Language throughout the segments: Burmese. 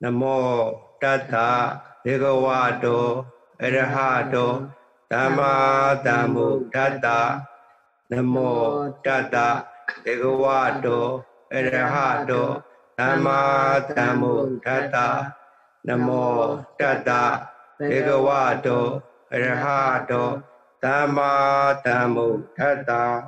Namo Tata Bhagavato Arahato Dhamma Sambuddhassa. Namo Tata Bhagavato Arahato Dhamma Sambuddhassa. Namo Tata Bhagavato Arahato Dhamma Sambuddhassa.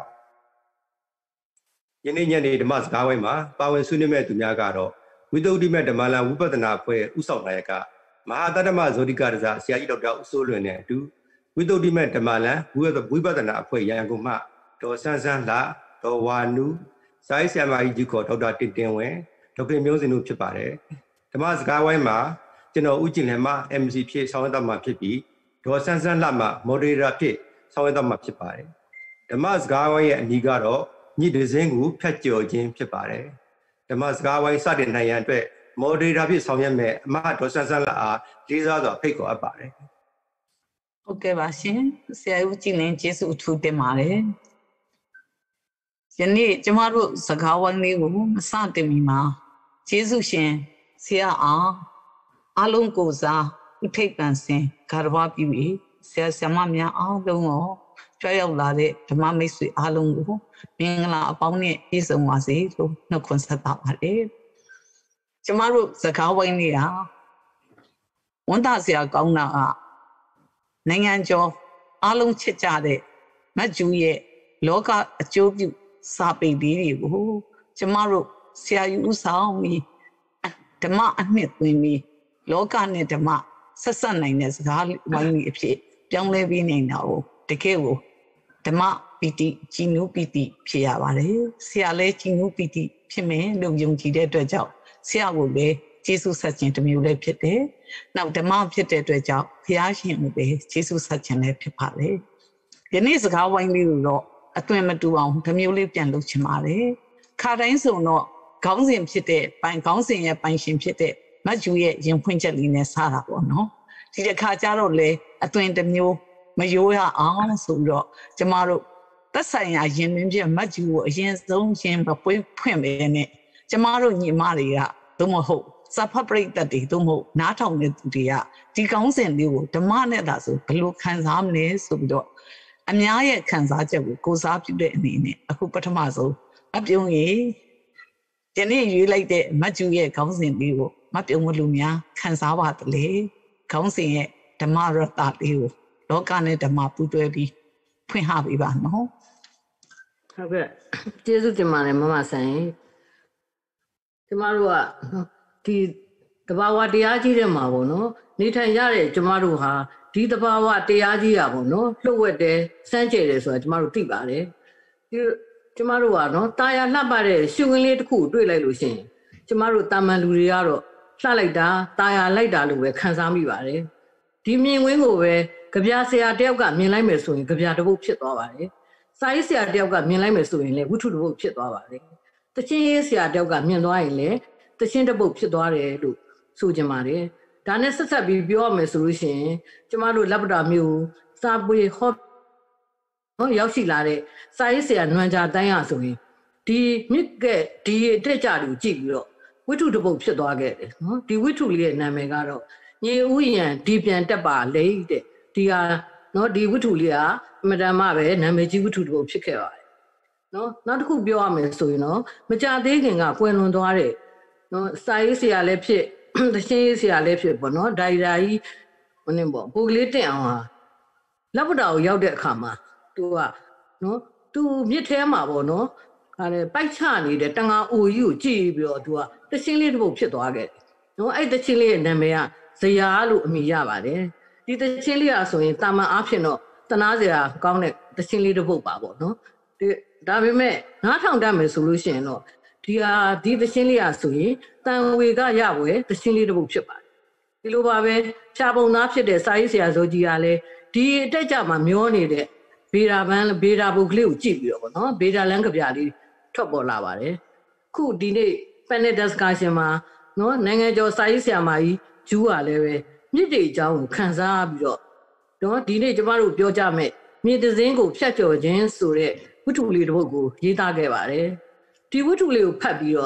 ယနေ့ညနေဓမ္မစကားဝိုင်းမှာပါဝင်ဆွေးနွေးမဲ့သူများကတော့ဝိသုဒ္ဓိမဓမ္မလဝိပဿနာအဖွဲ့ဥဆောင်နာယကမဟာတတ္တမဇောတိကရဇဆရာကြီးဒေါက်တာဦးစိုးလွင်နဲ့အတူဝိသုဒ္ဓိမဓမ္မလဝိပဿနာအဖွဲ့ရန်ကုန်မှဒေါ်ဆန်းဆန်းလှဒေါ်ဝါနုစာရေးဆရာမကြီးခေါ်ဒေါက်တာတင်တင်ဝင်းဒေါက်တာမျိုးစင်တို့ဖြစ်ပါတယ်ဓမ္မစကားဝိုင်းမှာကျွန်တော်ဦးကျင်လယ်မှ MC ဖြစ်ဆောင်ရွက်တော်မှာဖြစ်ပြီးဒေါ်ဆန်းဆန်းလှမှ moderator ဖြစ်ဆောင်ရွက်တော်မှာဖြစ်ပါတယ်ဓမ္မစကားဝိုင်းရဲ့အနည်းကတော့ညစ်ဒဇင်းကိုဖြတ်ကျော်ခြင်းဖြစ်ပါတယ်ဓမ္မစကားဝိုင်းစတင်နိုင်ရန်အတွက် moderator ဖြစ်ဆောင်ရွက်မဲ့အမဒေါ်ဆန်းဆန်းလှအားလေးစားစွာဖိတ်ခေါ်အပ်ပါတယ်ဟုတ်ကဲ့ပါရှင်ဆရာဦးကြည်လင်းကျေးဇူးအထူးတင်ပါတယ်ယနေ့ကျမတို့စကားဝိုင်းလေးကိုမစတင်မီမှာကျေးဇူးရှင်ဆရာအားလုံးကိုစားဥထိပ်ပန်စင်ဂါရဝပြုပြီးဆရာဆရာမများအားလုံးကိုကြွရောက်လာတဲ့ဓမ္မမိတ်ဆွေအားလုံးကိုမင်္ဂလာအပေါင်းနဲ့ပြည့်စုံပါစေလို့နှုတ်ခွန်းဆက်ပါပါတယ်ကျမတို့စကားဝိုင်းလေးကဝန်တာဆရာကောင်းတာကနိုင်ငံကျော်အားလုံးချစ်ကြတဲ့မတ်ဂျူရဲ့လောကအကျိုးပြုစာပေလေးတွေကိုကျမတို့ဆရာယူဦးဆောင်ပြီးဓမ္မအနှစ်သွင်းပြီးလောကနဲ့ဓမ္မဆက်ဆက်နိုင်တဲ့စကားဝိုင်းကြီးအဖြစ်ပြောင်းလဲပြီးနေတာကိုတကယ်ကိုဓမ္မပီတိကြည်နူးပီတိဖြစ်ရပါတယ်ဆရာလည်းကြည်နူးပီတိဖြစ်မယ်လို့ယုံကြည်တဲ့အတွက်ကြောင့်ဆရာကိုလည်းကျေးဇူးဆက်ခြင်းတစ်မျိုးလည်းဖြစ်တယ်နောက်ဓမ္မဖြစ်တဲ့အတွက်ကြောင့်ဘုရားရှင်ကိုလည်းကျေးဇူးဆက်ခြင်းလည်းဖြစ်ပါတယ်ယနေ့စကားဝိုင်းလေးကိုတော့အသွင်မတူအောင်တစ်မျိုးလေးပြန်လုပ်ချင်ပါတယ်ခါတိုင်းဆိုတော့ခေါင်းစဉ်ဖြစ်တဲ့ခေါင်းစဉ်ရဲ့ပိုင်ရှင်ဖြစ်တဲ့မတ်ဂျူရဲ့ရင်ဖွင့်ချက်လေးနဲ့စတာပေါ့နော်ဒီတစ်ခါကျတော့လေအသွင်တစ်မျိုးမယိုးရအောင်ဆိုပြီးတော့ကျမတို့သက်ဆိုင်ရာရင်တွင်ပြမတ်ဂျူကိုအရင်ဆုံးရင်မပွင့်ဖွင့်ပဲနဲ့ကျမတို့ညီမတွေကသို့မဟုတ်စာဖတ်ပရိသတ်တွေသို့မဟုတ်နားထောင်တဲ့သူတွေကဒီကောင်းစဉ်လေးကိုဓမ္မနဲ့သာဆိုဘယ်လိုခံစားမလဲဆိုပြီးတော့အများရဲ့ခံစားချက်ကိုကိုစားပြုတဲ့အနေနဲ့အခုပထမဆုံးအပြုံးကြီးယနေ့ရွေးလိုက်တဲ့မတ်ဂျူရဲ့ကောင်းစဉ်လေးကိုမပြုံးမလို့များခံစားပါတယ်လေကောင်းစဉ်ရဲ့ဓမ္မရတ္တလေးကိုလောကနဲ့ဓမ္မပူးတွဲပြီးဖွင့်ဟပေးပါနော်ဟုတ်ကဲ့ကျေးဇူးတင်ပါတယ်မမဆိုင်ကျမတို့ကဒီတဘာဝတရားကြီးတဲ့မှာပေါ့နော်နေထိုင်ရတဲ့ကျမတို့ဟာဒီတဘာဝတရားကြီးอ่ะပေါ့နော်လှုပ်ဝက်တယ်စမ်းကြယ်တယ်ဆိုတာကျမတို့သိပါတယ်ဒီကျမတို့ကနော်တာယာလှပတဲ့ရှုခင်းလေးတစ်ခုတွေ့လိုက်လို့ရှိရင်ကျမတို့တာမန်လူတွေကတော့လှလိုက်တာတာယာလိုက်တာလို့ပဲခံစားမိပါတယ်ဒီမြင်ကွင်းကိုပဲကြပြဆရာတယောက်ကမြင်လိုက်မယ်ဆိုရင်ကြပြတစ်ပုတ်ဖြစ်သွားပါတယ်စာရေးဆရာတယောက်ကမြင်လိုက်မယ်ဆိုရင်လည်းဝိထုတစ်ပုတ်ဖြစ်သွားပါတယ်တချင်းရေးဆရာတယောက်ကမြင်သွားရင်လည်းတချင်းတစ်ပုတ်ဖြစ်သွားတယ်လို့ဆိုကြပါတယ်ဒါနဲ့ဆက်ဆက်ပြီးပြောရမယ်ဆိုလို့ရှိရင်ကျမတို့လက်ပတာမျိုးစာပွေဟောရောက်ရှိလာတဲ့စာရေးဆရာနွမ်းကြတိုင်းရဆိုရင်ဒီမြစ်ကဒီအတက်ကြတွေကိုကြည့်ပြီးတော့ဝိထုတစ်ပုတ်ဖြစ်သွားခဲ့တယ်နော်ဒီဝိထုလေးရဲ့နာမည်ကတော့ညေဥယံဒီပြန်တက်ပါလေတဲ့ဒီဟာနော်ဒီဝိထုလေးကအမတန်မှပဲနာမည်ကြီးဝိထုတစ်ပုတ်ဖြစ်ခဲ့ပါတယ်နော်နောက်တစ်ခုပြောရမယ်ဆိုရင်တော့မကြသေးခင်ကကွယ်လွန်သွားတဲ့နော်စာရေးဆရာလည်းဖြစ်တချင်းရေးဆရာလည်းဖြစ်ပေါ့နော်ဒါရိုက်ကြီးဟိုနေပေါ့ကိုကလေးတင်အောင်ဟာလက်ပတာကိုရောက်တဲ့အခါမှာသူကနော်သူမြစ်ထဲမှာပေါ့နော်ဒါလည်းပိုက်ချနေတဲ့တန်ငါအိုကြီးကိုကြည့်ပြီးတော့သူကတချင်းလေးတစ်ပုတ်ဖြစ်သွားခဲ့တယ်နော်အဲ့တချင်းလေးရဲ့နာမည်ကဇရာလို့အမည်ရပါတယ်ဒီတချင်းလေးကဆိုရင်တာမန်အားဖြင့်တော့တနာစရာကောင်းတဲ့တချင်းလေးတစ်ပုတ်ပါပေါ့နော်ဒါပေမဲ့9000တတ်မယ်ဆိုလို့ရှိရင်တော့ဒီတချင်းလေးကဆိုရင်တန်ဝေကရဝဲတချင်းလေးတစ်ပုတ်ဖြစ်ပါတယ်ဒီလိုပါပဲဖြာပုံသားဖြစ်တဲ့စာရေးဆရာဇောကြီးကလည်းဒီအတက်ကြမှာမျောနေတဲ့ဗေဒာဘန်းဗေဒာဘုတ်ကလေးကိုကြည့်ပြီးတော့ပေါ့နော်ဗေဒာလန်းကပြလေးထွက်ပေါ်လာပါတယ်ခုဒီနေ့ panel discussion မှာနော်နိုင်ငံကျော်စာရေးဆရာမကြီးဂျူးကလည်းပဲမြစ်တွေအကြောင်းကိုခန်းစားပြီးတော့နော်ဒီနေ့ကျမတို့ပြောကြမယ်မြေသစင်းကိုဖြတ်ကျော်ခြင်းဆိုတဲ့ဝတ္ထုလေးတစ်ပုဒ်ကိုရေးသားခဲ့ပါတယ်ဒီဝတ္ထုလေးကိုဖတ်ပြီးတော့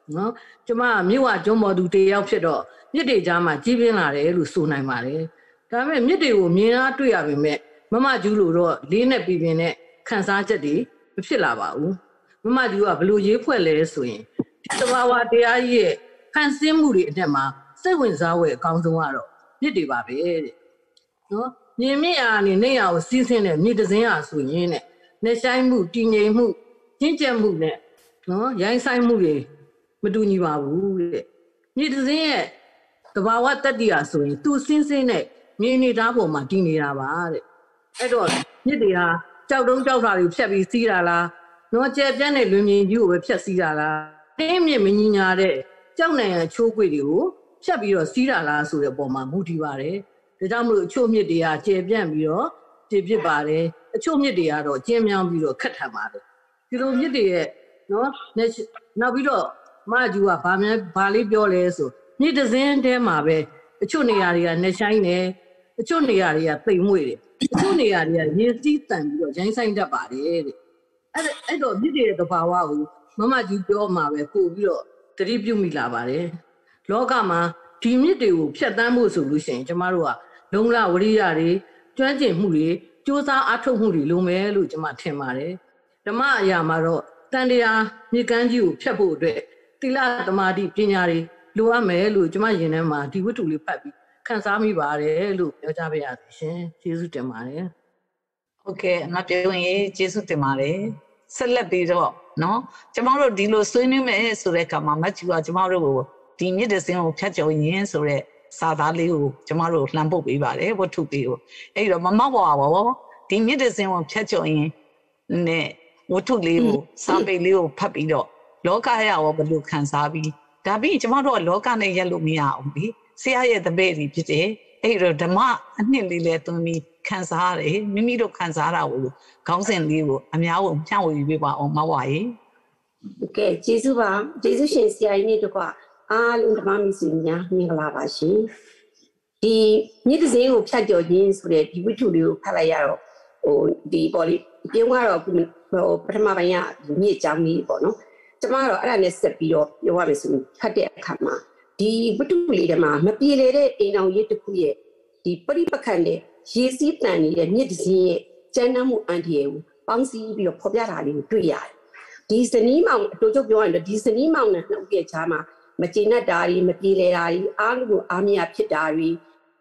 နော်ကျမမြို့ဝကျွန်းပေါ်သူတယောက်ဖြစ်တော့မြစ်တွေကြားမှာကြီးပြင်းလာတယ်လို့ဆိုနိုင်ပါတယ်ဒါပေမဲ့မြစ်တွေကိုမြင်အားတွေ့ရပေမဲ့မမကျူးလို့တော့လေးနဲ့ပြင်းနဲ့ခန်းစားချက်တွေမဖြစ်လာပါဘူးမမကျူးကဘလို့ရေးဖွဲ့လဲဆိုရင်ဒီသဘာဝတရားကြီးရဲ့ဖန်ဆင်းမှုတွေအတက်မှာစိတ်ဝင်စားဝယ်အကောင်းဆုံးကတော့မြစ်တွေပါပဲတဲ့နော်မြင်မြင့်အားနဲ့နေရကိုစီးဆင်းတဲ့မြစ်တစင်းအားဆိုရင်နဲ့နေဆိုင်မှုတည်ငြိမ်မှုညှင့်ကျက်မှုနဲ့နော်ရိုင်းဆိုင်မှုတွေမတူညီပါဘူးတဲ့မြစ်တစင်းရဲ့သဘာဝတတ္တိအားဆိုရင်သူစင်းစင်းနဲ့မြေနေသားပေါ်မှာတည်နေတာပါတဲ့အဲ့တော့မြစ်တွေဟာကြောက်တုံးကြောက်တာတွေဖြတ်ပြီးစီးတာလားနော်ကျဲပြန့်တဲ့လွင်မြင်ကြီးကိုပဲဖြတ်စီးတာလားတင်းမြင့်မညီညာတဲ့ကြောက်နိုင်ရချိုးကွေတွေကိုဖြတ်ပြီးတော့စီးတာလားဆိုတဲ့ပုံမှာမူတည်ပါတယ်ဒါကြောင့်မလို့အချို့မြစ်တွေကကျဲပြန့်ပြီးတော့တည်ဖြစ်ပါတယ်အချို့မြစ်တွေကတော့ကျင်းမြောင်းပြီးတော့ခက်ထန်ပါတယ်ဒီလိုမြစ်တွေရဲ့နော်နောက်ပြီးတော့မအကျူကဘာလေးပြောလဲဆိုမြစ်တစင်းတဲမှာပဲအချို့နေရာတွေကနှဆိုင်နေအချို့နေရာတွေကသိမ်မွေ့တယ်အချို့နေရာတွေကရေစီးတန်ပြီးတော့ရိုင်းဆိုင်တတ်ပါတယ်တဲ့အဲ့တော့မြစ်တွေရဲ့သဘာဝကိုမမကြီးပြောမှာပဲပို့ပြီးတော့သတိပြုမိလာပါတယ်လောကမှာဒီမြစ်တွေကိုဖျက်ဆီးဖို့ဆိုလို့ရှိရင်ကျမတို့ကလုံလဝရိယတွေကျွမ်းကျင်မှုတွေစ조사အားထုတ်မှုတွေလိုမယ်လို့ကျမထင်ပါတယ်ဓမ္မအရာမှာတော့တန်တရားမြေကမ်းကြီးကိုဖျက်ဖို့အတွက်သီလသမာဓိပညာတွေလိုအပ်မယ်လို့ကျမယင်ထဲမှာဒီဝတ္ထုလေးဖတ်ပြီးခန်းစားမိပါတယ်လို့ပြောကြပါရစေရှင်ကျေးဇူးတင်ပါတယ်ဟုတ်ကဲ့အမပြောရင်ကျေးဇူးတင်ပါတယ်ဆက်လက်ပြီးတော့နော်ကျမတို့ဒီလိုဆွေးနွေးမယ်ဆိုတဲ့အခါမှာမတ်ကျူကကျမတို့ကိုဒီမြစ်တစင်းကိုဖြတ်ကျော်ရင်းဆိုတဲ့စာသားလေးကိုကျမတို့လှမ်းပုတ်ပေးပါတယ်ဝတ္ထုပေးကိုအဲ့တော့မမဘွားဘောဒီမြစ်တစင်းကိုဖြတ်ကျော်ရင်နဲ့ဝတ္ထုလေးကိုစာပေလေးကိုဖတ်ပြီးတော့လောကရရောဘယ်လိုခံစားပြီးဒါပြီးကျမတို့ကလောကနဲ့ရက်လို့မရအောင်ပြီဆရာရဲ့တပည့်ကြီးဖြစ်တယ်အဲ့တော့ဓမ္မအနှစ်လေးလဲသွင်းပြီးခံစားရတယ်မိမိတို့ခံစားတာကိုခေါင်းစဉ်လေးကိုအများကိုဖြန့်ဝေပေးပါအောင်မဝါရေဟုတ်ကဲ့ကျေးဇူးပါကျေးဇူးရှင်ဆရာကြီးနဲ့တကွအားလုံးဓမ္မမိတ်ဆွေများမင်္ဂလာပါရှင်ဒီမြစ်တစင်းကိုဖြတ်ကျော်ခြင်းဆိုတဲ့ဒီဝိထုလေးကိုဖတ်လိုက်ရတော့ဒီပေါ်လေးပြုံးကတော့ပထမပိုင်းကမြစ်ကြောင်းလေးပေါ့နော်ကျမကတော့အဲ့ဒါနဲ့ဆက်ပြီးတော့ပြောရမယ်ဆိုရင်ဖတ်တဲ့အခါမှာဒီဝိထုလေးထဲမှာမပြေလေတဲ့အိမ်အောင်ရေးတစ်ခုရဲ့ဒီပရိပက္ခနဲ့ရေစီးတန်နေတဲ့မြစ်တစင်းရဲ့ကျန်းနှမှုအန်တီရဲ့ကိုပေါင်းစည်းပြီးတော့ဖော်ပြတာလေးကိုတွေ့ရတယ်ဒီဇနီးမောင်အတူတူပြောရင်ဒီဇနီးမောင်နဲ့နှုတ်ရဲ့ချားမှာမကျေနပ်တာတွေမပြေလည်တာတွေအားလုံးကိုအားမရဖြစ်တာတွေ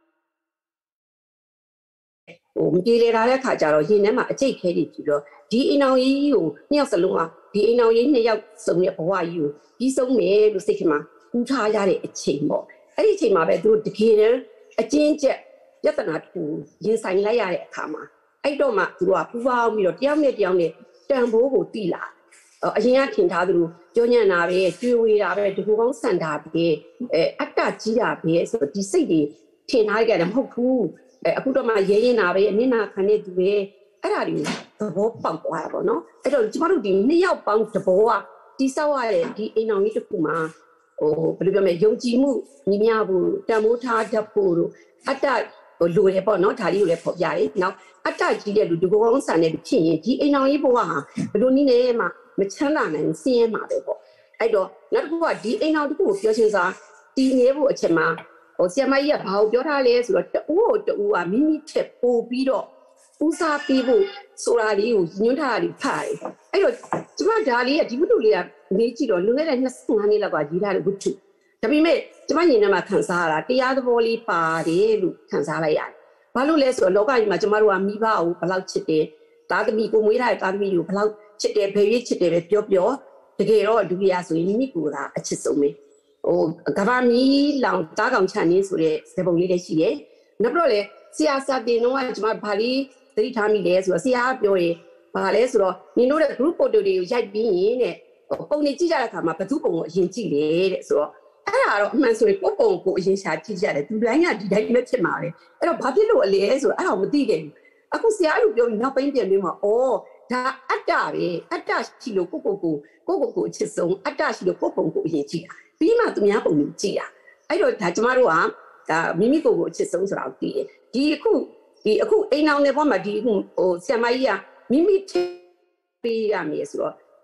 မပြေလည်တာတဲ့ခါကျတော့ရင်ထဲမှာအကျိတ်ခဲတွေပြီးတော့ဒီအိမ်အောင်ကြီးကိုနှစ်ယောက်စလုံးကဒီအိမ်အောင်ကြီးနှစ်ယောက်စုံတဲ့ဘဝကြီးကိုပြီးဆုံးမယ်လို့စိတ်ထဲမှာပူထားရတဲ့အချိန်ပေါ့အဲ့ဒီအချိန်မှာပဲသူတို့တကယ်တမ်းအကျဉ်းချက်ပြဿနာတစ်ခုရင်ဆိုင်လိုက်ရတဲ့အခါမှာအဲ့တော့မှသူတို့ကပူပေါင်းပြီးတော့တယောက်နဲ့တယောက်နဲ့တန်ဖိုးကိုတိလာအရင်ကထင်ထားသလိုကြောညံ့တာပဲကျွေးဝေးတာပဲဒီကိုကောင်းဆန်တာပဲအတ္တကြီးတာပဲဆိုတော့ဒီစိတ်တွေထင်ထားကြတယ်မဟုတ်ဘူးအခုတော့မှရဲရင်တာပဲအနစ်နာခံနေသူပဲအဲ့ဒါတွေသဘောပေါက်သွားတာပေါ့နော်အဲ့တော့ကျမတို့ဒီနှစ်ယောက်ပေါင်းသဘောကတိဆောက်ရတဲ့ဒီအိမ်အောင်ကြီးတစ်ခုမှာဘယ်လိုပြောမလဲယုံကြည်မှုညီမျှဖို့တန်ဖိုးထားတတ်ဖို့တို့အတ္တလိုတယ်ပေါ့နော်ဒါလေးကိုလည်းဖော်ပြတယ်နောက်အတ္တကြီးတဲ့လူဒီကိုကောင်းဆန်တဲ့လူဖြစ်ရင်ဒီအိမ်အောင်ကြီးဘဝဟာဘယ်လိုနည်းနဲ့မှမချမ်းသာနိုင်ဆင်းရဲမှာပဲပေါ့အဲ့တော့နောက်တစ်ခုကဒီအိမ်အောင်တစ်ခုကိုပြောချင်းစားတည်ငြဲဖို့အချက်မှာဆရာမကြီးကဘာကိုပြောထားလဲဆိုတော့တူကမိမိထက်ပိုပြီးတော့ဦးစားပေးဖို့ဆိုတာလေးကိုညွှန်းထားတာဖတ်ရတယ်အဲ့တော့ကျမဒါလေးကဒီဝတ္ထုလေးကနေကြည့်တော့လွန်ခဲ့တဲ့25နှစ်လောက်ကရေးထားတဲ့ဝတ္ထုဒါပေမဲ့ကျမညီနဲ့မှခံစားရတာတရားသဘောလေးပါတယ်လို့ခံစားလိုက်ရတယ်ဘာလို့လဲဆိုတော့လောကကြီးမှာကျမတို့ကမိဘကိုဘယ်လောက်ချစ်တယ်သားသမီးကိုမွေးထားတဲ့သားသမီးကိုဘယ်လောက်ချစ်တယ်ဘယ်ရွေးချစ်တယ်ပဲပြောတကယ်တော့ဒုတိယဆိုရင်မိမိကိုယ်ကအချစ်ဆုံးပဲကဘာမီလောင်တားကောင်ချန်နေဆိုတဲ့စပုံလေးလည်းရှိတယ်နောက်တော့လေဆရာစာတင်တော့ကျမဘာလေးသတိထားမိလဲဆိုတော့ဆရာပြောရင်ဘာလဲဆိုတော့ညီတို့တဲ့ group photo တွေကိုရိုက်ပြီးရင်တဲ့ပုံနေကြည့်ကြတဲ့အခါမှာဘသူပုံကိုအရင်ကြည့်လေတဲ့ဆိုတော့အဲ့ဒါတော့အမှန်ဆိုရင်ကိုပုံကိုအရင်ရှာကြည့်ကြတယ်သူတိုင်းကဒီတိုင်းပဲဖြစ်မှာပဲအဲ့တော့ဘာဖြစ်လို့အလဲဆိုတော့အဲ့ဒါမသိခဲ့ဘူးအခုဆရာတို့ပြောပြီးနောက်ပိုင်းပြန်ပြီးမှဒါအတ္တပဲအတ္တရှိလို့ကိုအချစ်ဆုံးအတ္တရှိလို့ကိုပုံကိုအရင်ကြည့်တာပြီးမှသူများပုံကိုကြည့်တာအဲ့တော့ဒါကျမတို့ကဒါမိမိကိုအချစ်ဆုံးဆိုတာကိုသိတယ်ဒီအခုအိမ်အောင်တဲ့ဘက်မှာဒီအခုဆရာမကြီးကမိမိပေးရမယ်ဆိုတော့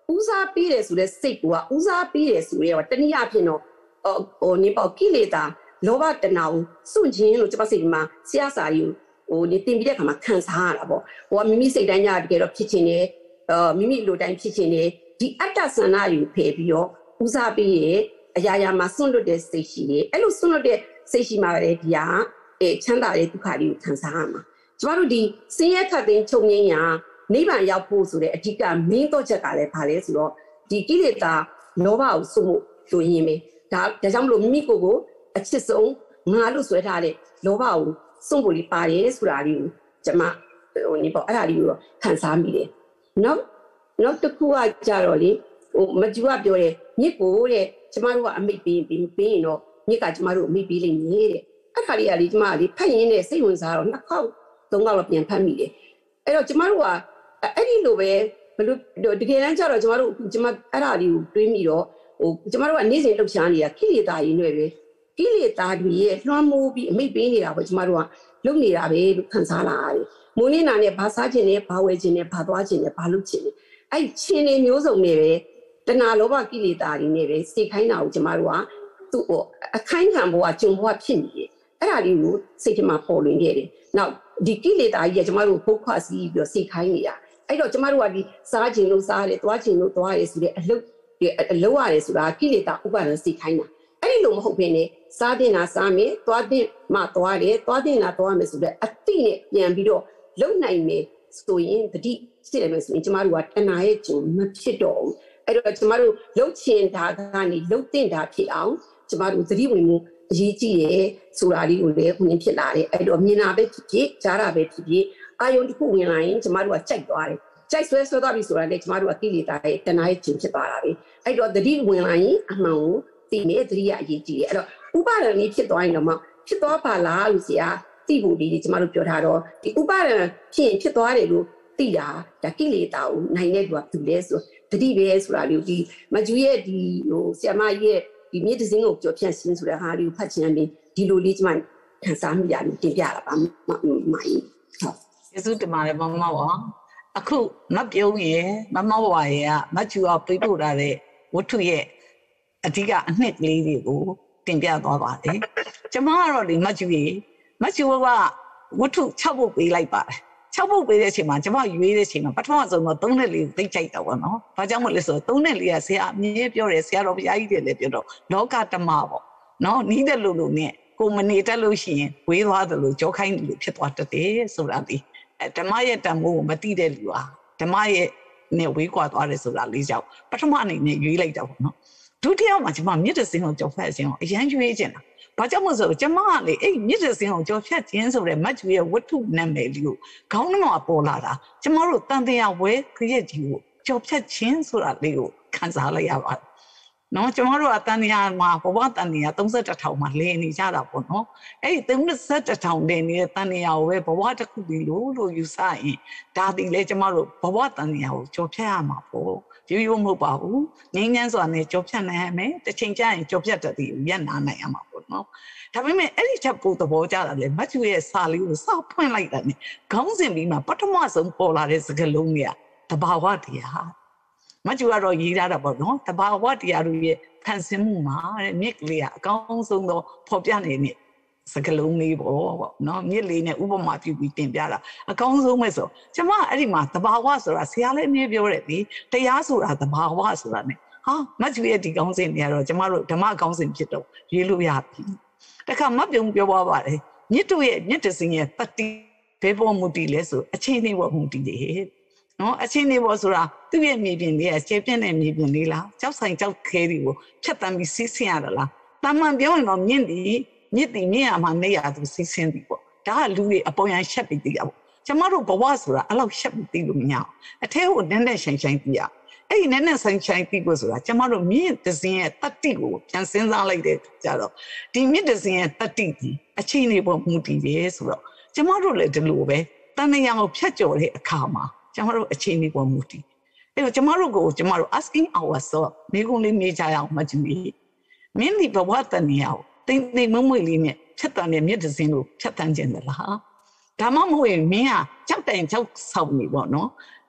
ဦးစားပေးတယ်ဆိုတဲ့စိတ်ကဦးစားပေးတယ်ဆိုရဲတနည်းအားဖြင့်တော့နေပေါ့ကိလေသာလောဘတဏှာကိုစွန့်ခြင်းလို့ကျွန်မစိတ်ဒီမှာဆရာစာကြီးနေတင်ပြီးတဲ့အခါမှာခံစားရတာပေါ့မိမိစိတ်တိုင်းညတကယ်တော့ဖြစ်ခြင်းနဲ့မိမိလိုတိုင်းဖြစ်ခြင်းနဲ့ဒီအတ္တဆန္ဒယူဖယ်ပြီးတော့ဦးစားပေးရဲ့အရာရာမှာစွန့်လွတ်တဲ့စိတ်ရှိရဲ့အဲ့လိုစွန့်လွတ်တဲ့စိတ်ရှိမှပဲဒီဟာချမ်းသာတဲ့ဒုက္ခတွေကိုခံစားရမှာကျမတို့ဒီဆင်းရဲခတ်သိမ်းချုပ်ငြိမ်းရာနိဗ္ဗာန်ရောက်ဖို့ဆိုတဲ့အဓိကမင်းတော့ချက်ကလည်းဘာလဲဆိုတော့ဒီကိလေသာလောဘကိုစွန့်ဖို့ဆိုရင်ပဲဒါကြောင့်မလို့မိမိကိုယ်အချစ်ဆုံးငါလို့ဆွဲထားတဲ့လောဘကိုစွန့်ဖို့လေးပါတယ်ဆိုတာလေးကိုကျမနေပေါ့အဲ့ဒါလေးကိုခံစားမိတယ်နောက်တစ်ခုကကြတော့လေမကျူကပြောတယ်မြစ်ကိုတဲ့ကျမတို့ကအမိတ်ပေးရင်တော့မြစ်ကကျမတို့အမိတ်ပေးလိမ့်မယ်တဲ့အဲ့ခါလေးကလေကျမကလေဖတ်ရင်းနဲ့စိတ်ဝင်စားတော့2ခေါက်3ခေါက်တော့ပြန်ဖတ်မိတယ်အဲ့တော့ကျမတို့ကအဲ့ဒီလိုပဲဘလို့တကယ်တမ်းကျတော့ကျမတို့ကျမအဲ့ဒါလေးကိုတွေးမိတော့ကျမတို့ကနေ့စဉ်လှုပ်ရှားနေတာကိလေသာကြီးတွေပဲကိလေသာတွေရဲ့လွှမ်းမိုးပြီးအမိတ်ပေးနေတာပေါ့ကျမတို့ကလုပ်နေတာပဲလို့ခံစားလာရတယ်မိုးနေနာနဲ့ဘာစားခြင်းနဲ့ဘာဝယ်ခြင်းနဲ့ဘာသွားခြင်းနဲ့ဘာလုပ်ခြင်းနဲ့အဲ့ချင်းတွေမျိုးစုံနဲ့ပဲတဏှာလောဘကိလေသာတွေနဲ့ပဲစိတ်ခိုင်းတာကိုကျမတို့ကသူ့အခိုင်းခံဘဝကျုံဘဝဖြစ်နေတယ်အဲ့ဒါလေးကိုစိတ်ထဲမှာပေါ်လွင်ခဲ့တယ်နောက်ဒီကိလေသာကြီးကကျမတို့ပုတ်ခွစီးပြီးတော့စိတ်ခိုင်းနေတာအဲ့တော့ကျမတို့ကဒီစားခြင်းလို့စားတယ်သွားခြင်းလို့သွားတယ်ဆိုတဲ့အလုပ်ရတယ်ဆိုတာကိလေသာဥပါဒစိတ်ခိုင်းတာအဲ့ဒီလိုမဟုတ်ဘဲနဲ့စားတင်တာစားမယ်သွားတင်မှသွားတယ်သွားတင်တာသွားမယ်ဆိုတဲ့အတိနဲ့ပြန်ပြီးတော့လုံနိုင်မယ်ဆိုရင်တတိရှိတယ်လို့ဆိုရင်ကျမတို့ကတဏှာရဲ့ကျုံမဖြစ်တော့ဘူးအဲ့တော့ကျမတို့လှုပ်ချင်တာကနေလှုပ်တင်တာဖြစ်အောင်ကျမတို့သတိဝင်မှုအရေးကြီးရဲဆိုတာလေးကိုလည်းဝင်ဖြစ်လာတယ်အဲ့တော့မြင်တာပဲဖြစ်ဖြစ်ကြားတာပဲဖြစ်ဖြစ်အာယုံတစ်ခုဝင်လာရင်ကျမတို့ကကြိုက်သွားတယ်ကြိုက်ဆွဲသွားပြီဆိုတာလေကျမတို့ကကိလေသာရဲ့တဏှာရဲ့ကျုံဖြစ်သွားတာပဲအဲ့တော့သတိဝင်လာရင်အမှန်ကိုသိနေသတိရအရေးကြီးတယ်အဲ့တော့ဥပါဒဏ်လေးဖြစ်သွားရင်တော့ဖြစ်သွားပါလားလို့ဆရာသိဖို့ဒီကျမတို့ပြောထားတော့ဒီဥပါဒဏ်ဖြစ်သွားတယ်လို့သိတာဒါကိလေသာကိုနိုင်တဲ့သူကသူလဲဆိုတတိပဲဆိုတာလေးဒီမကျူရဲ့ဒီဆရာမကြီးရဲ့ဒီမြေတစင်းကိုကြော်ဖြတ်ရှင်းဆိုတဲ့ဟာလေးကိုဖတ်ချင်တယ်ဒီလိုလေးကျမခံစားမိရတယ်တင်ပြတာပါမိုင်းဟုတ်ယေရှုတင်ပါတယ်မမပါအခုမပြုံးရဲ့မမဝါရဲ့မကျူအောင်ပြေးပို့ထားတဲ့ဝတ္ထုရဲ့အဓိကအနှစ်လေးတွေကိုတင်ပြသွားပါတယ်ကျမကတော့ဒီမကျူကဝတ္ထု6ပုဒ်ပေးလိုက်ပါတယ်6ပုဒ်ပေးတဲ့အချိန်မှာကျမရွေးတဲ့အချိန်မှာပထမဆုံးတော့3နဲ့4ကိုသိချိုက်တော့ဗောနော်။ဘာကြောင့်မလဲဆိုတော့3နဲ့4ကဆရာအမြဲပြောတယ်ဆရာတော်ဘုရားကြီးတွေလည်းပြောတော့လောကဓမ္မပေါ့နော်နီးတဲ့လူနဲ့ကိုမနေတတ်လို့ရှိရင်ဝေးသွားတယ်လို့ကြောခိုင်းတယ်လို့ဖြစ်သွားတတ်တယ်ဆိုတာဒီဓမ္မရဲ့တန်ဖိုးကိုမသိတဲ့လူဟာဓမ္မရဲ့နဲ့ဝေးကွာသွားတယ်ဆိုတာလေးကြောင့်ပထမအနေနဲ့ရွေးလိုက်တာဗောနော်။ဒုတိယမှာကျမမြစ်တဲ့စင်းကိုကြောဖက်ခြင်းကိုအရန်ရွေးခြင်းလားဘာကြောင့်မလို့ဆိုကျမကလေအဲ့မြစ်တဲ့စင်းကိုကြောဖြတ်ခြင်းဆိုတဲ့မတ်ကျူရဲ့ဝတ္ထုနာမည်လေးကိုခေါင်းထဲမှာပေါ်လာတာကျမတို့တန်တရားဝဲခရက်ကြီးကိုကြောဖြတ်ခြင်းဆိုတာလေးကိုခံစားလိုက်ရပါတယ်။နော်ကျမတို့ကတန်တရားမှာဘဝတန်တရား31,000မှာလည်နေကြတာပေါ့နော်။အဲ့ဒီ31,000လည်နေတဲ့တန်တရားကိုပဲဘဝတစ်ခုပြီးလို့ယူဆရင်ဒါဒီလေကျမတို့ဘဝတန်တရားကိုကြောဖြတ်ရမှာပေါ့။ရိုးမဟုတ်ပါဘူးငင်းငန်းစွာနဲ့ကြောဖြတ်နိုင်ရမယ်တစ်ချိန်ကျရင်ကြောဖြတ်တတ်ပြီးရက်နာနိုင်ရမှာပေါ့နော်ဒါပေမဲ့အဲ့ဒီချက်ကိုသဘောကျတာလေမတ်ကျူရဲ့စာလေးကိုစဖွင့်လိုက်တာနဲ့ခေါင်းစဉ်ပြီးမှပထမဆုံးပေါ်လာတဲ့စကားလုံးတွေကတဘာဝတရားမတ်ကျူကတော့ရေးထားတာပေါ့နော်တဘာဝတရားတို့ရဲ့ဖန်ဆင်းမှုမှာတဲ့မြစ်ကလေးကအကောင်းဆုံးသောဖော်ပြနေတဲ့စကလုံးလေးပေါ့နော်မြစ်လေးနဲ့ဥပမာပြုပြီးတင်ပြတာအကောင်းဆုံးပဲဆိုကျမအဲ့ဒီမှာတဘာဝဆိုတာဆရာလည်းအမြဲပြောတယ်ဒီတရားဆိုတာတဘာဝဆိုတာ ਨੇ ဟာမတ်ကျူရဲ့ဒီကောင်းစဉ်တွေကတော့ကျမတို့ဓမ္မကောင်းစဉ်ဖြစ်တော့ရေးလို့ရပြီတခါမပြုံပြောပါပါတယ်မြစ်တို့ရဲ့မြစ်တစင်းရဲ့တတိဘယ်ပေါ်မူတည်လဲဆိုအချင်းလေးပေါ်မူတည်တယ်နော်အချင်းလေးပေါ်ဆိုတာသူ့ရဲ့မြေပြင်လေးကကျေပြန့်တဲ့မြေပြင်လေးလားကြောက်ဆိုင်ကြောက်ခဲတွေကိုဖြတ်တန်းပြီးစီးဆင်းရတာလားတာမန်ပြောရင်တော့မြင့်တီမြင့်ရမှာနေရသူစီးဆင်းပြီပေါ့ဒါကလူတွေအပေါ်ရန်ရှက်ပြီးတည်ရပေါ့ကျမတို့ဘဝဆိုတာအဲ့လောက်ရှက်ပြီးတည်လို့မရအောင်အထဲကိုနည်းနည်းဆိုင်တည်ရအဲ့ဒီနည်းနည်းဆိုင်တည်ဖို့ဆိုတာကျမတို့မြင့်တစင်းရဲ့တတိကိုပြန်စဉ်းစားလိုက်တဲ့ကြတော့ဒီမြင့်တစင်းရဲ့တတိဒီအချင်းလေးပေါ်မူတည်တယ်ဆိုတော့ကျမတို့လည်းဒီလိုပဲတန်တရားကိုဖြတ်ကျော်တဲ့အခါမှာကျမတို့အချင်းလေးပေါ်မူတည်အဲ့တော့ကျမတို့ကိုကျမတို့ asking ourselves မိကုံးလေးမေးကြရအောင်မကြည့်ဘူးမင်းဒီဘဝတန်တရားကိုတိမ်မွေ့လေးနဲ့ဖြတ်တန်းတဲ့မြင့်တစင်းကိုဖြတ်တန်းခြင်းသလားဒါမှမဟုတ်ရင်မင်းကကြောက်တိုင်ကြောက်ဆောင်နေပေါ့နော်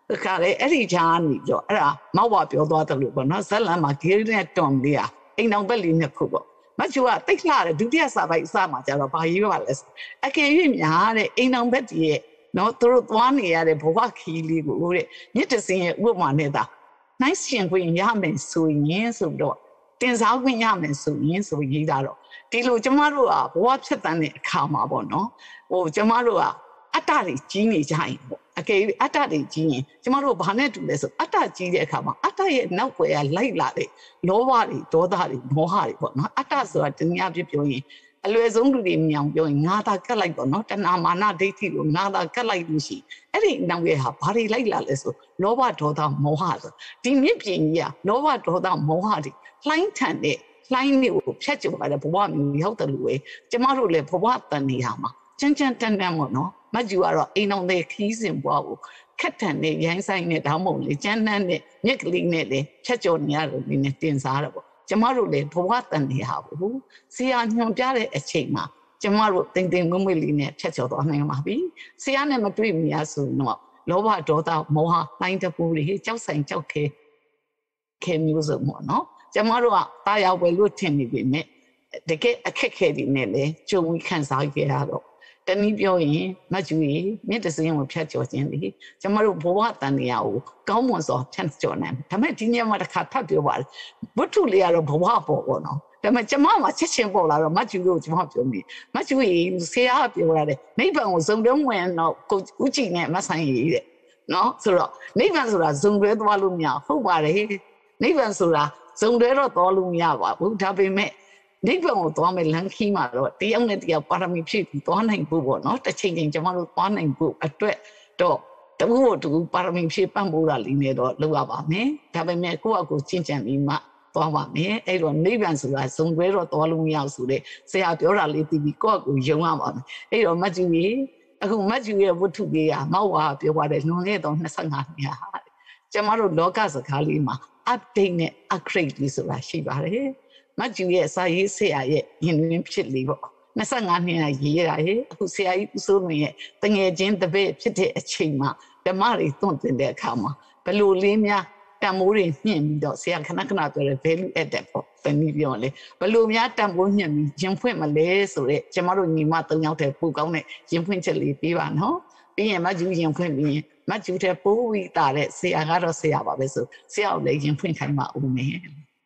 ခါလေအဲ့ဒီချာနေကြောအဲ့ဒါမောက်ဝပြောသွားတယ်လို့ပေါ့နော်ဇက်လန်မှာဂေးနဲ့တွန်လေးอ่ะအိမ်တော်ဘက်လေးနှစ်ခုပေါ့မချူကတိတ်လှတယ်ဒုတိယစာပိုက်အစမှာကျတော့ဘာရေးပါလဲအကယ်၍များတဲ့အိမ်တော်ဘက်ကြီးရဲ့နော်သူတို့သွားနေရတဲ့ဘဝခီးလေးကိုတဲ့မြစ်တစင်းရဲ့ဥပမာနဲ့သာနိုင်ရှင်ခွင့်ရမယ်ဆိုရင်ဆိုတော့တင်စားခွင့်ရမယ်ဆိုရင်ဆိုရေးတာတော့ဒီလိုကျမတို့ကဘဝဖြစ်တတ်တဲ့အခါမှာပေါ့နော်ကျမတို့ကအတ္တတွေကြီးနေကြရင်ပေါ့အကယ်၍အတ္တတွေကြီးရင်ကျမတို့ဘာနဲ့တူလဲဆိုအတ္တကြီးတဲ့အခါမှာအတ္တရဲ့နောက်ွယ်ကလိုက်လာတဲ့လောဘတွေဒေါသတွေမောဟတွေပေါ့နော်အတ္တဆိုတာတနည်းအားဖြင့်ပြောရင်အလွယ်ဆုံးလူတွေမြောင်ပြောရင်ငါသာကတ်လိုက်ပေါ့နော်တဏမာနဒိဋ္ဌိကိုငါသာကတ်လိုက်လို့ရှိအဲ့ဒီနောက်ရဲ့ဟာဘာတွေလိုက်လာလဲဆိုလောဘဒေါသမောဟဆိုဒီမြင့်ပြင်ကြီးကလောဘဒေါသမောဟတွေလှိုင်းထန်တဲ့လှိုင်းတွေကိုဖြတ်ကျော်လာတဲ့ဘဝမျိုးရောက်တယ်လို့ပဲကျမတို့လည်းဘဝတန်နေရမှာချမ်းချမ်းတန်တန်ပေါ့နော်မကျူကတော့အိမ်အောင်တဲ့ခီးစဉ်ဘဝကိုခက်ထန်တဲ့ရိုင်းဆိုင်နဲ့ဓာတ်မုံလေးကျန်းတန်းတဲ့မြက်ကလေးနဲ့လေဖြတ်ကျော်နေရတယ်ဒီနဲ့တင်စားတယ်ပေါ့ကျမတို့လည်းဘဝတန်နေရဘူးဆရာညွှန်ပြတဲ့အချိန်မှာကျမတို့တိမ်တိမ်မွေ့မွေ့လေးနဲ့ဖြတ်ကျော်သွားနိုင်မှာပြီဆရာနဲ့မတွေ့မရဆိုတော့လောဘဒေါသမောဟလှိုင်းတပူတွေကြောက်ဆိုင်ကြောက်ခဲမျိုးစုံပေါ့နော်ကျမတို့ကတာယာဝယ်လို့ထင်နေပြီနဲ့တကယ်အခက်ခဲတွေနဲ့လေကြုံခံစားခဲ့ရတော့တနည်းပြောရင်မကျူကြီးမြင့်တစင်းကိုဖြတ်ကျော်ခြင်းလေကျမတို့ဘဝတန်နေရကိုကောင်းမွန်စွာဖြတ်ကျော်နိုင်ဒါပေမဲ့ဒီနေ့မှတစ်ခါထပ်ပြောပါဝတ္ထုလေးကတော့ဘဝပေါ့နော်ဒါပေမဲ့ကျမမှာချက်ချင်းပေါ်လာတော့မကျူလို့ကျမပြောမိမကျူကြီးဆရာကပြောရတယ်နိဗ္ဗာန်ကိုဇုံတုံးဝင်တော့ကိုဥကြည်နဲ့မဆိုင်ရည်တဲ့နော်ဆိုတော့နိဗ္ဗာန်ဆိုတာဇုံတွဲသွားလို့မရဟုတ်ပါတယ်နိဗ္ဗာန်ဆိုတာဇုံတွဲတော့သွားလို့မရပါဘူးဒါပေမဲ့နိဗ္ဗာန်ကိုသွားမယ်လမ်းခီးမှာတော့တယောက်နဲ့တယောက်ပါရမီဖြည့်ပြီးသွားနိုင်ဖို့ပေါ့နော်တစ်ချိန်ချိန်ကျမတို့သွားနိုင်ဖို့အတွက်တော့တခုကိုတခုပါရမီဖြည့်ပံ့ပိုးတာလေးနဲ့တော့လုပ်ရပါမယ်ဒါပေမဲ့ကိုယ့်အကူကျင့်ကြံပြီးမှသွားပါမယ်အဲ့တော့နိဗ္ဗာန်ဆိုတာဇုံတွဲတော့သွားလို့မရဆိုတဲ့ဆရာပြောတာလေးသိပြီးကိုယ့်အကူယုံရပါမယ်အဲ့တော့မတ်ကျူကြီးအခုမတ်ကျူရဲ့ဝတ္ထုလေးကမောက်ဝါပြောပါတယ်လွန်ခဲ့တော့25နှစ်ဟာကျမတို့လောကစကားလေးမှာ update နဲ့ upgrade လေးဆိုတာရှိပါတယ်မကျူရဲ့စာရေးဆရာရဲ့ရင်တွင်ဖြစ်လေပေါ့25နှစ်ရေးရရဲ့အခုဆရာကြီးဦးစိုးလွင်ရဲ့တငယ်ချင်းတပည့်ဖြစ်တဲ့အချိန်မှာဓမ္မတွေသွန့်တင်တဲ့အခါမှာဘလို့လေးများတန်မိုးတွေညှင့်ပြီးတော့ဆရာခဏခဏပြောတယ် value added ပေါ့တနည်းပြောလေဘလို့များတန်မိုးညှင့်ပြီးရင်ဖွင့်မလဲဆိုတော့ကျမတို့ညီမ3ယောက်တည်းပို့ကောင်းတဲ့ရင်ဖွင့်ချက်လေးပေးပါနော်ပြီးရင်မကျူရင်ဖွင့်ပြီးရင်မကျူတဲ့ပိုးဝီတာတဲ့ဆရာကတော့ဆရာပါပဲဆိုဆရာကိုလည်းရင်ဖွင့်ခိုင်းပါဦးမယ်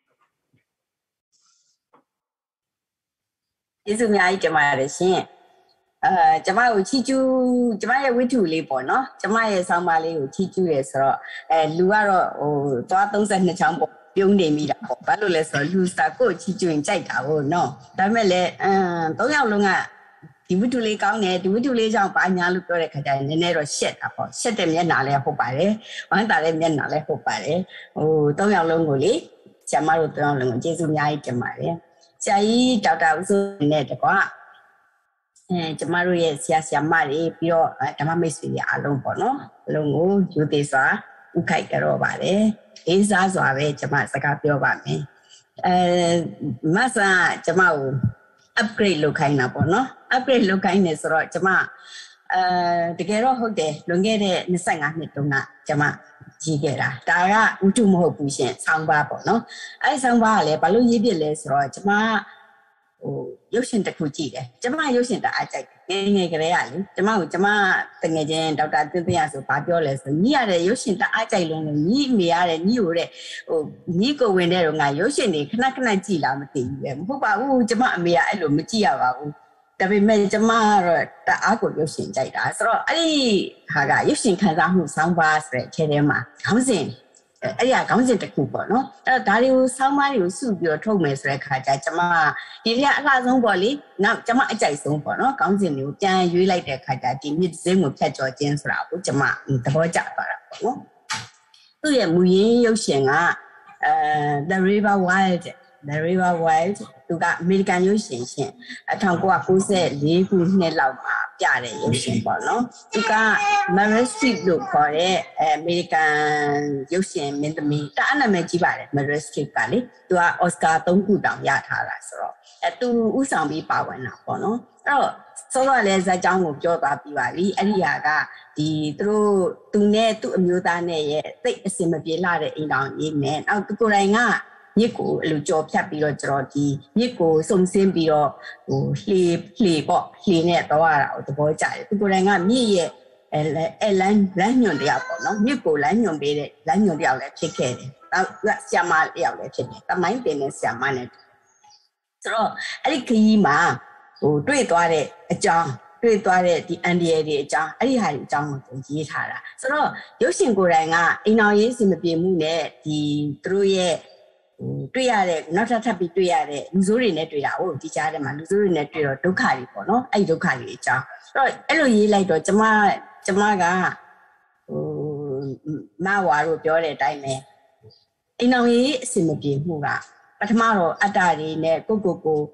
ကျေးဇူးအများကြီးတင်ပါတယ်ရှင်ကျမကိုချီကျူးကျမရဲ့ဝိထုလေးပေါ့နော်ကျမရဲ့ဆောင်းပါးလေးကိုချီကျူးရဆိုတော့လူကတော့သွား32ချောင်းပေါ့ပြုံးနေမိတာပေါ့ဘာလို့လဲဆိုတော့လူစာကိုချီကျူးရင်ကြိုက်တာဟုတ်နော်ဒါပေမဲ့လည်း3ယောက်လုံးကဒီဝိထုလေးကောင်းတယ်ဒီဝိထုလေးကြောင့်ပါညာလို့ပြောတဲ့ခါကျရင်နည်းနည်းတော့ရှက်တာပေါ့ရှက်တဲ့မျက်နှာလည်းဟုတ်ပါတယ်ဝမ်းသာတဲ့မျက်နှာလည်းဟုတ်ပါတယ်3ယောက်လုံးကိုလေဆရာမတို့3ယောက်လုံးကိုကျေးဇူးအများကြီးတင်ပါတယ်ဆရာကြီးဒေါက်တာဦးစိုးနဲ့တကွာကျမတို့ရဲ့ဆရာမတွေပြီးတော့ဓမ္မမိတ်ဆွေတွေအားလုံးပေါ့နော်အလုံးကိုယူသေးစွာဥခိုက်ကြတော့ပါတယ်လေးစားစွာပဲကျမစကားပြောပါမယ်မဆာကျမကို upgrade လုပ်ခိုင်းတာပေါ့နော် upgrade လုပ်ခိုင်းနေဆိုတော့ကျမတကယ်တော့ဟုတ်တယ်လွန်ခဲ့တဲ့25နှစ်တုန်းကကျမရေးခဲ့တာဒါကဥထုမဟုတ်ဘူးရှင်ဆောင်းပါပေါ့နော်အဲ့ဆောင်းပါကလည်းဘာလို့ရေးပြလဲဆိုတော့ကျမရုပ်ရှင်တစ်ခုကြည့်တယ်ကျမရုပ်ရှင်တအားကြိုက်တယ်ငယ်ကလေးကလေကျမတငယ်ချင်းဒေါက်တာသင်းသင်းရဆိုဘာပြောလဲဆိုညီရတဲ့ရုပ်ရှင်တအားကြိုက်လုံးလို့ညီအမေရတဲ့ညီကိုတဲ့ညီကိုဝင်တဲ့တော့ငါရုပ်ရှင်တွေခဏခဏကြည့်လာမသိဘူးပဲမဟုတ်ပါဘူးကျမအမေကအဲ့လိုမကြည့်ရပါဘူးဒါပေမဲ့ကျမကတော့တအားကိုရုပ်ရှင်ကြိုက်တာဆိုတော့အဲ့ဒီဟာကရုပ်ရှင်ခံစားမှုဆောင်းပါဆိုတဲ့အထဲထဲမှာခေါင်းစဉ်အဲ့ဒီခေါင်းစဉ်တစ်ခုပေါ့နော်အဲ့ဒါတွေကိုဆောင်းပါးတွေကိုစုပြီးတော့ထုတ်မယ်ဆိုတဲ့ခါကျကျမဒီနေ့အလှဆုံးပေါ့လေနောက်ကျမအကြိုက်ဆုံးပေါ့နော်ခေါင်းစဉ်တွေကိုပြန်ရွေးလိုက်တဲ့ခါကျဒီမြစ်စင်းကိုဖြတ်ကျော်ခြင်းဆိုတာကိုကျမသဘောကျသွားတာပေါ့နော်သူ့ရဲ့မူရင်းရုပ်ရှင်ကThe River Wild သူကအမေရိကန်ရုပ်ရှင်ရှင်1994ခုနှစ်လောက်မှာပြတဲ့ရုပ်ရှင်ပေါ့နော်သူက Meryl Streep လို့ခေါ်တဲ့အမေရိကန်ရုပ်ရှင်မင်းသမီးတအားနာမည်ကြီးပါတယ် Meryl Streep ကလေသူက Oscar 3ခုတောင်ရထားတာဆိုတော့သူဥဆောင်ပြီးပါဝင်တာပေါ့နော်အဲ့တော့စောစောလည်းဇာတ်ကြောင်းကိုပြောသွားပြီးပါပြီအဲ့ဒီဟာကသူနဲ့သူ့အမျိုးသားနဲ့ရဲ့သိအစင်မပြေလာတဲ့အိမ်တော်ကြီးနဲ့နောက်သူကိုယ်တိုင်ကမြစ်ကိုအဲ့လိုကြော်ဖြတ်ပြီးတော့ကျွန်တော်ဒီမြစ်ကိုစုံစင်းပြီးတော့လှေနဲ့တော့ရတာကိုသဘောကျတယ်သူကိုယ်တိုင်ကမြစ်ရဲ့လမ်းညွန်တယောက်ပေါ့နော်မြစ်ကိုလမ်းညွန်ပေးတဲ့လမ်းညွန်တယောက်လည်းဖြစ်ခဲ့တယ်နောက်ဆရာမတယောက်လည်းဖြစ်တယ်တမိုင်းပင်နဲ့ဆရာမနဲ့ဆိုတော့အဲ့ဒီခရီးမှာတွေ့သွားတဲ့အကြောင်းတွေ့သွားတဲ့ဒီအန်ဒီရယ်တွေအကြောင်းအဲ့ဒီဟာတွေအကြောင်းကိုရေးထားတာဆိုတော့ရုပ်ရှင်ကိုယ်တိုင်ကအိမ်တော်ရေးစင်မပြေမှုနဲ့ဒီသူတို့ရဲ့တွေ့ရတဲ့နောက်ထပ်ပြီးတွေ့ရတဲ့လူဆိုးတွေနဲ့တွေ့တာဟုတ်ဒီကြားထဲမှာလူဆိုးတွေနဲ့တွေ့တော့ဒုက္ခတွေပေါ့နော်အဲ့ဒီဒုက္ခတွေအကြောင်းအဲ့လိုရေးလိုက်တော့ကျမကမဝါတို့ပြောတဲ့အတိုင်းပဲအိမ်တော်ရေးအစင်မပြေမှုကပထမတော့အတ္တတွေနဲ့ကိုဥ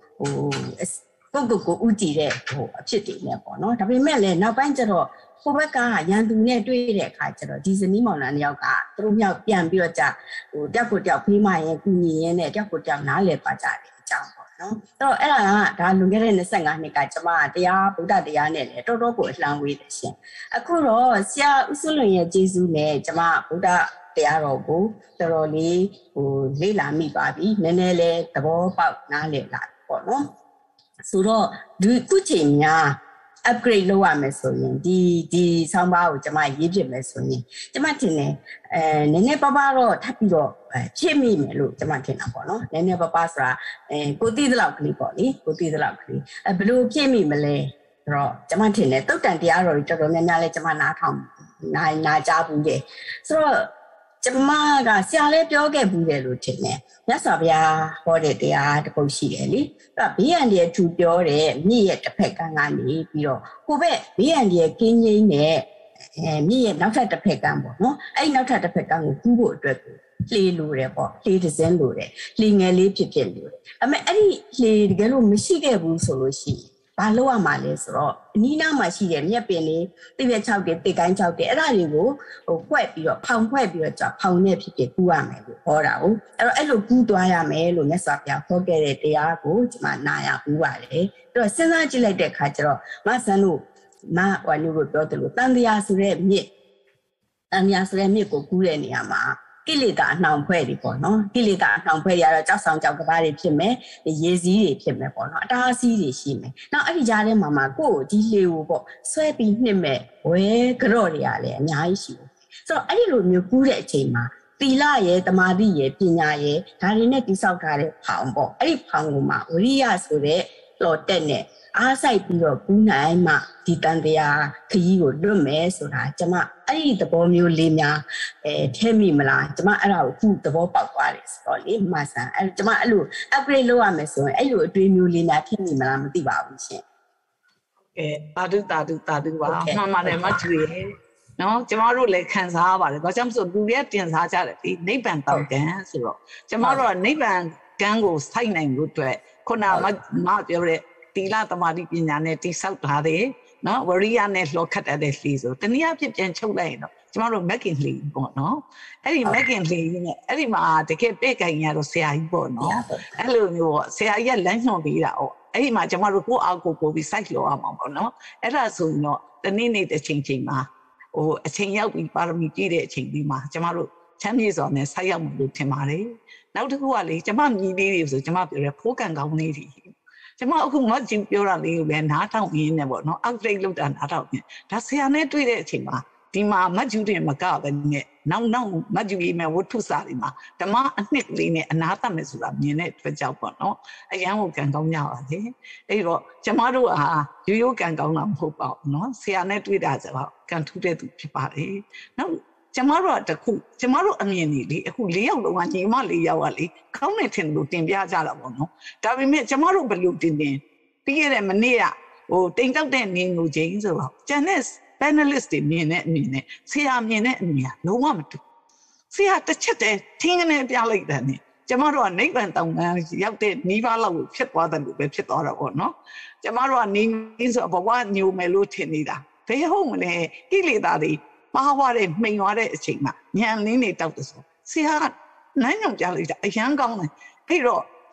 တည်တဲ့အဖြစ်တွေနဲ့ပေါ့နော်ဒါပေမဲ့လည်းနောက်ပိုင်းကျတော့ဟိုဘက်ကရန်သူနဲ့တွေ့တဲ့အခါကျတော့ဒီဇနီးမောင်နှံတယောက်ကသူတို့မြောက်ပြန်ပြီးတော့တက်ကိုတက်ဖေးမရင်ကုညီရင်းနဲ့တက်ကိုတက်နားလည်ပါကြတယ်အကြောင်းပေါ့နော်အဲ့တော့အဲ့ဒါလွန်ခဲ့တဲ့25နှစ်ကကျမတရားဗုဒ္ဓတရားနဲ့လည်းတော်တော်ကိုအလှမ်းဝေးတယ်ရှင်အခုတော့ဆရာဦးစွန်းလွင်ရဲ့ကျေးဇူးနဲ့ကျမဗုဒ္ဓတရားတော်ကိုတော်တော်လေးလေ့လာမိပါပြီနည်းနည်းလေးသဘောပေါက်နားလည်လာပေါ့နော်ဆိုတော့ဒီခုချိန်များ upgrade လုပ်ရမယ်ဆိုရင်ဒီဆောင်းပါးကိုကျမရေးပြမယ်ဆိုရင်ကျမထင်တယ်နည်းနည်းပါးပါးတော့ထပ်ပြီးတော့ဖြည့်မိမယ်လို့ကျမထင်တာပေါ့နော်နည်းနည်းပါးပါးဆိုတာကိုသိသလောက်ကလေးပေါ့လေကိုသိသလောက်ကလေးဘယ်လိုဖြည့်မိမလဲဆိုတော့ကျမထင်တယ်တုတ်တန်တရားတော်ကြီးတော်တော်များများလဲကျမနားထောင်နာကြားဘူးတယ်ဆိုတော့ကျမကဆရာလည်းပြောခဲ့ဘူးတယ်လို့ထင်တယ်မြတ်စွာဘုရားဟောတဲ့တရားတစ်ပုဒ်ရှိတယ်လေအဲ့ဘေးရန်တွေသူပြောတဲ့မြည့်ရဲ့တစ်ဖက်ကန်းကနေပြီးတော့ကိုပဲဘေးရန်တွေကင်းငိမ့်နဲ့မြည့်ရဲ့နောက်ထပ်တစ်ဖက်ကန်းပေါ့နော်အဲ့နောက်ထပ်တစ်ဖက်ကန်းကိုကူးဖို့အတွက်ကိုလှေလိုတယ်ပေါ့လှေတစ်စင်းလိုတယ်လှေငယ်လေးဖြစ်လိုတယ်အဲ့မဲ့အဲ့ဒီလှေတကယ်လို့မရှိခဲ့ဘူးဆိုလို့ရှိရင်ဘာလို့ရမှာလဲဆိုတော့အနီးနားမှာရှိတဲ့မြက်ပင်လေးတိပြက်6တဲ့တိတ်ကိုင်း6တဲ့အဲ့ဒါတွေကိုဖွက်ပြီးတော့ဖောင်ဖွက်ပြီးတော့ကြောက်ဖောင်နဲ့ဖြစ်ကူးရမယ်လို့ဟောတာဟုတ်အဲ့လိုကူးသွားရမယ်လို့မြတ်စွာဘုရားဟောခဲ့တဲ့တရားကိုကျွန်မနာရဘူးပါတယ်အဲ့တော့စဉ်းစားကြည့်လိုက်တဲ့အခါကျတော့မဆန်းတို့ဟိုလူတို့ပြောတယ်လို့တန်တရားဆိုတဲ့မြစ်ကိုကူးတဲ့နေရာမှာကိလေသာအနှောင်ဖွဲ့တွေပေါ့နော်ကိလေသာအနှောင်ဖွဲ့ရတော့ကြောက်ဆောင်ကြောက်ကဘာတွေဖြစ်မယ်ရေစည်းတွေဖြစ်မယ်ပေါ့နော်အတားအဆီးတွေရှိမယ်နောက်အဲ့ဒီကြားထဲမှာကိုယ့်ကိုဒီလေကိုပေါ့ဆွဲပြီးနှစ်မဲ့ဝဲကြော့တွေကလည်းအများကြီးရှိတယ်ဆိုတော့အဲ့ဒီလိုမျိုးကူးတဲ့အချိန်မှာသီလရဲ့တမာတိရဲ့ပညာရဲ့ဒါတွေနဲ့တိဆောက်ထားတဲ့ဖောင်ပေါ့အဲ့ဒီဖောင်ကိုမှဝိရိယဆိုတဲ့လော်တက်နဲ့အားဆိုင်ပြီးတော့ကူးနိုင်မှဒီတန်တရားခကြီးကိုလွတ်မယ်ဆိုတာကျမအဲ့ဒီသဘောမျိုးလေးများထဲမိမလားကျမအဲ့ဒါကိုခုသဘောပေါက်သွားတယ်ဆိုတော့လေမဆန်အဲ့ကျမအဲ့လို upgrade လုပ်ရမယ်ဆိုရင်အဲ့လိုအတွေးမျိုးလေးများထဲမိမလားမသိပါဘူးရှင်တာတုပါမှန်ပါတယ်မတူရဲ့နော်ကျမတို့လည်းခံစားရပါတယ်ဘာကြောင့်ဆိုလူတွေကတင်စားကြတယ်ဒီနိဗ္ဗာန်တောက်ကန်ဆိုတော့ကျမတို့ကနိဗ္ဗာန်ကန်းကိုစိုက်နိုင်လို့အတွက်ခုနမပြောတဲ့တီလာတမာတိပညာနဲ့တိဆောက်ထားတယ်နော်ဝရိယနဲ့လှော်ခတ်တဲ့လှေဆိုတနည်းအားဖြင့်ပြန်ချုပ်လိုက်ရင်တော့ကျမတို့မက်ကင်လှေပေါ့နော်အဲ့ဒီမက်ကင်လှေနဲ့အဲ့ဒီမှာတကယ်ပြေးကြင်ရတော့ဆရာကြီးပေါ့နော်အဲ့လိုမျိုးပေါ့ဆရာကြီးကလမ်းညွှန်ပေးတာ哦အဲ့ဒီမှာကျမတို့ကိုအားကိုပို့ပြီးစိုက်လို့ရမှာပေါ့နော်အဲ့ဒါဆိုရင်တော့တနေ့နေ့တစ်ချိန်မှာအချိန်ရောက်ပြီးပါရမီပြည့်တဲ့အချိန်ဒီမှာကျမတို့ချမ်းမြေစွာနဲ့ဆိုက်ရောက်မှုလို့ထင်ပါတယ်နောက်တစ်ခုကလေကျမမြည်လေးတွေဆိုကျမပြောရဲဖိုးကန်ကောင်းလေးတွေကျမအခုမကြည့်ပြောတာလေးကိုလည်းနားထောင်ရင်းနဲ့ပေါ့နော် upgrade လုပ်တာနားထောင်ရင်းဒါဆရာနဲ့တွေ့တဲ့အချိန်မှာဒီမှာမတ်ကျူးတွေမကပဲနဲ့နောက်မတ်ကျူးရေးမဲ့ဝတ္ထုစာတွေမှာဓမ္မအနှစ်လေးနဲ့အနာတတ်မယ်ဆိုတာမြင်တဲ့အတွက်ကြောင့်ပေါ့နော်အရန်ကိုကံကောင်းကြပါလေအဲ့တော့ကျမတို့ဟာရိုးရိုးကံကောင်းတာမဟုတ်ပါဘူးနော်ဆရာနဲ့တွေ့တာဆိုတော့ကံထူးတဲ့သူဖြစ်ပါတယ်နောက်ကျမတို့ကတခုကျမတို့အမြင်လေးအခု၄ယောက်လုံးကညီမ၄ယောက်ကလေကောင်းနေတယ်လို့တင်ပြကြတာပေါ့နော်ဒါပေမဲ့ကျမတို့ဘယ်လိုတင်ပြီးခဲ့တဲ့မနေ့ကတိမ်တောက်တဲ့နေငူချင်းဆိုတော့ကျန်တဲ့ panelist တွေမြင်တဲ့အမြင်နဲ့ဆရာမြင်တဲ့အမြင်ကလုံးဝမတူဆရာတစ်ချက်တည်းထင်းကနေပြလိုက်တယ်နဲ့ကျမတို့ကနိဗ္ဗာန်တောင်ကရောက်တဲ့နီးပါးလောက်ကိုဖြစ်သွားတယ်လို့ပဲဖြစ်သွားတာပေါ့နော်ကျမတို့ကနေဆိုဘဝညိုမယ်လို့ထင်နေတာဘယ်ဟုတ်မလဲကိလေသာတွေပါဝါတဲ့မှိန်သွားတဲ့အချိန်မှာညံလင်းနေတောက်တယ်ဆိုဆရာကနန်းညုံပြလိုက်တာအရန်ကောင်းတယ်အဲ့တော့ဒီ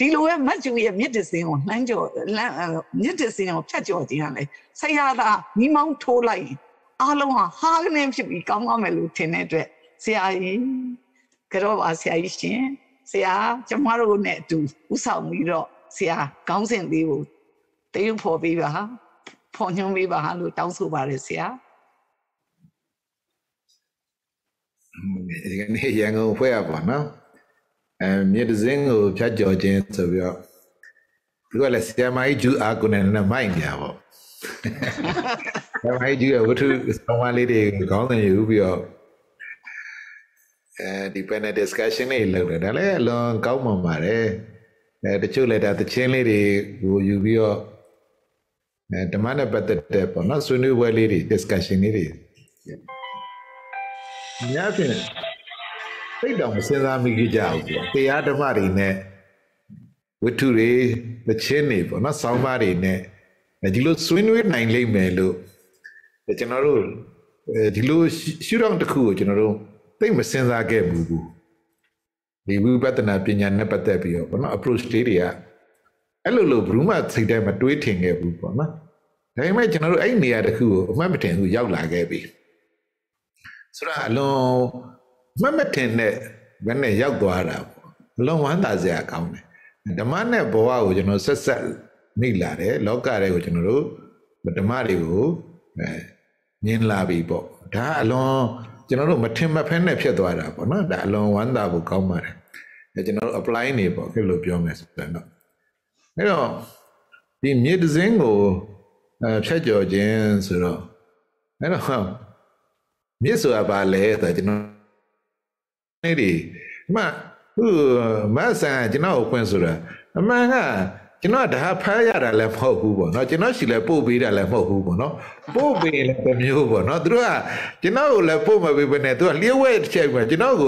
ဒီလိုပဲမတ်ကျူရဲ့မြစ်တစင်းကိုလှမ်းကြော်မြစ်တစင်းကိုဖြတ်ကြော်ခြင်းရတယ်ဆရာသာမိမောင်းထိုးလိုက်အားလုံးဟာကနေဖြစ်ပြီးကောင်းကောင်းမယ်လို့ထင်တဲ့အတွက်ဆရာကြီးကတော့ပါဆရာကြီးရှင်ဆရာကျမတို့နဲ့အတူဥဆောင်ပြီးတော့ဆရာကောင်းစဉ်လေးကိုတရုပ်ဖော်ပေးပါဖော်ညွှန်းပေးပါလို့တောင်းဆိုပါတယ်ဆရာဒီကနေ့ရန်ကုန်ဖွဲ့ရပါနော်မြစ်တစင်းကိုဖြတ်ကျော်ခြင်းဆိုပြီးတော့သူကလည်းဆရာမကြီးဂျူအားကိုနဲ့မိုက်ကြပါဆရာမကြီးဂျူရဲ့ဝတ္ထုဆောင်မလေးတွေခေါင်းစဉ်ယူပြီးတော့ဒီ panel discussion လေးလုပ်တယ်ဒါလည်းအလွန်ကောင်းမှပါတယ်တချို့လည်းဒါတချင်းလေးတွေကိုယူပြီးတော့ဓမ္မနဲ့ပတ်သက်တဲ့ပေါ့နော်ဆွေးနွေးပွဲလေးတွေ discussion လေးတွေများဖြင့်သိတော့မစဉ်းစားမိကြဘူးပေါ့တရားဓမ္မတွေနဲ့ဝတ္ထုတွေတချင်းတွေပေါ့နော်ဆောင်းပါးတွေနဲ့ဒီလိုဆွေးနွေးနိုင်လိမ့်မယ်လို့ကျွန်တော်တို့ဒီလိုရှုထောင့်တစ်ခုကိုကျွန်တော်တို့သိမစဉ်းစားခဲ့ဘူးဒီဝိပဿနာပညာနဲ့ပတ်သက်ပြီးတော့ပေါ့နော် approach တွေကအဲ့လိုဘယ်သူမှစိတ်ထဲမှာတွေးထင်ခဲ့ဘူးပေါ့နော်ဒါပေမဲ့ကျွန်တော်တို့အဲ့နေရာတစ်ခုကိုအမှတ်မထင်ဘူးရောက်လာခဲ့ပြီဆိုတော့အလွန်မထင်တဲ့ဘယ်နဲ့ရောက်သွားတာပေါ့အလွန်ဝမ်းသာစရာကောင်းတယ်ဓမ္မနဲ့ဘဝကိုကျွန်တော်ဆက်မိလာတယ်လောကတွေကိုကျွန်တော်တို့ဓမ္မတွေကိုမြင်လာပြီပေါ့ဒါအလွန်ကျွန်တော်တို့မထင်မဖက်နဲ့ဖြစ်သွားတာပေါ့နော်ဒါအလွန်ဝမ်းသာဖို့ကောင်းပါတယ်ကျွန်တော်တို့ apply နေပေါ့ခက်လို့ပြောမယ်ဆိုတော့အဲ့တော့ဒီမြေတစင်းကိုဖြတ်ကျော်ခြင်းဆိုတော့အဲ့တော့မြစ်ဆိုတာဘာလဲဆိုတော့ကျွန်တော်နေဒီမဆန်ကျွန်တော်ကိုဖွင့်ဆိုတာအမှန်ကကျွန်တော်ဒါဖမ်းရတာလည်းမဟုတ်ဘူးပေါ့နော်ကျွန်တော်ရှိလည်းပို့ပေးတာလည်းမဟုတ်ဘူးပေါ့နော်ပို့ပေးလည်းတစ်မျိုးပေါ့နော်သူတို့ကကျွန်တော်ကိုလည်းပို့မပေးဘဲနဲ့သူကလျှို့ဝှက်ချက်ပဲကျွန်တော်က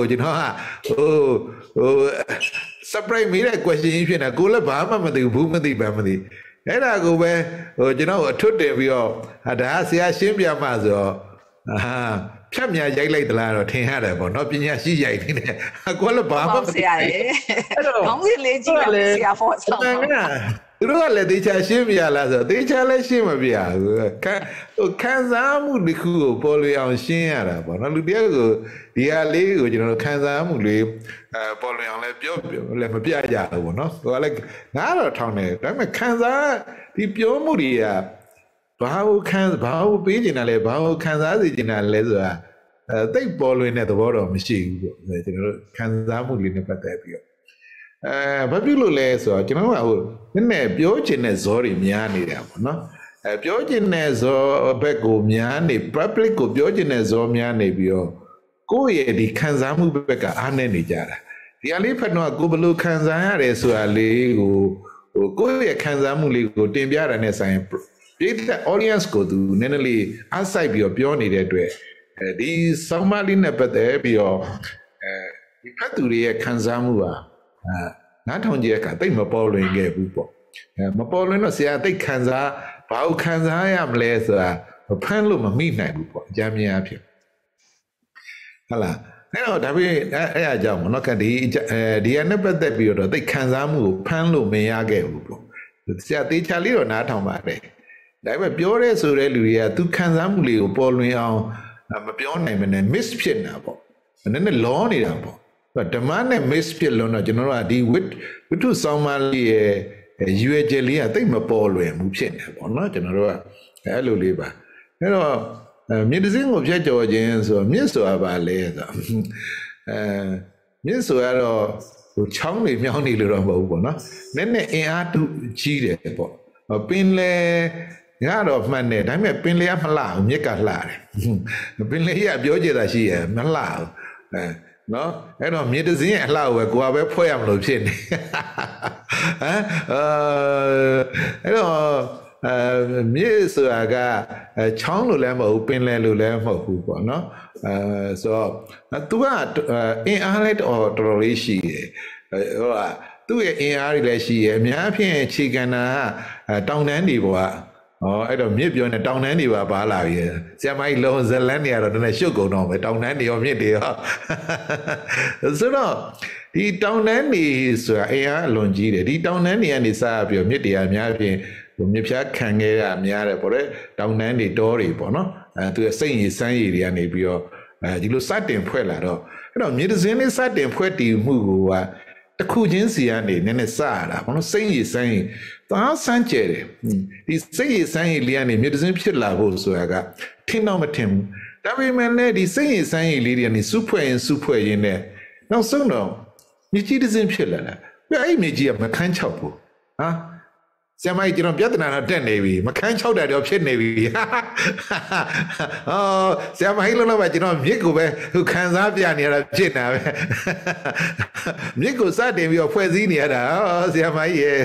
surprise မိတဲ့ question ဖြစ်နေကိုလည်းဘာမှမသိဘူးမသိပါမသိအဲ့ဒါကိုပဲကျွန်တော်အထွတ်တင်ပြီးတော့ဒါဆရာရှင်းပြမှဆိုတော့ဖြတ်မြရိုက်လိုက်သလားတော့ထင်ရတယ်ပေါ့နော်ပညာရှိရိုက်နေတယ်ကိုလည်းဘာမှမသိဘူးအဲ့တော့ကောင်းစီလေးကြည့်ပါဆရာဖော်ဆောင်သူတို့ကလည်းတေချာရှင်းပြလားဆိုတော့တေချာလည်းရှင်းမပြဘူးခံစားမှုတစ်ခုကိုပေါ်လွင်အောင်ရှင်းရတာပေါ့နော်လူတယောက်ကိုဒီဟာလေးကိုကျွန်တော်တို့ခံစားမှုလေးပေါ်လွင်အောင်လည်းပြောလည်းမပြကြဘူးပေါ့နော်ဟိုကလည်းငါတော့ထောင်းတယ်ဒါပေမဲ့ခံစားဒီပြောမှုတွေကဘာကိုပေးနေတာလဲဘာကိုခံစားစေချင်တာလဲဆိုတာတိတ်ပေါ်လွင်တဲ့သဘောတော့မရှိဘူးပေါ့ကျွန်တော်တို့ခံစားမှုလေးနဲ့ပတ်သက်ပြီးတော့ဘာဖြစ်လို့လဲဆိုတော့ကျွန်တော်ကဟိုနည်းနည်းပြောချင်တဲ့ဇောတွေများနေတာပေါ့နော်ပြောချင်တဲ့ဇောဘက်ကိုများနေ public ကိုပြောချင်တဲ့ဇောများနေပြီးတော့ကိုယ့်ရဲ့ဒီခံစားမှုဘက်ကအားနည်းနေကြတာဒီအလေးဖက်တော့ကိုဘယ်လိုခံစားရတယ်ဆိုတာလေးကိုကိုယ့်ရဲ့ခံစားမှုလေးကိုတင်ပြရတဲ့ဆိုင်ပြည်တဲ့ audience ကိုသူနည်းနည်းလေးအားစိုက်ပြီးတော့ပြောနေတဲ့အတွက်ဒီဆောင်းပါးလေးနဲ့ပတ်သက်ပြီးတော့ဒီဖက်သူတွေရဲ့ခံစားမှုဟာနားထောင်ကြည့်ကတိတ်မပေါ်လွင်ခဲ့ဘူးပေါ့မပေါ်လွင်တော့ဆရာတိတ်ခံစားဘာလို့ခံစားရမလဲဆိုတာဖမ်းလို့မမိနိုင်ဘူးပေါ့အကြမ်းမြင်အဖြစ်ဟုတ်လားအဲ့တော့ဒါပေမဲ့အဲ့အကြောင်းမနော်ကဒီရနဲ့ပတ်သက်ပြီးတော့တိတ်ခံစားမှုကိုဖမ်းလို့မရခဲ့ဘူးပေါ့ဆရာတေချာလေးတော့နားထောင်ပါတယ်ဒါပေမဲ့ပြောရဲဆိုတဲ့လူတွေကသူခံစားမှုလေးကိုပေါ်လွင်အောင်မပြောနိုင်မနဲ့ miss ဖြစ်နေတာပေါ့နည်းနည်းလောနေတာပေါ့ဓမ္မနဲ့ miss ဖြစ်လို့တော့ကျွန်တော်တို့ကဒီဝတ္ထုဆောင်မလေးရဲ့ရွေကျလေးကတိတ်မပေါ်လွင်ဘူးဖြစ်နေပေါ့နော်ကျွန်တော်တို့ကအဲ့လိုလေးပါအဲ့တော့မြေတစင်းကိုဖြတ်ကျော်ခြင်းဆိုတော့မြစ်ဆိုတာပါလဲဆိုမြစ်ဆိုရတော့ဟိုချောင်းတွေမြောင်းနေလို့တော့မဟုတ်ဘူးပေါ့နော်နည်းနည်းအင်အားကြီးတယ်ပေါ့ပင်လေငါတော့မှန်တယ်ဒါပေမဲ့ပင်လေကမလှဘူးမြစ်ကလှတယ်ပင်လေကပြောကြတာရှိရမလှဘူးနော်အဲ့တော့မြေတစင်းရဲ့အလှကိုပဲကိုကပဲဖွဲ့ရမလို့ဖြစ်နေဟမ်အဲ့တော့မြေဆိုတာကချောင်းလို့လည်းမဟုတ်ဘူးပင်လယ်လို့လည်းမဟုတ်ဘူးပေါ့နော်ဆိုတော့သူကအင်အားလည်းတော်တော်လေးရှိတယ်ဟိုကသူ့ရဲ့အင်အားတွေလည်းရှိတယ်အများဖြင့်အခြေခံတာတောင်တန်းတွေပေါ့အဲ့တော့မြစ်ပြောနေတောင်တန်းတွေပါလာပြီဆရာမကြီးလုံးဇလန်းတွေကတော့တနေ့ရှုပ်ကုန်တော့မယ်တောင်တန်းတွေရောမြစ်တွေရောဆိုတော့ဒီတောင်တန်းတွေဆိုတာအင်အားအလွန်ကြီးတယ်ဒီတောင်တန်းတွေကနေစပြီးမြစ်တွေအများဖြင့်မြစ်ဖြားခံခဲ့တာများတယ်ပေါ့လေတောင်တန်းတွေတောတွေပေါ့နော်သူကစိတ်ရည်စမ်းရည်တွေကနေပြီးတော့ဒီလိုစတင်ဖွဲ့လာတော့အဲ့တော့မြေတစင်းလေးစတင်ဖွဲ့တည်မှုကတစ်ခုချင်းစီကနေနည်းနည်းစရတာဘာလို့စိတ်ရည်စမ်းရည်သားစမ်းကျဲတယ်ဒီစိတ်ရည်စမ်းရည်လေးကနေမြေတစင်းဖြစ်လာဖို့ဆိုတာကထင်တော့မထင်ဘူးဒါပေမဲ့လည်းဒီစိတ်ရည်စမ်းရည်လေးတွေကနေစုဖွဲ့ရင်နဲ့နောက်ဆုံးတော့မြေကြီးတစင်းဖြစ်လာတာပြအဲ့မြေကြီးကမခန်းချောက်ဘူးဟာဆရာမကြီးကျွန်တော်ပြဿနာတော့တက်နေပြီမခန်းချောက်တာတော့ဖြစ်နေပြီဆရာမကြီးလုံးပဲကျွန်တော်မြစ်ကိုပဲခံစားပြနေရတာဖြစ်နေတာပဲမြစ်ကိုစတင်ပြီးတော့ဖွဲ့စည်းနေရတာဆရာမကြီးရဲ့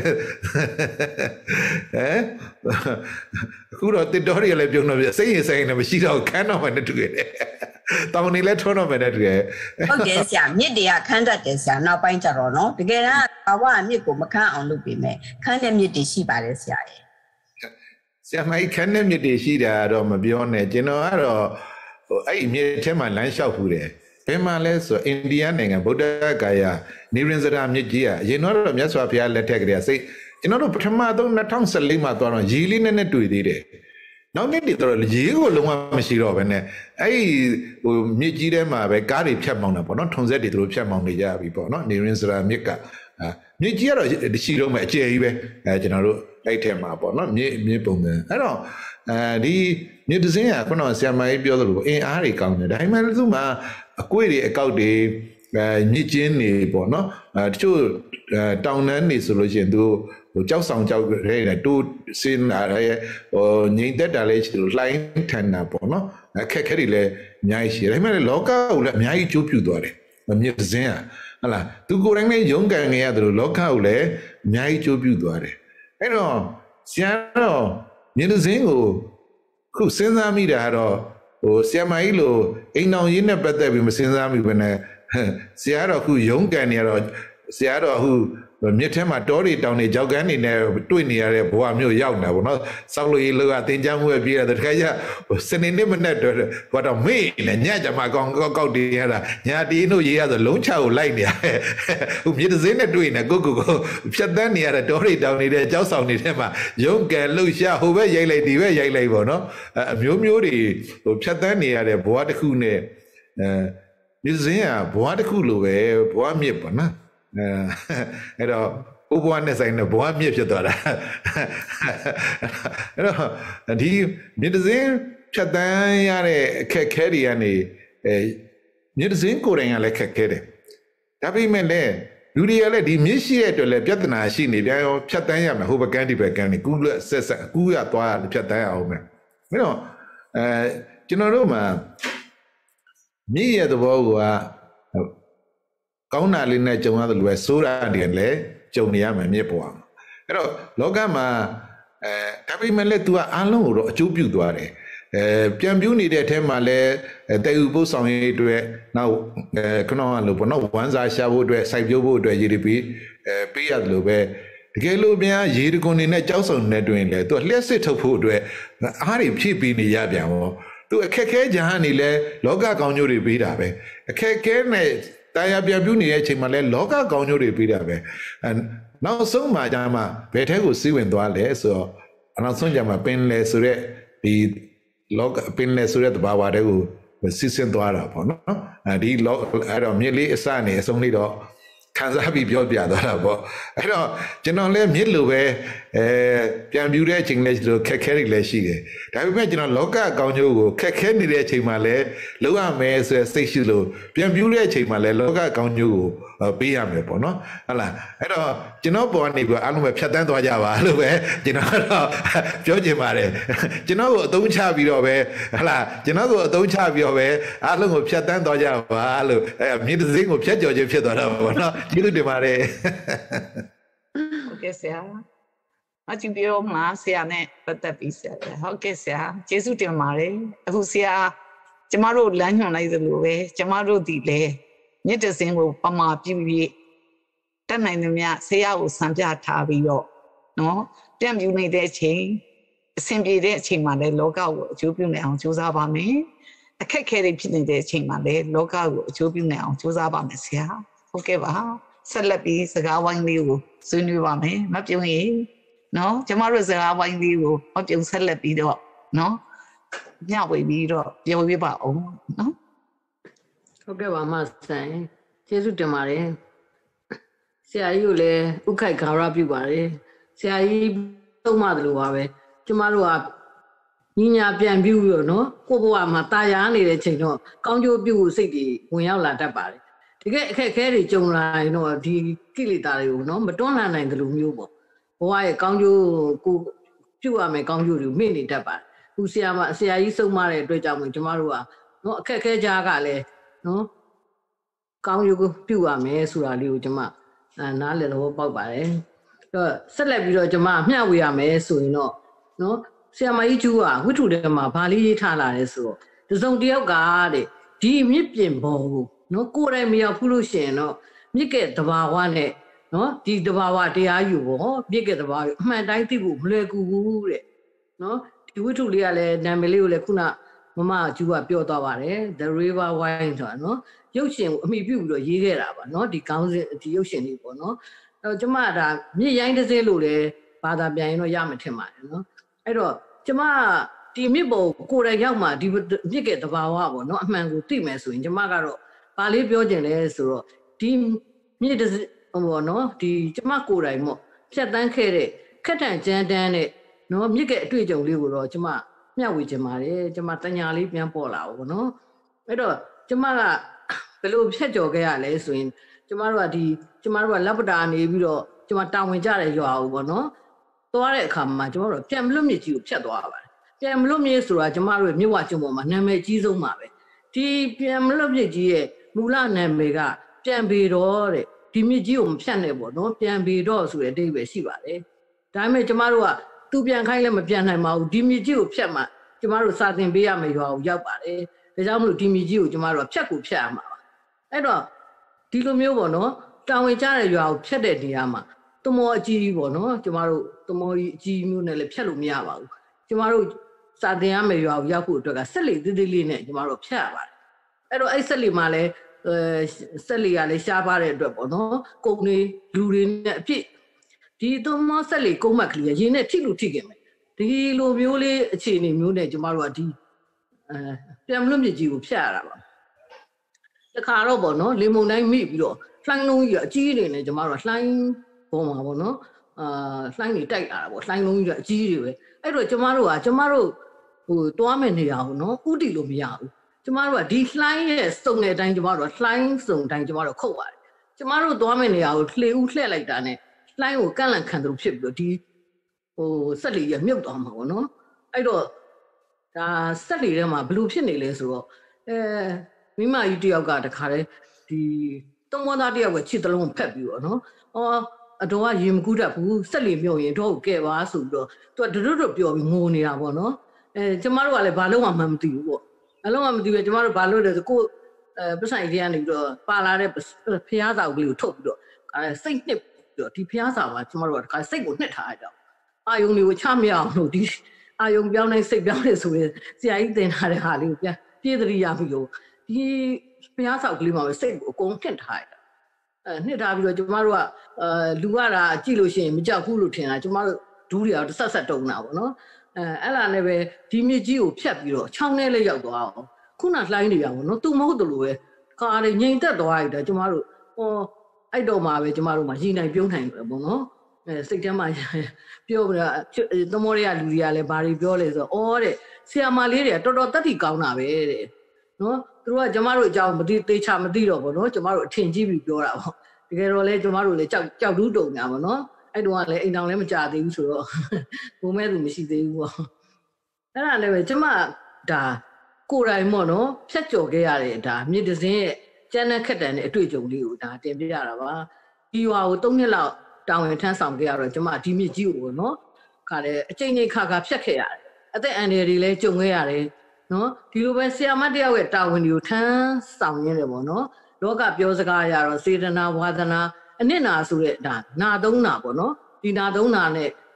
အခုတော့တစ်တော်ရလည်းပြုံးတော့ပြစိတ်ရင်ဆိုင်နေမရှိတော့ခန်းတော့မှနဲ့တူရတယ်တောင်းနေလဲထွန်းတော့မှနဲ့တူရဟုတ်ကဲ့ဆရာမြစ်တွေကခန်းတတ်တယ်ဆရာနောက်ပိုင်းကျတော့နော်တကယ်တော့ဘာဝမြစ်ကိုမခန်းအောင်လုပ်ပေးမယ်ခန်းတဲ့မြစ်တွေရှိပါတယ်ဆရာရဲ့ဆရာမကြီးခန်းတဲ့မြစ်တွေရှိတာတော့မပြောနဲ့ကျွန်တော်ကတော့အဲ့မြစ်ထဲမှာလမ်းလျှောက်ဖူးတယ်ဘယ်မှာလဲဆိုအိန္ဒိယနိုင်ငံဗုဒ္ဓဂါယာနိရင်းစရာမြစ်ကြီးကအရင်တော့မြတ်စွာဘုရားလက်ထက်ကတည်းကစိတ်ကျွန်တော်တို့ပထမဆုံး2014မှာသွားတော့ရေလေးနဲ့တွေ့သေးတယ်နောက်နေ့တည်းတော့ရေကိုလုံးဝမရှိတော့ဘဲနဲ့အဲ့မြစ်ကြီးထဲမှာပဲကားတွေဖြတ်မောင်းတာပေါ့နော်ထုံဆက်တွေသူတို့ဖြတ်မောင်းနေကြပြီပေါ့နော်နိရင်းစရာမြစ်ကမြစ်ကြီးကတော့ရှိတော့မယ်အကျယ်ကြီးပဲကျွန်တော်တို့အဲ့ထဲမှာပေါ့နော်မြစ်ပုံစံအဲ့တော့ဒီမြစ်တစင်းကခုနကဆရာမကြီးပြောသလိုအင်အားတွေကောင်းတယ်ဒါပေမဲ့သူ့မှာအကွေ့တွေအကောက်တွေမြစ်ကျင်းတွေပေါ့နော်တချို့တောင်တန်းတွေဆိုလို့ရှိရင်သူကြောက်ဆောင်ကြောက်ရဲတိုးစင်းလာရဲငြိမ်သက်တာလည်းရှိလို့လှိုင်းထန်တာပေါ့နော်အခက်ခဲတွေလည်းအများကြီးရှိတယ်ဒါပေမဲ့လောကကိုလည်းအများကြီးကျိုးပြူသွားတယ်မြစ်စင်းဟာဟုတ်လားသူကိုယ်တိုင်လည်းရုန်းကန်နေရတယ်လို့လောကကိုလည်းအများကြီးကျိုးပြူသွားတယ်အဲ့တော့ဆရာတော့မြစ်စင်းကိုခုစဉ်းစားမိတာကတော့ဆရာမကြီးလိုအိမ်အောင်ရေးနဲ့ပတ်သက်ပြီးမစဉ်းစားမိဘနဲ့ဆရာတော့ခုရုန်းကန်နေရတော့ဆရာတော့အခုမြစ်ထဲမှာတောတွေတောင်တွေကြောက်ကန်းနေနဲ့တွေ့နေရတဲ့ဘဝမျိုးရောက်နေတာပေါ့နော်စောက်လို့ရေလောကတင်ကြမှုပဲပြေးတာတခါကျစနေနေ့မနေ့တော့ဘာတော့မေ့နေညကြမှာကောက်တင်ရတာညာတီးတို့ရေးရဆိုလုံးချကိုလိုက်နေရတယ်ခုမြစ်စင်းနဲ့တွေ့နေကိုဖြတ်တန်းနေရတဲ့တောတွေတောင်နေတဲ့ကြောက်ဆောင်နေတဲ့မှာရုန်းကန်လှုပ်ရှားဟိုဘက်ရိုက်လိုက်ဒီဘက်ရိုက်လိုက်ပေါ့နော်အမျိုးမျိုးတွေဖြတ်တန်းနေရတဲ့ဘဝတစ်ခုနဲ့မြစ်စင်းကဘဝတစ်ခုလိုပဲဘဝမြစ်ပေါ့နော်အဲ့တော့ဥပဝါနဲ့ဆိုင်တဲ့ဘဝမြစ်ဖြစ်သွားတာအဲ့တော့ဒီမြစ်တစင်းဖြတ်တန်းရတဲ့အခက်ခဲတွေကနေမြစ်တစင်းကိုယ်တိုင်ကလည်းခက်ခဲတယ်ဒါပေမဲ့လည်းလူတွေကလည်းဒီမြစ်ရှိတဲ့အတွက်လည်းပြဿနာရှိနေပြန်ရောဖြတ်တန်းရမယ်ဟိုဘက်ကန်းဒီဘက်ကန်းနေကူးလက်ဆက်ကူးရသွားဖြတ်တန်းရအောင်မယ်အဲ့တော့ကျွန်တော်တို့မှာမြစ်ရဲ့သဘောကကောင်းတာလေးနဲ့ကြုံရတယ်လို့ပဲစိုးတာတွေလည်းကြုံနေရမယ်မြစ်ပေါ်မှာအဲ့တော့လောကမှာဒါပေမဲ့လည်း तू ကအားလုံးကိုတော့အကျိုးပြုသွားတယ်ပြန်ပြူးနေတဲ့အထက်မှာလည်းတေယူပို့ဆောင်ရေးအတွက်နောက်ခဏလိုပေါ့နော်ဝမ်းစာရှာဖို့အတွက်စိုက်ပျိုးဖို့အတွက်ရည်ရည်ပြီးပေးရတယ်လို့ပဲတကယ်လို့ပြန်ရေတကွန်နေနဲ့ကြောက်ဆောင်နေတွင်လေ तू လျှက်စစ်ထုတ်ဖို့အတွက်အားတွေဖြည့်ပြီးနေရပြန်ပေါ့ तू အခက်ခဲကြဟန်နေလဲလောကကောင်းကျိုးတွေပေးတာပဲအခက်ခဲနဲ့တရားပြပြူးနေတဲ့အချိန်မှာလဲလောကကောင်းကျိုးတွေပေးတာပဲနောက်ဆုံးမှာကျမှဘယ်ထဲကိုစီးဝင်သွားလဲဆိုတော့နောက်ဆုံးကျမှပင်လေဆိုတဲ့ဒီလောကပင်လေဆိုတဲ့တဘာဝတွေကိုစီးဆင်းသွားတာပေါ့နော်ဒီအဲ့တော့မြစ်လေးအစနေအဆုံးလေးတော့ခံစားပြီးပြောပြသွားတာပေါ့အဲ့တော့ကျွန်တော်လည်းမြစ်လိုပဲပြန်ပြူတဲ့အချိန်လေးဆိုခက်ခဲတွေလည်းရှိတယ်ဒါပေမဲ့ကျွန်တော်လောကကောင်းကျိုးကိုခက်ခဲနေတဲ့အချိန်မှာလည်းလုပ်ရမယ်ဆိုတဲ့စိတ်ရှိလို့ပြန်ပြူတဲ့အချိန်မှာလည်းလောကကောင်းကျိုးကိုပေးရမယ်ပေါ့နော်ဟုတ်လားအဲ့တော့ကျွန်တော်ပေါ်ကနေပြီးအားလုံးပဲဖြတ်တန်းသွားကြပါလို့ပဲကျွန်တော်တော့ပြောချင်ပါတယ်ကျွန်တော်ကိုအသုံးချပြီးတော့ပဲဟုတ်လားကျွန်တော်ကိုအသုံးချပြီးတော့ပဲအားလုံးကိုဖြတ်တန်းသွားကြပါလို့မြစ်စင်းကိုဖြတ်ကျော်ခြင်းဖြစ်သွားတာပေါ့နော်ကျေးဇူးတင်ပါတယ်ဟုတ်ကဲ့ဆရာအကျဉ်းပြောမှာဆရာနဲ့ပတ်သက်ပြီးဆရာဟုတ်ကဲ့ဆရာကျေးဇူးတင်ပါတယ်အခုဆရာကျမတို့လမ်းညွှန်လိုက်သလိုပဲကျမတို့ဒီလေမြစ်တစင်းကိုပမာပြည့်တက်နိုင်သမျှဆရာကိုစံပြထားပြီးတော့နော်ပြန်ပြူနေတဲ့အချိန်တအဆင်ပြေတဲ့အချိန်မှာလည်းလောကကိုအကျိုးပြုနိုင်အောင်ကြိုးစားပါမယ်အခက်ခဲတွေဖြစ်နေတဲ့အချိန်မှာလည်းလောကကိုအကျိုးပြုနိုင်အောင်ကြိုးစားပါမယ်ဆရာဟုတ်ကဲ့ပါဆက်လက်ပြီးစကားဝိုင်းလေးကိုဆွေးနွေးပါမယ်မပြုံးရင်နော်ကျမတို့စကားဝိုင်းလေးကိုမပြုံးဆက်လက်ပြီးတော့နော်ညဝေပြီးတော့ပြောပြပါအောင်နော်ဟုတ်ကဲ့ပါမဆိုင်ကျေးဇူးတင်ပါတယ်ဆရာကြီးကိုလည်းဥခိုက်ခါရပြုပါတယ်ဆရာကြီးသုံးမှတယ်လို့ပါပဲကျမတို့ကညီညာပြန်ပြုပြီးတော့နော်ကိုယ့်ဘဝမှာတာယာနေတဲ့ချိန်တော့ကောင်းကျိုးပြုဖို့စိတ်တွေဝင်ရောက်လာတတ်ပါတယ်တကယ်အခက်အခဲတွေကြုံလာရင်တော့ဒီကိလေသာတွေကိုနော်မတွန်းလှန်နိုင်တယ်လို့မျိုးပေါ့ဘဝရဲ့ကောင်းကျိုးကိုပြုရမယ်ကောင်းကျိုးတွေမေ့နေတတ်ပါတယ်ခုဆရာကြီးဆုံးမတဲ့အတွက်ကြောင့်ကျမတို့ကနော်အခက်အခဲကြားကလည်းနော်ကောင်းကျိုးကိုပြုရမယ်ဆိုတာလေးကိုကျမနားလည်တော့ပေါက်ပါတယ်တော့ဆက်လက်ပြီးတော့ကျမမျှဝေရမယ်ဆိုရင်တော့နော်ဆရာမကြီးကျူးကဝိထုထဲမှာဗာလေးရေးထားလာတယ်ဆိုတော့တစုံတယောက်ကတဲ့ဒီမြစ်ပြင်ပေါ်ကိုနော်ကိုယ်တိုင်မရောက်ဘူးလို့ရှိရင်တော့မြစ်ကတဘာဝနဲ့နော်ဒီတဘာဝတရားယူပေါ့မြစ်ကတဘာဝအမှန်တိုင်းသိဖို့မလွယ်ကူဘူးတဲ့နော်ဒီဝိထုလေးကလည်းနာမည်လေးကိုလည်းခုနမမကျူးကပြောသွားပါတယ် The River Wine ဆိုတာနော်ရုပ်ရှင်ကိုအမိပြုပြီးတော့ရေးခဲ့တာပါနော်ဒီကောင်းစင်ဒီရုပ်ရှင်လေးပေါ့နော်အဲ့တော့ကျမဒါမြစ်ရိုင်းတစ်စင်းလို့လည်းဘာသာပြန်ရင်တော့ရမှထင်ပါတယ်နော်အဲ့တော့ကျမဒီမြစ်ပေါ်ကိုယ်တိုင်ရောက်မှဒီမြစ်ကတဘာဝပေါ့နော်အမှန်ကိုသိမယ်ဆိုရင်ကျမကတော့ဗာလေးပြောချင်လဲဆိုတော့ဒီမြစ်တစ်ပေါ့နော်ဒီကျမကိုယ်တိုင်ပေါ့ဖြတ်တန်းခဲ့တဲ့ခက်ထန်ကြမ်းတမ်းတဲ့နော်မြစ်ကအတွေ့အကြုံလေးကိုတော့ကျမမျှဝေချင်ပါတယ်ကျမတညာလေးပြန်ပေါ်လာပေါ့နော်အဲ့တော့ကျမကဘယ်လိုဖြတ်ကျော်ခဲ့ရလဲဆိုရင်ကျမတို့ကလက်ပတာနေပြီးတော့ကျမတာဝန်ကြတဲ့ရွာကိုပေါ့နော်သွားတဲ့အခါမှာကျမတို့ပြန်မလွတ်မြစ်ကြီးကိုဖြတ်သွားပါတယ်ပြန်မလွတ်မြစ်ဆိုတာကျမတို့မြစ်ဝကျွန်းပေါ်မှာနာမည်ကြီးဆုံးပါပဲဒီပြန်မလွတ်မြစ်ကြီးရဲ့မူလနာမည်ကပြန်ပေတော့တဲ့ဒီမြစ်ကြီးကိုမဖြတ်နဲ့ပေါ့နော်ပြန်ပေတော့ဆိုတဲ့အဓိပ္ပာယ်ရှိပါတယ်ဒါပေမဲ့ကျမတို့ကသူပြန်ခိုင်းလည်းမပြန်နိုင်ပါဘူးဒီမြစ်ကြီးကိုဖြတ်မှကျမတို့စာသင်ပေးရမယ့်ရွာကိုရောက်ပါတယ်ဒါကြောင့်မလို့ဒီမြစ်ကြီးကိုကျမတို့ကဖြတ်ကိုဖြတ်ရမှာပါအဲ့တော့ဒီလိုမျိုးပေါ့နော်တာဝန်ကျတဲ့ရွာကိုဖြတ်တဲ့နေရာမှာသမောအကြီးပေါ့နော်ကျမတို့သမောကြီးအကြီးမျိုးနဲ့လည်းဖြတ်လို့မရပါဘူးကျမတို့စာသင်ရမယ့်ရွာကိုရောက်ဖို့အတွက်ကဆက်လေသေးသေးလေးနဲ့ကျမတို့ဖြတ်ရပါတယ်အဲ့တော့အဲ့ဆက်လေမှာလည်းဆက်လေကလည်းရှားပါတဲ့အတွက်ပေါ့နော်ကုန်းတွေလူတွေနဲ့အဖြစ်ဒီသမောဆက်လေကုန်းမက်ကလေးရင်းနဲ့ထိလို့ထိခင်မယ်ဒီလိုမျိုးလေးအခြေအနေမျိုးနဲ့ကျမတို့ကဒီပြန်မလွတ်မြစ်ကြီးကိုဖြတ်ရတာပါတခါတော့ပေါ့နော်လေမုန်တိုင်းမိပြီးတော့လှိုင်းလုံးကြီးအကြီးတွေနဲ့ကျမတို့ကလှိုင်းပေါ်မှာပေါ့နော်လှိုင်းတွေတိုက်လာတာပေါ့လှိုင်းလုံးကြီးအကြီးတွေပဲအဲ့တော့ကျမတို့ဟိုတွားမဲ့နေရအောင်နော်ဥတီလို့မရဘူးကျမတို့ကဒီလှိုင်းရဲ့စုံတဲ့အတိုင်းကျမတို့လှိုင်းစုံတိုင်းကျမတို့ခုတ်ပါတယ်ကျမတို့တွားမဲ့နေရကိုလှေဦးလှည့်လိုက်တာနဲ့လှိုင်းကိုကန့်လန့်ခံသူဖြစ်ပြီးတော့ဒီဟိုဆက်လီရမြုပ်သွားမှာပေါ့နော်အဲ့တော့ဒါဆက်လီထဲမှာဘယ်လိုဖြစ်နေလဲဆိုတော့မိမကြီးတယောက်ကတခါတည်းဒီသုံးဝသားတယောက်ကခြေတလုံးဖက်ပြီးတော့နော်အတော်ကရေမကူးတတ်ဘူးဆက်လီမြုပ်ရင်တော့ကဲပါဆိုပြီးတော့သူကတို့ပြောပြီးငိုနေတာပေါ့နော်ကျမတို့ကလည်းဘာလို့မှမသိဘူးပေါ့အလုံးဝမသိဘူးကျမတို့ဘာလို့လဲဆိုကိုပဆိုင်ကြီးကနေပြီးတော့ပါလာတဲ့ဖျားစာကလေးကိုထုတ်ပြီးတော့စိတ်နှစ်ပြီးတော့ဒီဖျားစာကကျမတို့ကတခါစိတ်ကိုနှစ်ထားရတော့အာယုံတွေကိုချမရအောင်လို့ဒီအာယုံပြောင်းနေစိတ်ပြောင်းနေဆိုရင်ဆရာကြီးသင်ထားတဲ့ဟာလေးကိုပြန်ပြေးသတိရပြီးတော့ဒီဖျားစာကလေးမှာပဲစိတ်ကိုအကုန်နှစ်ထားရတာနှစ်ထားပြီးတော့ကျမတို့ကလူရတာကြည့်လို့ရှိရင်မကြောက်ဘူးလို့ထင်တာကျမတို့ဒူးတွေကတော့ဆက်ဆက်တုံတာပေါ့နော်အဲ့လာနဲ့ပဲဒီမြစ်ကြီးကိုဖြတ်ပြီးတော့ချောင်းထဲလေးရောက်သွားအောင်ခုနလှိုင်းတွေရအောင်နော်သူမဟုတ်တယ်လို့ပဲကားတွေငြိမ်သက်သွားရတာကျမတို့အဲ့တော့မှပဲကျမတို့မှရည်နိုင်ပြုံးနိုင်တယ်ပေါ့နော်စိတ်ထဲမှာပြောပြတာသမောတွေကလူတွေကလည်းဘာတွေပြောလဲဆိုတော့တဲ့ဆရာမလေးတွေကတော်တော်တတ်တည်ကောင်းတာပဲတဲ့နော်သူတို့ကကျမတို့အကြောင်းမသိသေးချာမသိတော့ဘောနော်ကျမတို့အထင်ကြီးပြီးပြောတာပေါ့တကယ်တော့လေကျမတို့လည်းကြောက်တူးတုံညာပေါ့နော်အဲ့တုန်းကလည်းအိမ်တောင်လည်းမကြသေးဘူးဆိုတော့ဘုံမဲ့သူမရှိသေးဘူးပေါ့အဲ့ဒါလည်းပဲကျမဒါကိုယ်တိုင်ပေါ့နော်ဖြတ်ကျော်ခဲ့ရတဲ့ဒါမြစ်တစင်းရဲ့ကျန်းတဲ့ခက်တန်တဲ့အတွေ့အကြုံလေးကိုဒါတင်ပြရတာပါဒီရွာကို3နှစ်လောက်တာဝန်ထမ်းဆောင်ခဲ့ရတော့ကျမဒီမြစ်ကြီးကိုနော်ခါတယ်အချိန်ကြီးခါဖြတ်ခဲ့ရတယ်အသက်အန္တရာယ်တွေလည်းကြုံခဲ့ရတယ်နော်ဒီလိုပဲဆရာမတယောက်ရဲ့တာဝန်တွေကိုထမ်းဆောင်ရင်းတယ်ပေါ့နော်လောကပြောစကားရတော့စေတနာဝါသနာအနစ်နာဆိုတဲ့ဒါနာသုံးနာပေါ့နော်ဒီနာသုံးနာနဲ့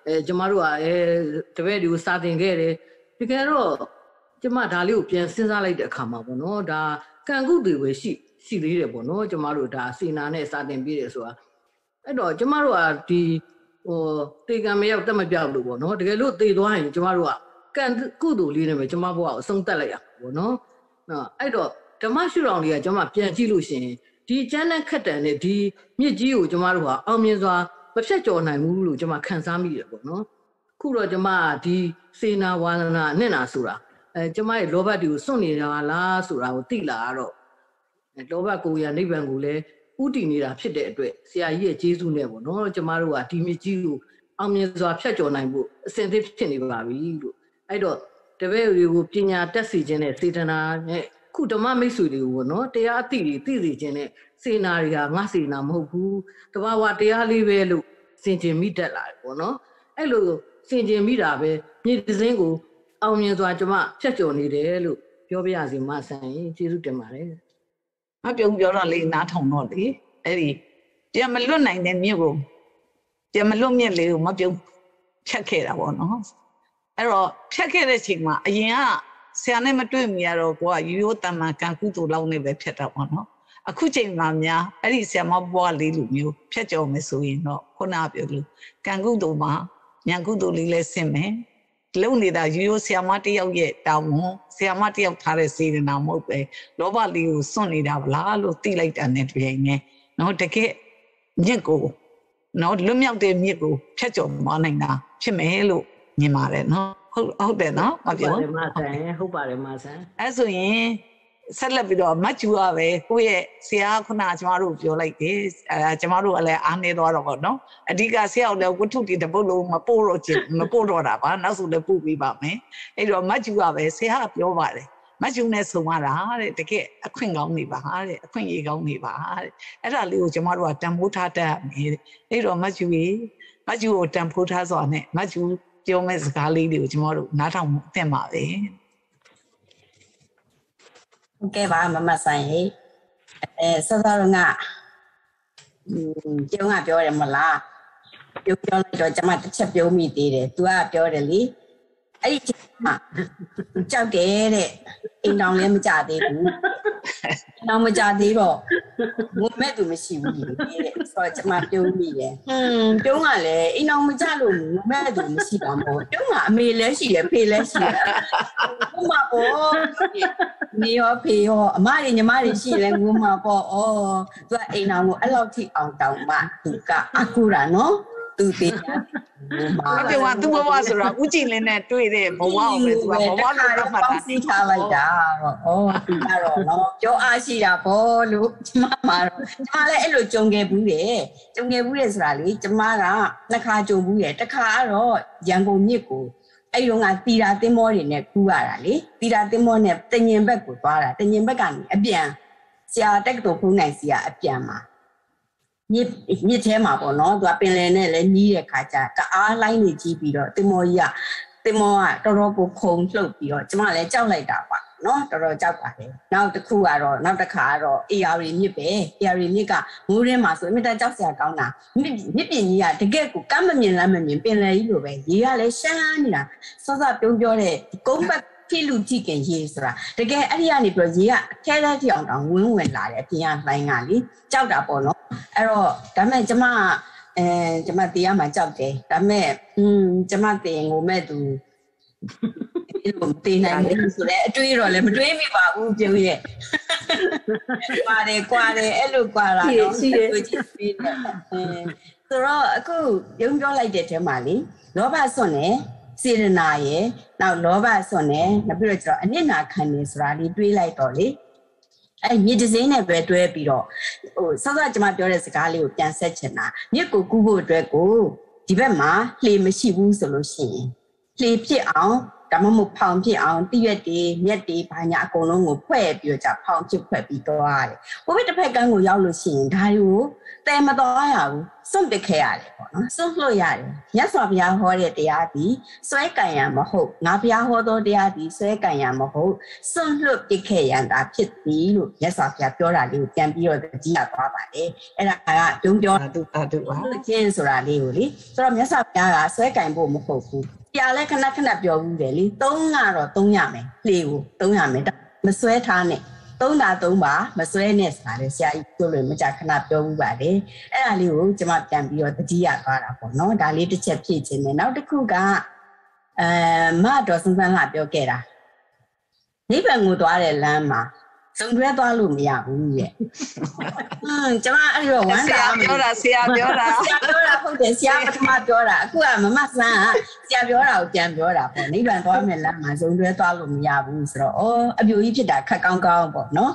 ကျမတို့ကတပည့်တွေကိုစာသင်ခဲ့တယ်တကယ်တော့ကျမဒါလေးကိုပြန်စဉ်းစားလိုက်တဲ့အခါမှာပေါ့နော်ဒါကံကုတွေပဲရှိသေးတယ်ပေါ့နော်ကျမတို့ဒါစေနာနဲ့စာသင်ပြည့်တယ်ဆိုတာအဲ့တော့ကျမတို့ကဒီတေကံမရောက်တက်မပြောက်လို့ပေါ့နော်တကယ်လို့တေသွားရင်ကျမတို့ကကံကုသိုလ်လေးနဲ့ပဲကျမဘဝကိုအဆုံးသတ်လိုက်ရပေါ့နော်အဲ့တော့ဓမ္မရှုထောင့်လေးကကျမပြန်ကြည့်လို့ရှိရင်ဒီကျမ်းနဲ့ခက်တန်နဲ့ဒီမြစ်ကြီးကိုကျမတို့ကအောင်မြင်စွာမဖြတ်ကျော်နိုင်ဘူးလို့ကျမခံစားမိတယ်ပေါ့နော်ခုတော့ကျမဒီစေနာဝါဒနာနဲ့နာဆိုတာကျမရဲ့လောဘတွေကိုစွန့်နေတာလားဆိုတာကိုသိလာတော့လောဘကိုရနိဗ္ဗာန်ကိုလည်းဥတည်နေတာဖြစ်တဲ့အတွက်ဆရာကြီးရဲ့ကျေးဇူးနဲ့ပေါ့နော်ကျမတို့ကဒီမြစ်ကြီးကိုအောင်မြင်စွာဖြတ်ကျော်နိုင်ဖို့အစဉ်သစ်ဖြစ်နေပါပြီလို့အဲ့တော့တပည့်တွေကိုပညာတက်စီခြင်းနဲ့စေတနာနဲ့ခုဓမ္မမိတ်ဆွေတွေကိုပေါ့နော်တရားအသိတွေသိစေခြင်းနဲ့စေနာတွေကငါစေနာမဟုတ်ဘူးတဘာဝတရားလေးပဲလို့စင်ကြင်မိတတ်လာတယ်ပေါ့နော်အဲ့လိုစင်ကြင်မိတာပဲမြေတစင်းကိုအောင်မြင်စွာကျမဖြတ်ကျော်နေတယ်လို့ပြောပြရစီမဆန်ရင်ကျေးဇူးတင်ပါတယ်မပြုံးပြောတော့လေနားထောင်တော့လေအဲ့ဒီပြန်မလွတ်နိုင်တဲ့မြစ်ကိုပြန်မလွတ်မြစ်လေးကိုမပြုံးဖြတ်ခဲ့တာပေါ့နော်အဲ့တော့ဖြတ်ခဲ့တဲ့ချိန်မှာအရင်ကဆရာနဲ့မတွေ့မိရတော့ကိုကရိုးရိုးတမန်ကံကုသိုလ်လောက်နဲ့ပဲဖြတ်တာပေါ့နော်အခုချိန်မှာများအဲ့ဒီဆရာမဘွားလေးလိုမျိုးဖြတ်ကျော်မယ်ဆိုရင်တော့ခုနပြောလို့ကံကုသိုလ်မှာဉာဏ်ကုသိုလ်လေးလည်းဆင့်မယ်လုံနေတာရိုးရိုးဆရာမတယောက်ရဲ့တာဝန်ဆရာမတယောက်ထားတဲ့စေတနာမဟုတ်ပဲလောဘလေးကိုစွန့်နေတာဗလားလို့သိလိုက်တာနဲ့တွေ့ရင်နော်တကယ်မြင့်ကိုနော်လွတ်မြောက်တဲ့မြင့်ကိုဖြတ်ကျော်မနိုင်တာဖြစ်မယ်လို့မြင်ပါတယ်နော်ဟုတ်တယ်နော်မပြောဟုတ်ပါတယ်မဆန်အဲ့ဆိုရင်ဆက်လက်ပြီးတော့မတ်ကျူကပဲကိုယ့်ရဲ့ဆရာခုနကျမတို့ပြောလိုက်တယ်ကျမတို့ကလည်းအားနေသွားတော့ပေါ့နော်အဓိကဆရာကလည်းဝတ္ထုတွေတပုတ်လုံးမပို့တော့တာပါနောက်ဆိုလည်းပို့ပေးပါမယ်အဲ့တော့မတ်ကျူကပဲဆရာကပြောပါတယ်မတ်ကျူနဲ့ဆုံရတာတဲ့တကယ်အခွင့်ကောင်းနေပါတဲ့အခွင့်အရေးကောင်းနေပါတဲ့အဲ့ဒါလေးကိုကျမတို့ကတန်ဖိုးထားတတ်မယ်တဲ့အဲ့တော့မတ်ကျူကိုတန်ဖိုးထားစွာနဲ့မတ်ကျူပြောမဲ့စကားလေးတွေကိုကျမတို့နားထောင်သင့်ပါပဲဟုတ်ကဲ့ပါမမဆိုင်ရေစောစောကကျုံကပြောတယ်မလားပြောလိုက်တော့ကျွန်မတစ်ချက်ပြောမိသေးတယ် तू ကပြောတယ်လေအဲ့ဒီချိန်မှာကြောက်တယ်တဲ့အိမ်တော်လည်းမကြသေးဘူးအိမ်တော်မကြသေးတော့ငုံမဲ့သူမရှိဘူးလေတဲ့ဆိုတော့ကျွန်မပြောမိတယ်တုံးကလည်းအိမ်တော်မကြလို့ငုံမဲ့သူမရှိပါဘူးတုံးကအမေလည်းရှိတယ်ဖေလည်းရှိတယ်ဘုမပေါ့နေရောဖေရောအမတွေညီမတွေရှိလဲငုံမှာပေါ့ဩသူကအိမ်တော်ကိုအဲ့လောက်ထိအောင်တောင်းမှသူကအကူတာနော်သူတည်မပြောကသူ့ဘဝဆိုတော့ဦးကြည်လင်းနဲ့တွေ့တဲ့ဘဝကိုပဲသူကဘဝလို့သတ်မှတ်တာသိထားလိုက်တာတော့သူကတော့နော်ပြောအားရှိတာပေါ့လို့ကျမမှာတော့ကျမလည်းအဲ့လိုကြုံခဲ့ဘူးတယ်ဆိုတာလေကျမကနှစ်ခါကြုံဘူးတယ်တစ်ခါကတော့ရန်ကုန်မြစ်ကိုအဲ့တော့ငါတီတာသင်းမောတွေနဲ့ကူးရတာလေတီတာသင်းမောနဲ့တညင်ဘက်ကိုသွားတာတညင်ဘက်ကနေအပြန်ဆရာတက္ကသိုလ်ဖုန်းနိုင်စီကအပြန်မှာမြစ်ထဲမှာပေါ့နော်သူကပင်လယ်နဲ့လည်းနီးတဲ့ခါကျတအားလိုင်းနေကြည့်ပြီးတော့တင်မောကတော်တော်ကိုခုံလှုပ်ပြီးတော့ကျမလည်းကြောက်လိုက်တာပါနော်တော်တော်ကြောက်ပါတယ်နောက်တစ်ခါကတော့ AR မြစ်ပဲ AR မြစ်ကမိုးရင်းမှာဆိုအမြဲတမ်းကြောက်စရာကောင်းတာမြစ်ပြင်ကြီးကတကယ်ကိုကမ်းမမြင်လမ်းမမြင်ပင်လယ်ကြီးလိုပဲရေကလည်းရှမ်းနေတာစောစောပြောတဲ့ကုန်းဘက်ဖိလူကြည့်ခင်ရေဆိုတာတကယ်အဲ့ဒီကနေပြီးရေကအထဲထဲထိအောင်တောင်ဝင်လာတယ်အပြင်ကလိုင်းကလေကြောက်တာပေါ့နော်အဲ့တော့ဒါမဲ့ကျမတရားမှာကြောက်တယ်ဒါမဲ့ကျမတင်ငိုမဲ့သူအဲ့လိုတင်နိုင်တယ်ဆိုတော့အတွေးတော့လည်းမတွေးမိပါဘူးပြုံးရဲ့ကွာတယ်အဲ့လိုကွာတာတော့ရှိတယ်ဆိုတော့အခုပြုံးပြောလိုက်တဲ့ထဲမှာလေလောဘစွန့်တယ်စေရနာရဲ့နောက်လောဘစွန့်တယ်နောက်ပြီးတော့ကျတော့အနစ်နာခံနေဆိုတာလေးတွေးလိုက်တော့လေအဲ့မြစ်တစင်းနဲ့ပဲတွဲပြီးတော့စောစောကျမပြောတဲ့စကားလေးကိုပြန်ဆက်ချင်တာမြစ်ကိုကူးဖို့အတွက်ကိုဒီဘက်မှာလှေမရှိဘူးဆိုလို့ရှိရင်လှေဖြစ်အောင်တဒါမှမဟုတ်ဖောင်ဖြစ်အောင်တည့်ရက်တွေမြက်တွေဘာညာအကုန်လုံးကိုဖွဲ့ပြီးတော့ဖောင်ဖြစ်ဖွဲ့ပြီးသွားတယ်ဟိုဘက်တစ်ဖက်ကန်းကိုရောက်လို့ရှိရင်ဒါတွေကိုတဲမသွားရဘူးစွန့်ပစ်ခဲ့ရတယ်ပေါ့နော်စွန့်လွှတ်ရတယ်မြတ်စွာဘုရားဟောတဲ့တရားဒီဆွဲကံရမဟုတ်ငါဘုရားဟောသောတရားဒီဆွဲကံရမဟုတ်စွန့်လွှတ်ပစ်ခဲ့ရတာဖြစ်သည်လို့မြတ်စွာဘုရားပြောတာလေးကိုပြန်ပြီးတော့ကြည့်ရသွားပါတယ်အဲ့ဒါကဒုံပြောတူပါချင်းဆိုတာလေးကိုလေဆိုတော့မြတ်စွာဘုရားကဆွဲကံဖို့မဟုတ်ဘူးပြလဲခဏခဏပြောဘူးတယ်လေသုံးကတော့သုံးရမယ်လေကိုသုံးရမယ်မဆွဲထားနဲ့သုံးတာသုံးပါမဆွဲနဲ့ဆိုတာလေဆရာကြီးပြောလို့မကြခဏပြောဘူးပါတယ်အဲ့ဒါလေးကိုကျွန်မပြန်ပြီးတော့တတိယသွားတာပေါ့နော်ဒါလေးတစ်ချက်ဖြည့်ခြင်းနဲ့နောက်တစ်ခုကမတော်စန်းစန်းလာပြောခဲ့တာနိဗ္ဗာန်ကိုသွားတဲ့လမ်းမှာစုံတွဲသွားလို့မရဘူးရဲ့ကျွန်မအဲ့လိုဝမ်းသာဆရာပြောတာဟုတ်တယ်ဆရာပထမပြောတာအခုကမမဆန်းကဆရာပြောတာကိုပြန်ပြောတာပေါ့နိဗ္ဗာန်သွားမယ်လမ်းမှာစုံတွဲသွားလို့မရဘူးဆိုတော့အပြိုကြီးဖြစ်တာခက်ကောင်းကောင်းပေါ့နော်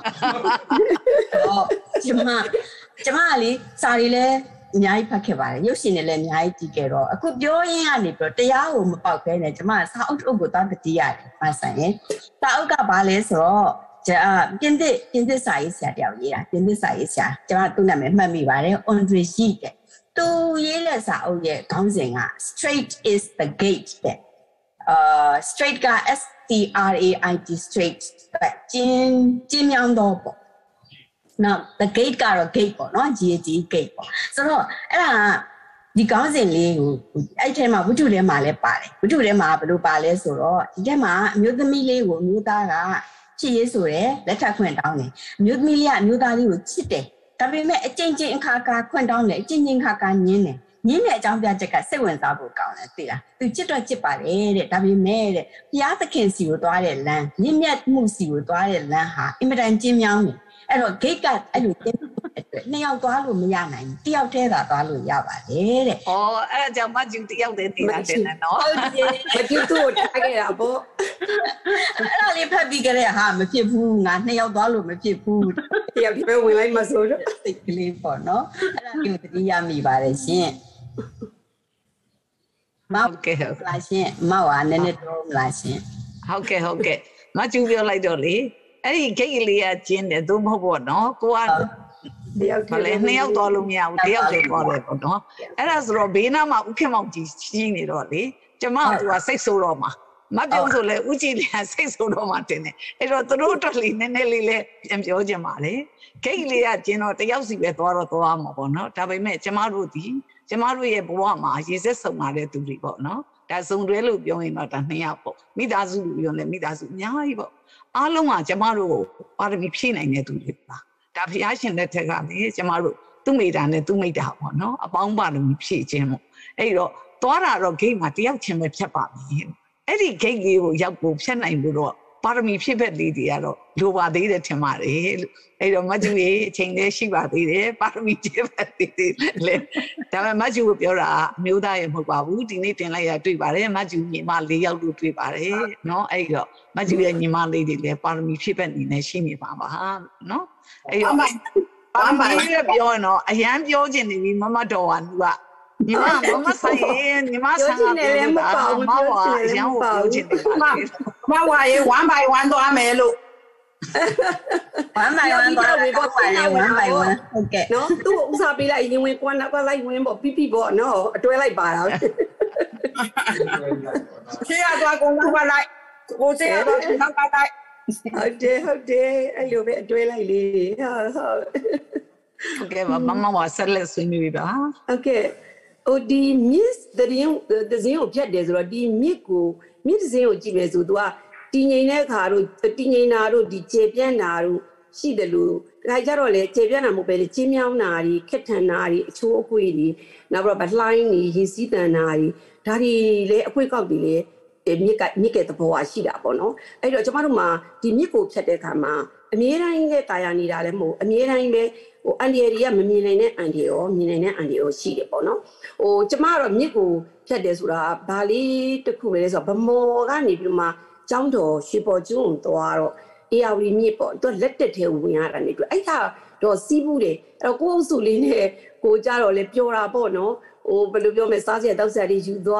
ကျွန်မကလေစာရီလဲအများကြီးဖတ်ခဲ့ပါတယ်ရုပ်ရှင်တွေလည်းအများကြီးကြည့်ခဲ့တော့အခုပြောရင်းကနေပြီးတော့တရားကိုမပေါက်ခဲနဲ့ကျွန်မစာအုပ်ကိုသွားတတိရတယ်မဆန်ရင်စာအုပ်ကဘာလဲဆိုတော့ပြင်သစ်စာရေးဆရာတယောက်ရေးတာပြင်သစ်စာရေးဆရာကျွန်တော်သူ့နာမည်မှတ်မိပါတယ် Andre Gide တဲ့သူရေးတဲ့စာအုပ်ရဲ့ခေါင်းစဉ်က Straight is the gate တဲ့straight က STRAIT straight ကျင်းမြောင်းတော့ပေါ့နော် the gate ကတော့ gate ပေါ့နော် GAT gate ပေါ့ဆိုတော့အဲ့ဒါဒီကောင်းစဉ်လေးကိုအဲ့ထဲမှာဝတ္ထုထဲမှာလည်းပါတယ်ဝတ္ထုထဲမှာဘယ်လိုပါလဲဆိုတော့ဒီထဲမှာအမျိုးသမီးလေးကိုအမျိုးသားကချစ်ရေးဆိုရယ်လက်ထပ်ခွင့်တောင်းတယ်အမျိုးသမီးလေးကအမျိုးသားလေးကိုချစ်တယ်ဒါပေမဲ့အချင်းချင်းအခါခါခွင့်တောင်းတယ်အချင်းချင်းခါခါညင်းတယ်ညင်းတဲ့အကြောင်းပြချက်ကစိတ်ဝင်စားဖို့ကောင်းတယ်သိလားသူချစ်တော့ချစ်ပါတယ်တဲ့ဒါပေမဲ့တဲ့ဘုရားသခင်စီကိုသွားတဲ့လမ်းမြင့်မြတ်မှုစီကိုသွားတဲ့လမ်းဟာအင်မတန်ကျဉ်းမြောင်းတယ်အဲ့တော့ gate ကအဲ့လိုကျဉ်းအတွက်နှစ်ယောက်သွားလို့မရနိုင်ဘူးတစ်ယောက်တည်းသာသွားလို့ရပါတယ်တဲ့။အဲ့ဒါကြောင့်မကျူတစ်ယောက်တည်းနေတာတဲ့နော်။ဟုတ်တယ်။မကျူသူ့ကိုထားခဲ့တာပေါ့။အဲ့ဒါလေးဖတ်ပြီးကြတဲ့ဟာမဖြစ်ဘူးငါနှစ်ယောက်သွားလို့မဖြစ်ဘူး။တစ်ယောက်ဒီပဲဝင်လိုက်မှဆိုတော့စိတ်ကလေးပေါ့နော်။အဲ့ဒါကိုတတိယမိပါတယ်ရှင်။မောက်ကဲလာရှင်မောက်ကနည်းနည်းတော့လာရှင်။ဟုတ်ကဲ့မကျူပြောလိုက်တော့လေအဲ့ဒီဂိတ်လေးကကျင်းတယ်သို့မဟုတ်ပေါ့နော်ကိုကတယောက်တည်းလည်းနှစ်ယောက်သွားလို့မရဘူးတယောက်တည်းသွားတယ်ပေါ့နော်အဲ့ဒါဆိုတော့ဘေးနားမှာဥခင်မောင်ကြီးကြီးနေတော့လေကျမကသူကစိတ်ဆိုးတော့မှာမပြုံးဆိုလဲဥကြည်လေးစိတ်ဆိုးတော့မှာတင်တယ်အဲ့တော့သူတို့တော်လေးနည်းနည်းလေးလည်းပြန်ပြောကြပါလေဂိတ်လေးကကျင်းတော့တယောက်စီပဲသွားမှာပေါ့နော်ဒါပေမဲ့ကျမတို့ရဲ့ဘဝမှာရေစက်ဆုံလာတဲ့သူတွေပေါ့နော်ဒါစုံတွဲလို့ပြောရင်တော့ဒါနှစ်ယောက်ပေါ့မိသားစုလို့ပြောရင်မိသားစုအများကြီးပေါ့အားလုံးကကျမတို့ကိုပါရမီဖြည့်နိုင်တဲ့သူတွေပါဒါဘုရားရှင်လက်ထက်ကလေကျမတို့သူ့မိတာနဲ့သူ့မိတာပေါ့နော်အပေါင်းပါရမီဖြည့်ခြင်းပေါ့အဲ့တော့သွားတာတော့ဂိတ်မှာတယောက်ချင်းပဲဖြတ်ပါမယ်အဲ့ဒီဂိတ်လေးကိုရောက်ဖို့ဖြတ်နိုင်လို့တော့ပါရမီဖြည့်ဖက်လေးတွေကတော့လိုပါသေးတယ်ထင်ပါတယ်လို့အဲ့တော့မကျူရေအချိန်လေးရှိပါသေးတယ်ပါရမီဖြည့်ဖက်သေးတယ်လေဒါပေမဲ့မကျူကိုပြောတာအမျိုးသားရဲ့မဟုတ်ပါဘူးဒီနေ့တင်လိုက်ရတွေ့ပါတယ်မကျူညီမ၄ယောက်လို့တွေ့ပါတယ်နော်အဲ့တော့မကျူရဲ့ညီမလေးတွေလည်းပါရမီဖြည့်ဖက်နေနဲ့ရှိနေပါပါနော်အဲ့တော့ပါရမီရဲ့ပြောရင်တော့အရန်ပြောချင်နေပြီမမတော်ကလူကညီမဆိုင်ညီမဆန်ကလည်းမပေါ့ဘူးပြောချင်တယ်မပေါ့ဘူးမဝါရေ1 by 1သွားမယ်လို့ 1 by 1သွားမယ်ပေါ့ပါလေ1 by 1ဟုတ်ကဲ့နော်သူ့ကိုဦးစားပေးလိုက်ရင်ဝင်ကွာနောက်ကလိုက်ဝင်ပေါ့ပြပေါ့နော်အတွဲလိုက်ပါတာရှေ့ရသွားကုန်သွားလိုက်ကိုစေရသွားနောက်ကလိုက်ဟုတ်တယ်အဲ့လိုပဲအတွဲလိုက်လေဟုတ်ကဲ့မမဝါဆက်လက်ဆွေးနွေးပါဟုတ်ကဲ့ဒီ miss တဲ့ဇင်းကိုဖြတ်တယ်ဆိုတော့ဒီမြစ်ဇင်းကိုကြည့်မယ်ဆိုသူကတည်ငြိမ်တဲ့ခါတို့တည်ငြိမ်တာတို့ဒီကျေပြန့်တာတို့ရှိတယ်လို့ဒါကြတော့လေကျေပြန့်တာမဟုတ်ပဲကျင်းမြောင်းတာတွေခက်ထန်တာတွေအချိုးအကွေတွေနောက်ပြီးတော့ဗလှိုင်းတွေရေစီးတန်တာတွေဒါတွေလေအကွေကောက်တွေလေမြစ်ကသဘောရှိတာပေါ့နော်အဲ့တော့ကျမတို့မှာဒီမြစ်ကိုဖြတ်တဲ့အခါမှာအမြဲတမ်းနဲ့တာယာနေတာလည်းမဟုတ်အမြဲတမ်းပဲအန်ဒီရီကမမြင်နိုင်တဲ့အန်ဒီရောမြင်နိုင်တဲ့အန်ဒီရောရှိတယ်ပေါ့နော်ကျမကတော့မြစ်ကိုဖြတ်တယ်ဆိုတာဘာလေးတစ်ခုပဲလဲဆိုတော့ဗမော်ကနေပြီးမှကျောင်းတော်ရွှေပေါ်ကျွန်းသွားတော့အေယာဝီမြစ်ပေါ့သူလက်တက်ထဲဝင်ရတာနေတွေ့အဲ့ဒါတော့စီးဘူးတယ်အဲ့တော့ကိုယ့်အုပ်စုလေးနဲ့ကိုကြတော့လေပျော်တာပေါ့နော်ဘယ်လိုပြောမလဲစားစရာတောက်စရာတွေယူသွား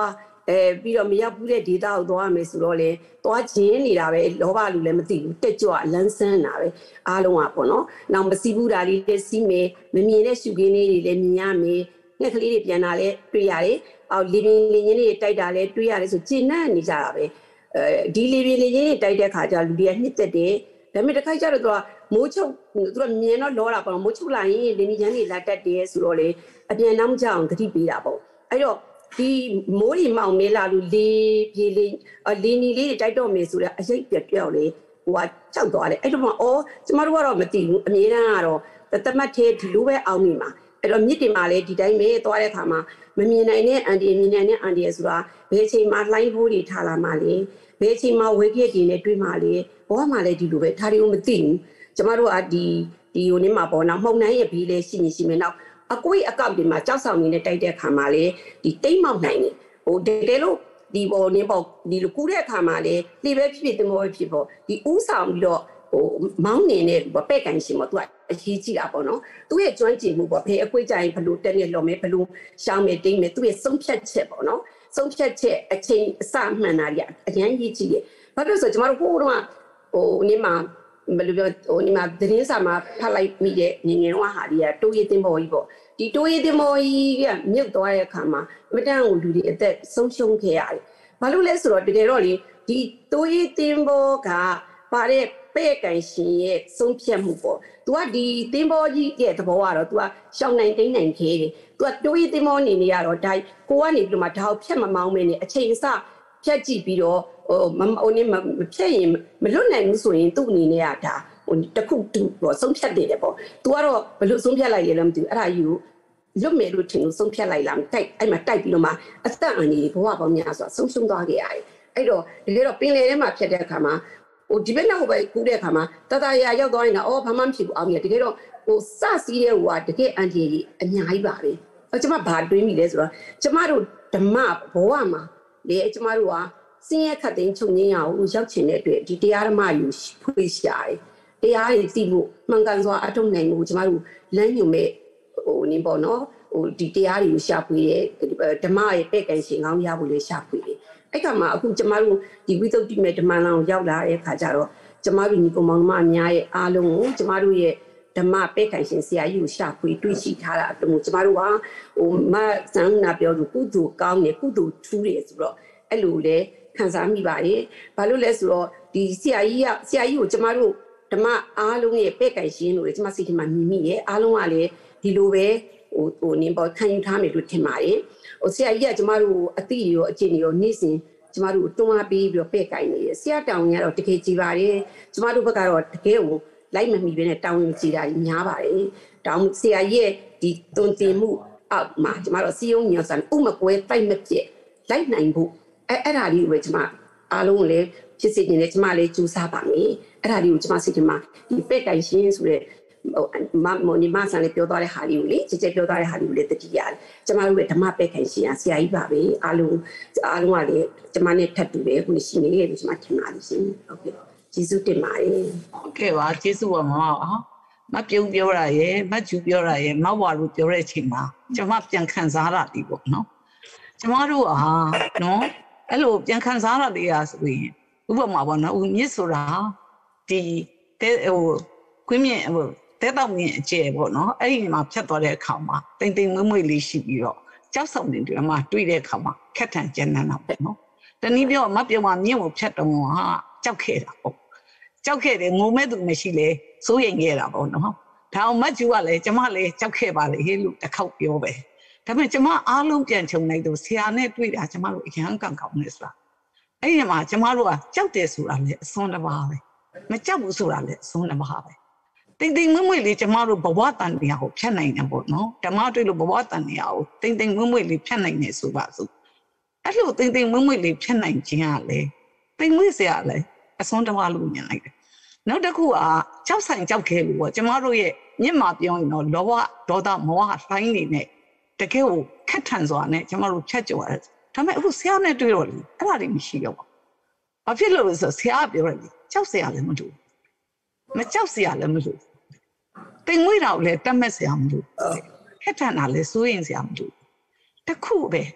ပြီးတော့မရောက်ဘူးတဲ့ဒေတာကိုသွားရမယ်ဆိုတော့လေသွားခြင်းနေတာပဲလောဘလူလည်းမသိဘူးတက်ကြွလန်းဆန်းတာပဲအားလုံးကပေါ့နော်နောက်မစီဘူးတာလေးလည်းစီးမယ်မမြင်တဲ့ရှုခင်းလေးတွေလည်းမြင်ရမယ်ငှက်ကလေးတွေပြန်လာလဲတွေ့ရတယ်အော်လီဘင်းလင်းချင်းတွေတိုက်တာလဲတွေ့ရတယ်ဆိုကျဉ်းနှံ့နေကြတာပဲဒီလီဘင်းလင်းချင်းတွေတိုက်တဲ့ခါကျလူတွေကနှစ်သက်တယ်ဒါပေမဲ့တစ်ခါကျတော့သူကမိုးချုပ်သူကမြင်တော့လောတာပေါ့မိုးချုပ်လာရင်လင်းချမ်းတွေလာတက်တယ်ဆိုတော့လေအပြန်နောက်ကြအောင်သတိပေးတာပေါ့အဲ့တော့ဒီမိုးရီမောင်မဲလာလူလေးပြေးလေးလင်းနီလေးတွေတိုက်တော့မယ်ဆိုတော့အရိပ်ပြပြောက်လေဟိုကကြောက်သွားတယ်အဲ့တော့မှအော်ကျမတို့ကတော့မသိဘူးအမြဲတမ်းကတော့တမတ်သေးဒီလိုပဲအောင်မိမှာအဲ့တော့မြစ်တင်မှာလေဒီတိုင်းပဲသွားတဲ့ခါမှာမမြင်နိုင်တဲ့အန်တီမြင်နိုင်တဲ့အန်တီဆိုတာဘယ်ချိန်မှာလှိုင်းဖိုးတွေထားလာမှလေဘယ်ချိန်မှာဝေးခဲ့တင်နဲ့တွေးမှလေဘောမှလည်းဒီလိုပဲဒါတွေကိုမသိဘူးကျမတို့ကဒီဟိုနေ့မှာပေါ့နော်မှုံနှမ်းရဲ့ဘီးလေးရှိနေရှိမယ်နောက်အကွေးအကောက်တွေမှာကြောက်ဆောင်နေတဲ့တိုက်တဲ့ခါမှာလေဒီတိတ်မောက်နိုင်နေဟိုတကယ်လို့ဒီပေါ်နေပေါ့ဒီလိုကူးတဲ့ခါမှာလေလေပဲဖြစ်တင်မောပဲဖြစ်ပေါ့ဒီဥဆောင်ပြီးတော့ဟိုမောင်းနေတဲ့ပဲ့ကန်ရှင်ပေါ့သူကအရေးကြီးတာပေါ့နော်သူ့ရဲ့ကျွမ်းကျင်မှုပေါ့ဘယ်အကွေးကြရင်ဘလို့တက်နေလော်မယ်ဘလို့ရှောင်းမယ်တိမ့်မယ်သူ့ရဲ့ဆုံးဖြတ်ချက်ပေါ့နော်ဆုံးဖြတ်ချက်အချိန်အစမှန်တာကြီးအရင်ရေးကြည့်တယ်ဘာလို့ဆိုကျမတို့ဟိုတော့ဟိုနေ့မှာဘယ်လိုပြောဟိုနေ့မှာသတင်းစာမှာဖတ်လိုက်မိတဲ့ငငယ်တော့ဟာဒီကတိုးရည်တင်ပေါ်ကြီးပေါ့ဒီတိုးရည်တင်ပေါ်ကြီးကမြုပ်သွားတဲ့အခါမှာမတန်းကိုလူတွေအသက်ဆုံးရှုံးခဲ့ရတယ်ဘာလို့လဲဆိုတော့တကယ်တော့လေဒီတိုးရည်တင်ပေါ်ကပါတဲ့ပဲ့ကန်ရှင်ရဲ့ဆုံးဖြတ်မှုပေါ့။ तू ကဒီတင်ပေါ်ကြီးရဲ့သဘောကတော့ तू ကရှောင်းနိုင်တိမ့်နိုင်ခဲတယ်။ तू ကတိုးရီတင်ပေါ်နေနေရတော့ဒါကိုကနေပြီးတော့မှဒါကိုဖြတ်မမောင်းမင်းနဲ့အချိန်အစဖြတ်ကြည့်ပြီးတော့ဟိုနေမဖြတ်ရင်မလွတ်နိုင်ဘူးဆိုရင်သူ့အနေနဲ့ကဒါဟိုတခုတူပေါ့ဆုံးဖြတ်နေတယ်ပေါ့။ तू ကတော့ဘလို့ဆုံးဖြတ်လိုက်လဲလည်းမသိဘူး။အဲ့ဒါယူလွတ်မယ်လို့ထင်လို့ဆုံးဖြတ်လိုက်လားမတိုက်အဲ့မှာတိုက်ပြီးတော့မှအသက်အန္တရာယ်ဘဝပေါင်းများစွာဆုံးရှုံးသွားခဲ့ရတယ်။အဲ့တော့တကယ်တော့ပင်လယ်ထဲမှာဖြတ်တဲ့အခါမှာဟိုဒီဘက်နောက်ဘက်ကူးတဲ့အခါမှာတတရာရောက်သွားရင်တော့ဘာမှမဖြစ်ဘူးအောင်မြင်တကယ်တော့ဟိုစစီးတဲ့ဟိုကတကယ်အန်တီကြီးအများကြီးပါပဲကျမဘာတွေးမိလဲဆိုတော့ကျမတို့ဓမ္မဘဝမှာလေကျမတို့ကစင်းရဲခတ်သိမ်းချုပ်ငင်းရအောင်ရောက်ချင်တဲ့အတွက်ဒီတရားဓမ္မယူဖွေးရှာတယ်တရားတွေသိဖို့မှန်ကန်စွာအထုံးနိုင်ဖို့ကျမတို့လမ်းညွှန်မဲ့ဟိုနင်းပေါ့နော်ဟိုဒီတရားတွေကိုရှာဖွေတယ်ဓမ္မရဲ့ပဲ့ကန်ရှင်ကောင်းရဖို့လည်းရှာဖွေတယ်အဲ့ကမှာအခုကျမတို့ဒီဝိသုဒ္ဓိမဲ့ဓမ္မလမ်းကိုရောက်လာတဲ့ခါကျတော့ကျမတို့ညီကောင်မောင်မအများရဲ့အားလုံးကိုကျမတို့ရဲ့ဓမ္မပဲ့ကန်ရှင်ဆရာကြီးကိုရှာဖွေတွေ့ရှိထားတာအတူကျမတို့ကဟိုမဆန်းနာပြောလို့ကုသိုလ်ကောင်းတယ်ကုသိုလ်ထူးတယ်ဆိုတော့အဲ့လိုလေခံစားမိပါတယ်ဘာလို့လဲဆိုတော့ဒီဆရာကြီးကိုကျမတို့ဓမ္မအားလုံးရဲ့ပဲ့ကန်ရှင်လို့လေကျမစိတ်ထဲမှာမြင်မိရဲ့အားလုံးကလည်းဒီလိုပဲဟိုနင်းပေါ်ခံယူထားမယ်လို့ထင်ပါတယ်ဟိုဆရာကြီးကကျမတို့အတိရောအကျင့်ရောနေ့စဉ်ကျမတို့တွန်းအားပေးပြီးတော့ပဲ့ကိုင်နေတယ်ဆရာတောင်ကြီးကတော့တကယ်ကြည်ပါတယ်ကျမတို့ဘက်ကတော့တကယ်ကိုလိုက်မမီပဲနဲ့တောင်းဝင်ကြည်တာကြီးများပါတယ်တောင်းဆရာကြီးရဲ့ဒီတွန်းတင်မှုအောက်မှာကျမတို့စီယုံညောဆန်ဥမကွဲတိုက်မပြက်လိုက်နိုင်ဖို့အဲ့ဒါလေးကိုပဲကျမအားလုံးကိုလည်းဖြစ်စေနေတယ်ကျမလည်းကြိုးစားပါမယ်အဲ့ဒါလေးကိုကျမစိတ်ထဲမှာဒီပဲ့ကိုင်ရှင်းဆိုတဲ့မော်နီမဆန်လေးပြောသွားတဲ့ဟာလေးကိုလေကြည်ကြဲပြောသွားတဲ့ဟာလေးကိုလည်းတတိရတယ်ကျမတို့ရဲ့ဓမ္မပဲ့ခိုင်ရှင်ဆရာကြီးပါပဲအားလုံးကလည်းကျမနဲ့ထပ်တူပဲခုရှိနေတယ်လို့ကျမထင်ပါတယ်ရှင်ဟုတ်ကဲ့ကျေးဇူးတင်ပါတယ်ဟုတ်ကဲ့ပါကျေးဇူးပါမမပါမပြုံးပြောတာရယ်မကျူပြောတာရယ်မောက်ဝါတို့ပြောတဲ့အချိန်မှာကျမပြန်ခံစားတာဒီပေါ့နော်ကျမတို့နော်အဲ့လိုပြန်ခံစားတာတွေอ่ะဆိုရင်ဥပမာပေါ့နော်ဦးမြစ်ဆိုတာဒီဟိုကွင်းမြင့်ဟိုတဲတောက်မြင့်အကျယ်ပေါ့နော်အဲ့ဒီမှာဖြတ်သွားတဲ့အခါမှာတိမ်တိမ်မွေ့မွေ့လေးရှိပြီးတော့ကြောက်ဆောင်နေတယ်မှာတွေ့တဲ့အခါမှာခက်ထန်ကျန်းနေတာပေါ့နော်တနည်းပြောမပြောမှမြင့်ကိုဖြတ်တော့ဟာကြောက်ခဲ့တာပေါ့ကြောက်ခဲ့တယ်ငုံမဲ့သူမရှိလေစိုးရိမ်ခဲ့တာပေါ့နော်ဒါအောင်မတ်ကျူကလည်းကျမလည်းကြောက်ခဲ့ပါလေလို့တစ်ခေါက်ပြောပဲဒါပေမဲ့ကျမအားလုံးပြန်ချုံလိုက်တော့ဆရာနဲ့တွေ့တာကျမတို့အရန်ကောင်းနေဆိုတာအဲ့ဒီမှာကျမတို့ကကြောက်တယ်ဆိုတာလေအစွန်းတစ်ပါးပဲမကြောက်ဘူးဆိုတာလေအစွန်းတစ်ပါးပဲတိမ်တိမ်မွေ့မွေ့လေးကျမတို့ဘဝတန်တရားကိုဖြတ်နိုင်တယ်ပေါ့နော်ဓမ္မတွေ့လို့ဘဝတန်တရားကိုတိမ်တိမ်မွေ့မွေ့လေးဖြတ်နိုင်တယ်ဆိုပါစို့အဲ့လိုတိမ်တိမ်မွေ့မွေ့လေးဖြတ်နိုင်ခြင်းကလေတိမ်မွေ့စရာလေအစွန်းတစ်ပါးလို့မြင်လိုက်တယ်နောက်တစ်ခုကကြောက်ဆိုင်ကြောက်ခဲလို့ပေါ့ကျမတို့ရဲ့မြင့်မာပြောရင်တော့လောဘဒေါသမောဟလှိုင်းနေနဲ့တကယ်ကိုခက်ထန်စွာနဲ့ကျမတို့ဖြတ်ကျော်ရတယ်ဒါပေမဲ့အခုဆရာနဲ့တွေ့တော့လေအဲ့ဒါတွေမရှိတော့ဘူးဘာဖြစ်လို့လဲဆိုဆရာကပြောတယ်လေကြောက်စရာလည်းမလိုမကြောက်စရာလည်းမလိုတိမ်မွေးတာကိုလည်းတတ်မဲ့စရာမလိုခက်ထန်တာလည်းစိုးရင်စရာမလိုတခုပဲ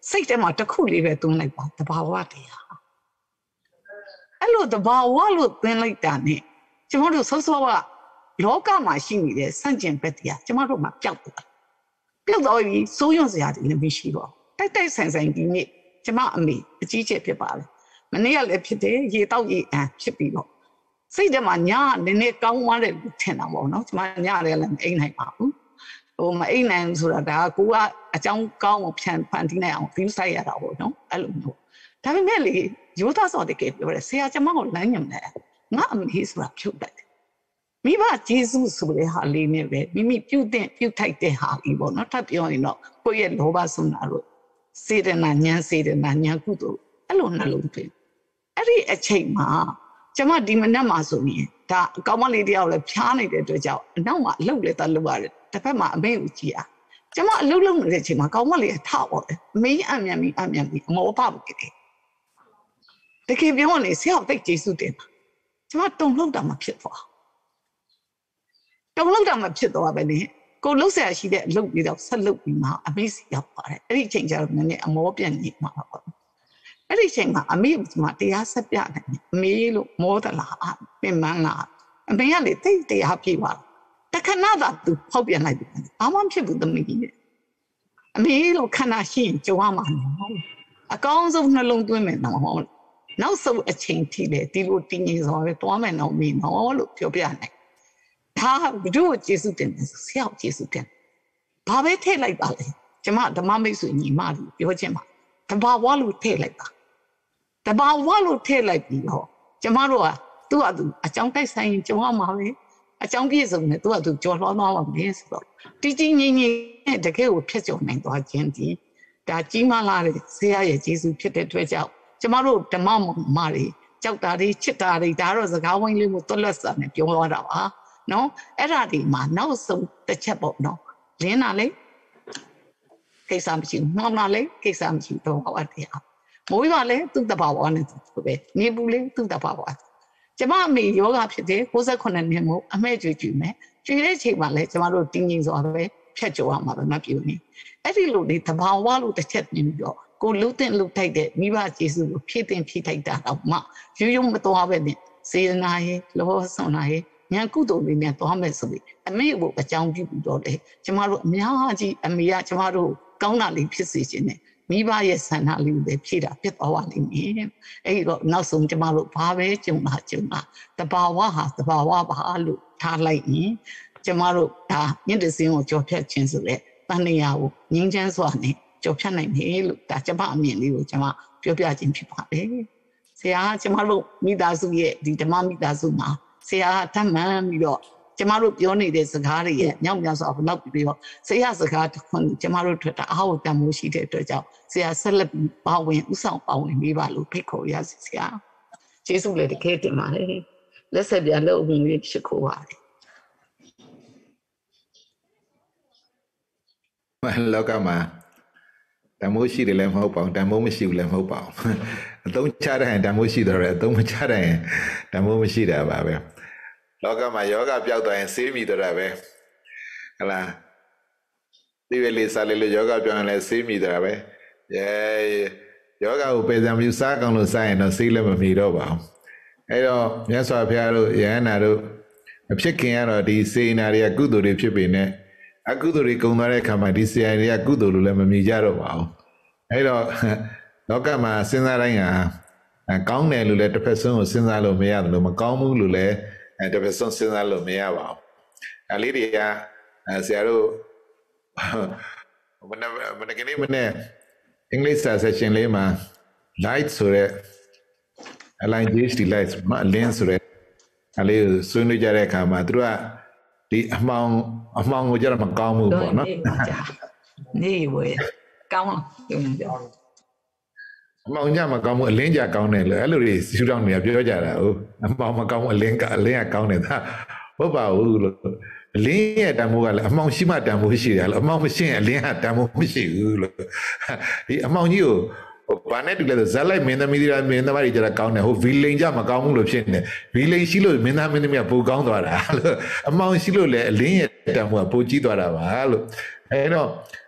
စိတ်ထဲမှာတစ်ခုလေးပဲသွင်းလိုက်ပါတဘာဝတရားအဲ့လိုတဘာဝလို့သွင်းလိုက်တာနဲ့ကျမတို့ဆောဆောကလောကမှာရှိနေတဲ့စန့်ကျင်ဘက်တရားကျမတို့မှာပျောက်သွားပြီစိုးရွံ့စရာတွေလည်းမရှိတော့တိုက်ဆန်ဒီနေ့ကျမအမေအကြီးကျယ်ဖြစ်ပါလေမနေ့ကလည်းဖြစ်တယ်ရေတောက်ရေအန်ဖြစ်ပြီးတော့စိတ်ထဲမှာညနည်းနည်းကောင်းသွားတယ်ထင်တာပေါ့နော်ကျမညလည်းမအိမ်နိုင်ပါဘူးမအိမ်နိုင်ဆိုတာဒါကကိုကအကြောင်းကောင်းကိုဖန်တီးနိုင်အောင် view site ရတာပေါ့နော်အဲ့လိုမျိုးဒါပေမဲ့လေရိုးသားစော်တကယ်ပြောတယ်ဆရာကျမကိုလမ်းညွှန်တယ်ငါအမေဆိုတာဖြုတ်တယ်မိဘဂျေစုဆိုတဲ့ဟာလေးနဲ့ပဲမိမိပြုတ်ထိုက်တဲ့ဟာလေးပေါ့နော်ထပ်ပြောရင်တော့ကိုယ့်ရဲ့လောဘဆုံးတာလို့စေတနာဉာဏ်ကုသိုလ်အဲ့လိုနှလုံးသွင်းအဲ့ဒီအချိန်မှာကျမဒီမနက်မှာဆိုရင်ဒါအကောင်မလေးတယောက်လည်းဖျားနေတဲ့အတွက်ကြောင့်အနောက်မှာအလုပ်လည်းတက်လုပ်ရတယ်တစ်ဖက်မှာအမေကိုကြည့်ရကျမအလုပ်လုပ်နေတဲ့အချိန်မှာကောင်မလေးကထပေါ့တယ်အမေအမြန်ပြီးအမောပပခဲ့တယ်တကယ်ပြောရင်ဆရာတိတ်ကျေးဇူးတင်တာကျမတုံလှုပ်တာမှဖြစ်သွားပဲလေကိုလှုပ်ဆရာရှိတဲ့အလုပ်ပြီးတော့ဆက်လုပ်ပြီးမှအမေစီရောက်ပါတယ်အဲ့ဒီအချိန်ကျတော့နည်းနည်းအမောပြန်နေမှာပေါ့အဲ့ဒီအချိန်မှာအမေကတရားဆက်ပြတယ်အမေလို့မောသလားပင်မလားအမေကလေတိတ်တရားပြပါတခဏသာသူဖောက်ပြန်လိုက်ပြီဘာမှဖြစ်ဘူးသမီးကြီးအမေလို့ခန္ဓာရှိရင်ကြုံရမှာအကောင်းဆုံးနှလုံးသွင်းမယ်နော်နောက်ဆုံးအချိန်ထိလေဒီလိုတင်းငင်စွာပဲတွားမယ်နော်မေနော်လို့ပြောပြနိုင်ဒါဘုရားကျေးဇူးတင်တယ်ဆရာကျေးဇူးတင်ဘာပဲထည့်လိုက်ပါလေကျမဓမ္မမိတ်ဆွေညီမတို့ပြောချင်ပါတဘာဝလို့ထည့်လိုက်ပါတဘာဝလို့ထည့်လိုက်ပြီးတော့ကျမတို့ကသူ့အတူအကြောင်းတိုက်ဆိုင်ရင်ကြုံရမှာပဲအကြောင်းပြည့်စုံတယ်သူ့အတူကြော်လွှားသွားပါမယ်ဆိုတော့တီတီငိမ့်ငိမ့်နဲ့တကယ်ကိုဖျက်ကျော်နိုင်သွားခြင်းဒီဒါကြီးမားလာတဲ့ဆရာရဲ့ကျေးဇူးဖြစ်တဲ့အတွက်ကြောင့်ကျမတို့ဓမ္မမာတွေကြောက်တာတွေချစ်တာတွေဒါတော့စကားဝိုင်းလေးကိုသွက်လက်စာနဲ့ပြောသွားတာပါနော်အဲ့ဒါဒီမှာနောက်ဆုံးတစ်ချက်ပေါ့နော်လင်းတာလေကိစ္စမရှိဘူးနှောင်းတာလေကိစ္စမရှိတော့ဟောတရားမိုးရွာလေသူ့တဘာဝနဲ့သူပဲနေပူလေသူ့တဘာဝကျမအမေယောဂဖြစ်တယ်68နှစ်မို့အမဲကျွေမယ်ကျွေတဲ့ချိန်မှာလေကျမတို့တင်းငင်စွာပဲဖြတ်ကျော်ရမှာပဲမပြေဘူးနေအဲ့ဒီလိုလေတဘာဝလို့တစ်ချက်နေပြီးတော့ကိုလှုပ်တဲ့လှုပ်ထိုက်တဲ့မိဘကျေးဇူးကိုဖြည့်တင်ဖြည့်ထိုက်တာတော့မှရိုးမသွားပဲနဲ့စေတနာရဲ့လောဆွန်နာရဲ့ဉာဏ်ကုသိုလ်လေးနဲ့သွားမယ်ဆိုပြီးအမေကိုအကြောင်းပြုပြီးတော့လေကျမတို့အများကြီးအမေကကျမတို့ကောင်းတာလေးဖြစ်စေခြင်းနဲ့မိဘရဲ့ဆန္ဒလေးကိုလည်းဖြည့်တာဖြစ်သွားပါလိမ့်မယ်အဲ့တော့နောက်ဆုံးကျမတို့ဘာပဲကြုံတာတဘာဝဟာတဘာဝပါလို့ထားလိုက်ရင်ကျမတို့ဒါမြင့်တစင်းကိုကြော်ဖြတ်ခြင်းဆိုတဲ့တန်တရားကိုငြင်းချမ်းစွာနဲ့ကြော်ဖြတ်နိုင်တယ်လို့ဒါကျမအမြင်လေးကိုကျမပြောပြခြင်းဖြစ်ပါတယ်ဆရာကျမတို့မိသားစုရဲ့ဒီဓမ္မမိသားစုမှာဆရာထပ်မှန်ပြီးတော့ကျမတို့ပြောနေတဲ့စကားတွေရဲ့မြောက်များစွာဘလောက်ပြီးတော့ဆရာစကားတစ်ခွန်းကျမတို့ထွက်တာအားကိုတန်မိုးရှိတဲ့အတွက်ကြောင့်ဆရာဆက်လက်ပြီးပါဝင်ဥဆောင်ပါဝင်ပေးပါလို့ဖိတ်ခေါ်ရစီဆရာကျေးဇူးလည်းတကယ်တင်ပါတယ်လက်ဆက်ပြလို့ဝင်ပြီးရှိခိုးပါတယ်လောကမှာတန်မိုးရှိတယ်လည်းမဟုတ်ပါဘူးတန်မိုးမရှိဘူးလည်းမဟုတ်ပါဘူးအသုံးချတဲ့ရင်တန်မိုးရှိတယ်အသုံးမချတဲ့ရင်တန်မိုးမရှိတာပါပဲလောကမှာယောဂပျောက်သွားရင်ဆေးမိတော့တာပဲဟလားဒီဝေလေးစားလေးယောဂပြောင်းရင်လည်းဆေးမိတော့တာပဲယောဂကိုပယ်စံမြူစားကောင်းလို့စားရင်တော့ဆေးလည်းမမိတော့ပါဘူးအဲ့တော့မြတ်စွာဘုရားတို့ယဟန္တာတို့မဖြစ်ခင်ကတော့ဒီစေနာတွေကကုသိုလ်တွေဖြစ်ပေနဲ့အကုသိုလ်တွေကုန်သွားတဲ့အခါမှာဒီစေနာတွေကကုသိုလ်လို့လည်းမမြင်ကြတော့ပါဘူးအဲ့တော့လောကမှာစဉ်းစားတိုင်းကကောင်းတယ်လို့လည်းတစ်ဖက်ဆုံးကိုစဉ်းစားလို့မရတယ်လို့မကောင်းဘူးလို့လည်းတစ်ဖက်ဆုံးစဉ်းစားလို့မရပါဘူး။အဲ့လေးတွေကဆရာတို့မနေ့ကနေမနေ့အင်္ဂလိပ်စာ session လေးမှာ light ဆိုတဲ့ align HD light မအလင်းဆိုတဲ့အဲ့လေးကိုဆွေးနွေးကြတဲ့အခါမှာသူတို့ကဒီအမှောင်ကိုကြတော့မကောင်းဘူးပေါ့နော်။နေဝဲကောင်းပြောအမှောင်ကြမကောင်းဘူးအလင်းကြကောင်းတယ်လို့အဲ့လိုတွေရှုထောင့်တွေကပြောကြတာဟုတ်အမှောင်မကောင်းဘူးအလင်းကကောင်းတယ်ဒါဟုတ်ပါဘူးလို့အလင်းရဲ့တန်ဖိုးကလည်းအမှောင်ရှိမှတန်ဖိုးရှိတယ်လို့အမှောင်မရှိရင်အလင်းကတန်ဖိုးမရှိဘူးလို့ဒီအမှောင်ကြီးကိုဘာနဲ့တူလဲဆိုဇက်လိုက်မင်းသမီးတွေမင်းသားတွေကြတာကောင်းတယ်ဟိုဗီလိန်ကြမကောင်းဘူးလို့ဖြစ်နေဗီလိန်ရှိလို့မင်းသားမင်းသမီးကပိုကောင်းသွားတာလို့အမှောင်ရှိလို့လည်းအလင်းရဲ့တန်ဖိုးကပိုကြီးသွားတာပါလို့အဲ့တော့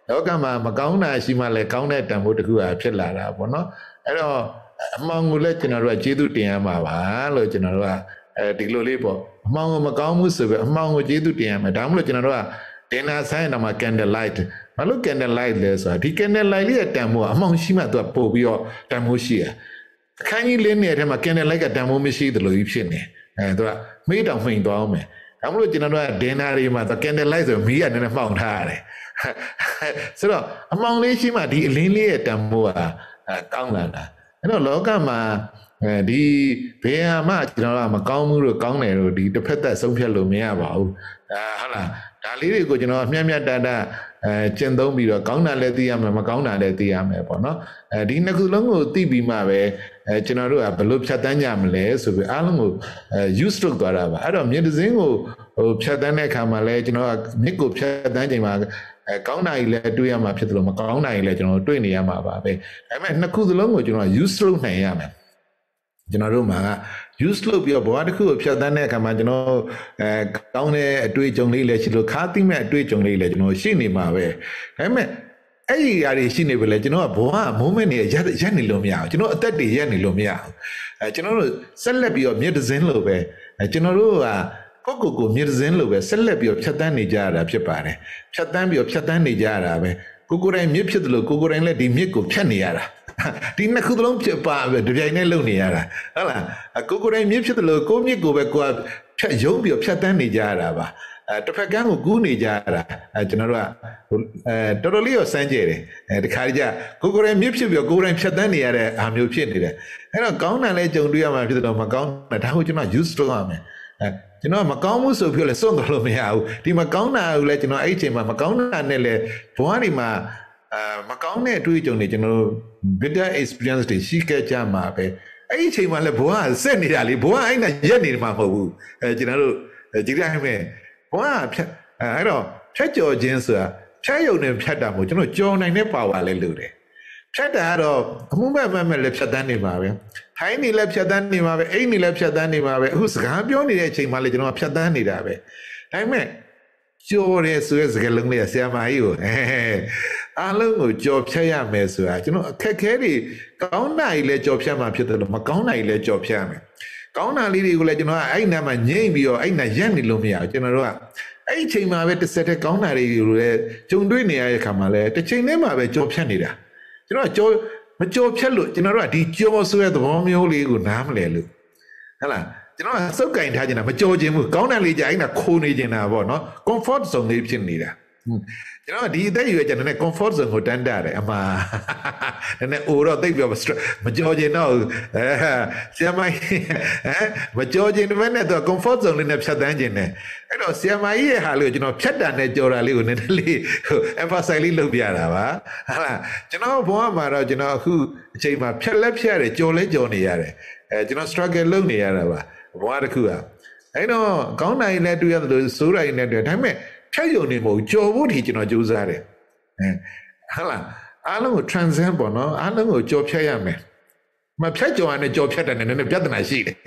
လောကမှာမကောင်းတာရှိမှလည်းကောင်းတဲ့တန်ဖိုးတစ်ခုဖြစ်လာတာပေါ့နော်အဲ့တော့အမှောင်ကိုလည်းကျွန်တော်တို့ကကျေးဇူးတင်ရမှာပါလို့ကျွန်တော်တို့ကဒီလိုလေးပေါ့အမှောင်ကိုမကောင်းမှုဆိုပြီးအမှောင်ကိုကျေးဇူးတင်ရမယ်ဒါမှမဟုတ်ကျွန်တော်တို့ကတင်နာဆိုင်တော့မှ candle light ဘာလို့ candle light လဲဆိုတာဒီ candle light လေးရဲ့တန်ဖိုးအမှောင်ရှိမှသူကပို့ပြီးတော့တန်ဖိုးရှိရအခန်းကြီးလေးနဲ့ထဲမှာ candle light ကတန်ဖိုးမရှိသလိုကြီးဖြစ်နေသူကမေးတောင်မှိန်သွားအောင်မယ်ဒါမှမဟုတ်ကျွန်တော်တို့ကဒင်နာတွေမှာသူ candle light ဆိုမီးကနည်းနည်းမှောင်ထားရတယ်ဆိုတော့အမှောင်လေးရှိမှဒီအလင်းလေးရဲ့တန်ဖိုးကကောင်းလာတာအဲ့တော့လောကမှာဒီဘေးဟာမှကျွန်တော်ကမကောင်းမှုလို့ကောင်းတယ်လို့ဒီတစ်ဖက်သက်ဆုံးဖြတ်လို့မရပါဘူးဟုတ်လားဒါလေးတွေကိုကျွန်တော်မျှမျှတတကျင့်သုံးပြီးတော့ကောင်းတာလည်းသိရမယ်မကောင်းတာလည်းသိရမယ်ပေါ့နော်ဒီနှစ်ခုလုံးကိုသိပြီးမှပဲကျွန်တော်တို့ကဘယ်လိုဖြတ်တန်းကြမလဲဆိုပြီးအားလုံးကိုuse လုပ်သွားတာပါအဲ့တော့မြင့်တစင်းကိုဖြတ်တန်းတဲ့အခါမှာလည်းကျွန်တော်ကမြစ်ကိုဖြတ်တန်းချိန်မှာကောင်းတာကြီးလည်းတွေ့ရမှာဖြစ်တယ်လို့မကောင်းတာကြီးလည်းကျွန်တော်တွေ့နေရမှာပါပဲဒါပေမဲ့နှစ်ခုစလုံးကိုကျွန်တော် use လုပ်နိုင်ရမယ်ကျွန်တော်တို့မှာ use လုပ်ပြီးတော့ဘဝတစ်ခုကိုဖြတ်သန်းတဲ့အခါမှာကျွန်တော်ကောင်းတဲ့အတွေ့အကြုံလေးလည်းရှိလို့ခါသိမဲ့အတွေ့အကြုံလေးလည်းကျွန်တော်ရှိနေမှာပဲဒါပေမဲ့အဲ့ဒီအရာတွေရှိနေပြီလေကျွန်တော်ကဘဝ moment တွေရက်နေလို့မရဘူးကျွန်တော်အသက်တွေရက်နေလို့မရဘူးကျွန်တော်တို့ဆက်လက်ပြီးတော့မြစ်တစင်းလို့ပဲကျွန်တော်တို့ကကိုမြစ်တစင်းလို့ပဲဆက်လက်ပြီးတော့ဖြတ်သန်းနေကြရတာဖြစ်ပါတယ်ဖြတ်သန်းပြီးတော့ဖြတ်သန်းနေကြရတာပဲကိုတိုင်းမြစ်ဖြစ်တယ်လို့ကိုတိုင်းလည်းဒီမြစ်ကိုဖြတ်နေရတာဒီနှစ်ခုလုံးဖြစ်ပါပဲတပြိုင်တည်းလုံနေရတာဟုတ်လားကိုတိုင်းမြစ်ဖြစ်တယ်လို့ကိုမြစ်ကိုပဲကိုကဖြတ်ရုံးပြီးတော့ဖြတ်တန်းနေကြရတာပါတစ်ဖက်ကန်းကိုကူးနေကြရတာကျွန်တော်တို့ကတော်တော်လေးရောစမ်းကြတယ်တခါကြကိုတိုင်းမြစ်ဖြစ်ပြီးတော့ကိုတိုင်းဖြတ်တန်းနေရတဲ့အားမျိုးဖြစ်နေတယ်အဲ့တော့ကောင်းတယ်လဲကြုံတွေ့ရမှာဖြစ်တော့မကောင်းတယ်ဒါကိုကျွန်တော် use လုပ်ရမယ်ကျွန်တော်မကောင်းမှုဆိုပြီးလည်းစွန့်တော်လို့မရဘူးဒီမကောင်းတာကိုလည်းကျွန်တော်အဲ့အချိန်မှာမကောင်းတာနဲ့လည်းဘဝတွေမှာမကောင်းတဲ့အတွေ့အကြုံတွေကျွန်တော် bitter experience တွေရှိခဲ့ကြမှာပဲအဲ့ဒီအချိန်မှာလည်းဘဝကဆက်နေတာလေဘဝအဲ့နဲ့ရက်နေမှာမဟုတ်ဘူးကျွန်တော်တို့ဒီတိုင်းပဲဘဝကအဲ့တော့ဖြတ်ကျော်ခြင်းဆိုတာဖြတ်ရုံနဲ့ဖြတ်တာမဟုတ်ကျွန်တော်ကြော်နိုင်တဲ့ power လည်းလိုတယ်ဖြတ်တာကတော့အမှုမဲ့လည်းဖြတ်တန်းနေမှာပဲထိုင်းနေလည်းဖြတ်တန်းနေမှာပဲအိမ်နေလည်းဖြတ်တန်းနေမှာပဲအခုစကားပြောနေတဲ့အချိန်မှာလည်းကျွန်တော်ဖြတ်တန်းနေတာပဲဒါပေမဲ့ကြော်ရဲဆိုတဲ့စကားလုံးလေးဆရာမကြီးကိုအားလုံးကိုကြော်ဖြတ်ရမယ်ဆိုတာကျွန်တော်အခက်ခဲတွေကောင်းတာကြီးလည်းကြော်ဖြတ်မှာဖြစ်တယ်လို့မကောင်းတာကြီးလည်းကြော်ဖြတ်ရမယ်ကောင်းတာလေးတွေကိုလည်းကျွန်တော်ကအဲ့နာမှာငြိမ့်ပြီးတော့အဲ့နာရက်နေလို့မရဘူးကျွန်တော်တို့ကအဲ့ဒီချိန်မှာပဲတစ်ဆက်တည်းကောင်းတာတွေကိုလည်းဂျုံတွေ့နေရတဲ့ခါမှာလည်းတစ်ချိန်တည်းမှာပဲကြော်ဖြတ်နေတာကျွန်တော်ကြော်မကြော်ဖြတ်လို့ကျွန်တော်တို့ကဒီကြော်ဆိုတဲ့သဘောမျိုးလေးကိုနားမလဲလို့ဟုတ်လားကျွန်တော်ကစုပ်ကင်ထားချင်တာမကြော်ခြင်းဘူးကောင်းတဲ့လေးကြအဲ့ဒါခိုးနေချင်တာပေါ့နော် comfort zone လေးဖြစ်နေတာကျွန်တော်ဒီအသက်အရွယ်ကျတော့ comfort zone ကိုတန်းတာတယ်အမှားနည်းနည်းအိုတော့သိပ်ပြောမကြော်ခြင်းတော့ဆရာမကြီးမကြော်ခြင်းနဲ့တော့ comfort zone လေးနဲ့ဖြတ်တန်းခြင်းနဲ့အဲ့တော့ဆရာမကြီးရဲ့ဟာလေးကိုကျွန်တော်ဖြတ်တာနဲ့ကြော်တာလေးကိုနည်းနည်းလေး emphasize လေးလုပ်ပြတာပါဟုတ်လားကျွန်တော်ဘဝမှာတော့ကျွန်တော်အခုအချိန်မှာဖြတ်လက်ဖြတ်ရတယ်ကြော်လဲကြော်နေရတယ်ကျွန်တော် struggle လုပ်နေရတာပါဘဝတစ်ခုอ่ะအဲ့တော့ကောင်းတိုင်းလည်းတွေ့ရတယ်လို့စိုးတိုင်းလည်းတွေ့ဒါပေမဲ့ဖြတ်ရုံနေမဟုတ်ကြော်ဖို့ဒီကျွန်တော်ကြိုးစားတယ်ဟုတ်လားအားလုံးကို transcend ပေါ့နော်အားလုံးကိုကြော်ဖြတ်ရမယ်မဖြတ်ကြော်ရတဲ့ကြော်ဖြတ်တဲ့နည်းနည်းပြဿနာရှိတယ်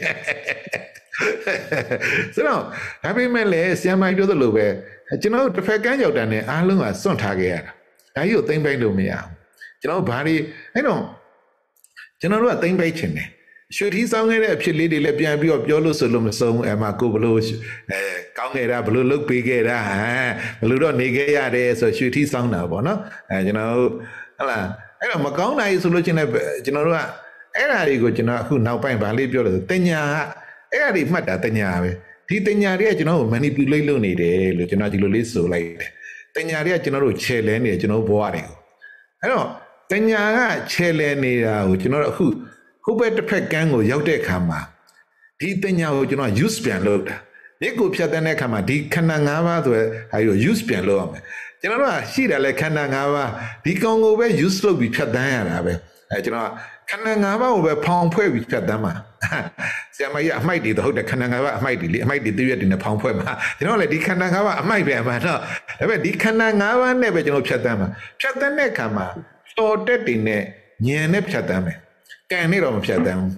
ဆိုတော့ဒါပေမဲ့လည်းဆရာမကြီးပြောသလိုပဲကျွန်တော်တစ်ဖက်ကန်းရောက်တာနဲ့အားလုံးကစွန့်ထားခဲ့ရတာဒါကြီးကိုသိမ့်ပိုက်လို့မရဘူးကျွန်တော်ဘာတွေအဲ့တော့ကျွန်တော်တို့ကသိမ့်ပိုက်ချင်တယ်ရွှေထီးဆောင်ခဲ့တဲ့အဖြစ်လေးတွေလည်းပြန်ပြီးတော့ပြောလို့ဆိုလို့မဆုံးအမကိုဘလို့ကောင်းခဲ့တာဘလို့လုတ်ပေးခဲ့တာဘလို့တော့နေခဲ့ရတယ်ဆိုရွှေထီးဆောင်တာပေါ့နော်ကျွန်တော်ဟုတ်လားအဲ့တော့မကောင်းတာကြီးဆိုလို့ချင်းလည်းကျွန်တော်တို့ကအဲ့ဓာတွေကိုကျွန်တော်အခုနောက်ပိုင်းဗာလေးပြောလို့တင်ညာကအဲ့ဓာတွေမှတ်တာတင်ညာပဲဒီတင်ညာတွေကကျွန်တော်ကို manipulate လုပ်နေတယ်လို့ကျွန်တော်ဒီလိုလေးဆိုလိုက်တယ်တင်ညာတွေကကျွန်တော်တို့ challenge နေတယ်ကျွန်တော်ဘဝတွေကိုအဲ့တော့တင်ညာက challenge နေတာကိုကျွန်တော်တို့အခုဟုတ်ပဲတစ်ဖက်ကန်းကိုရောက်တဲ့အခါမှာဒီတင်ညာကိုကျွန်တော် use ပြန်လုပ်တာမြစ်ကိုဖြတ်တဲ့အခါမှာဒီခန္ဓာ၅ပါးဆိုတဲ့ဟာကို use ပြန်လုပ်ရမယ်ကျွန်တော်တို့ကရှိတယ်လေခန္ဓာ၅ပါးဒီကောင်ကိုပဲ use လုပ်ပြီးဖြတ်တန်းရတာပဲကျွန်တော်ခန္ဓာ၅ပါးကိုပဲဖောင်ဖွဲ့ပြီးဖြတ်တန်းမှာဆရာမကြီးအမိုက်တွေတော့ဟုတ်တယ်ခန္ဓာ၅ပါးအမိုက်တွေလေအမိုက်တွေတရွက်တွေနဲ့ဖောင်ဖွဲ့မှာကျွန်တော်လည်းဒီခန္ဓာ၅ပါးအမိုက်ပဲအမှန်တော့ဒါပေမဲ့ဒီခန္ဓာ၅ပါးနဲ့ပဲကျွန်တော်ဖြတ်တန်းမှာဖြတ်တန်းတဲ့အခါမှာတော်တက်တွေနဲ့ဉာဏ်နဲ့ဖြတ်တန်းမယ်ကံနဲ့တော့မဖြတ်တန်းဘူး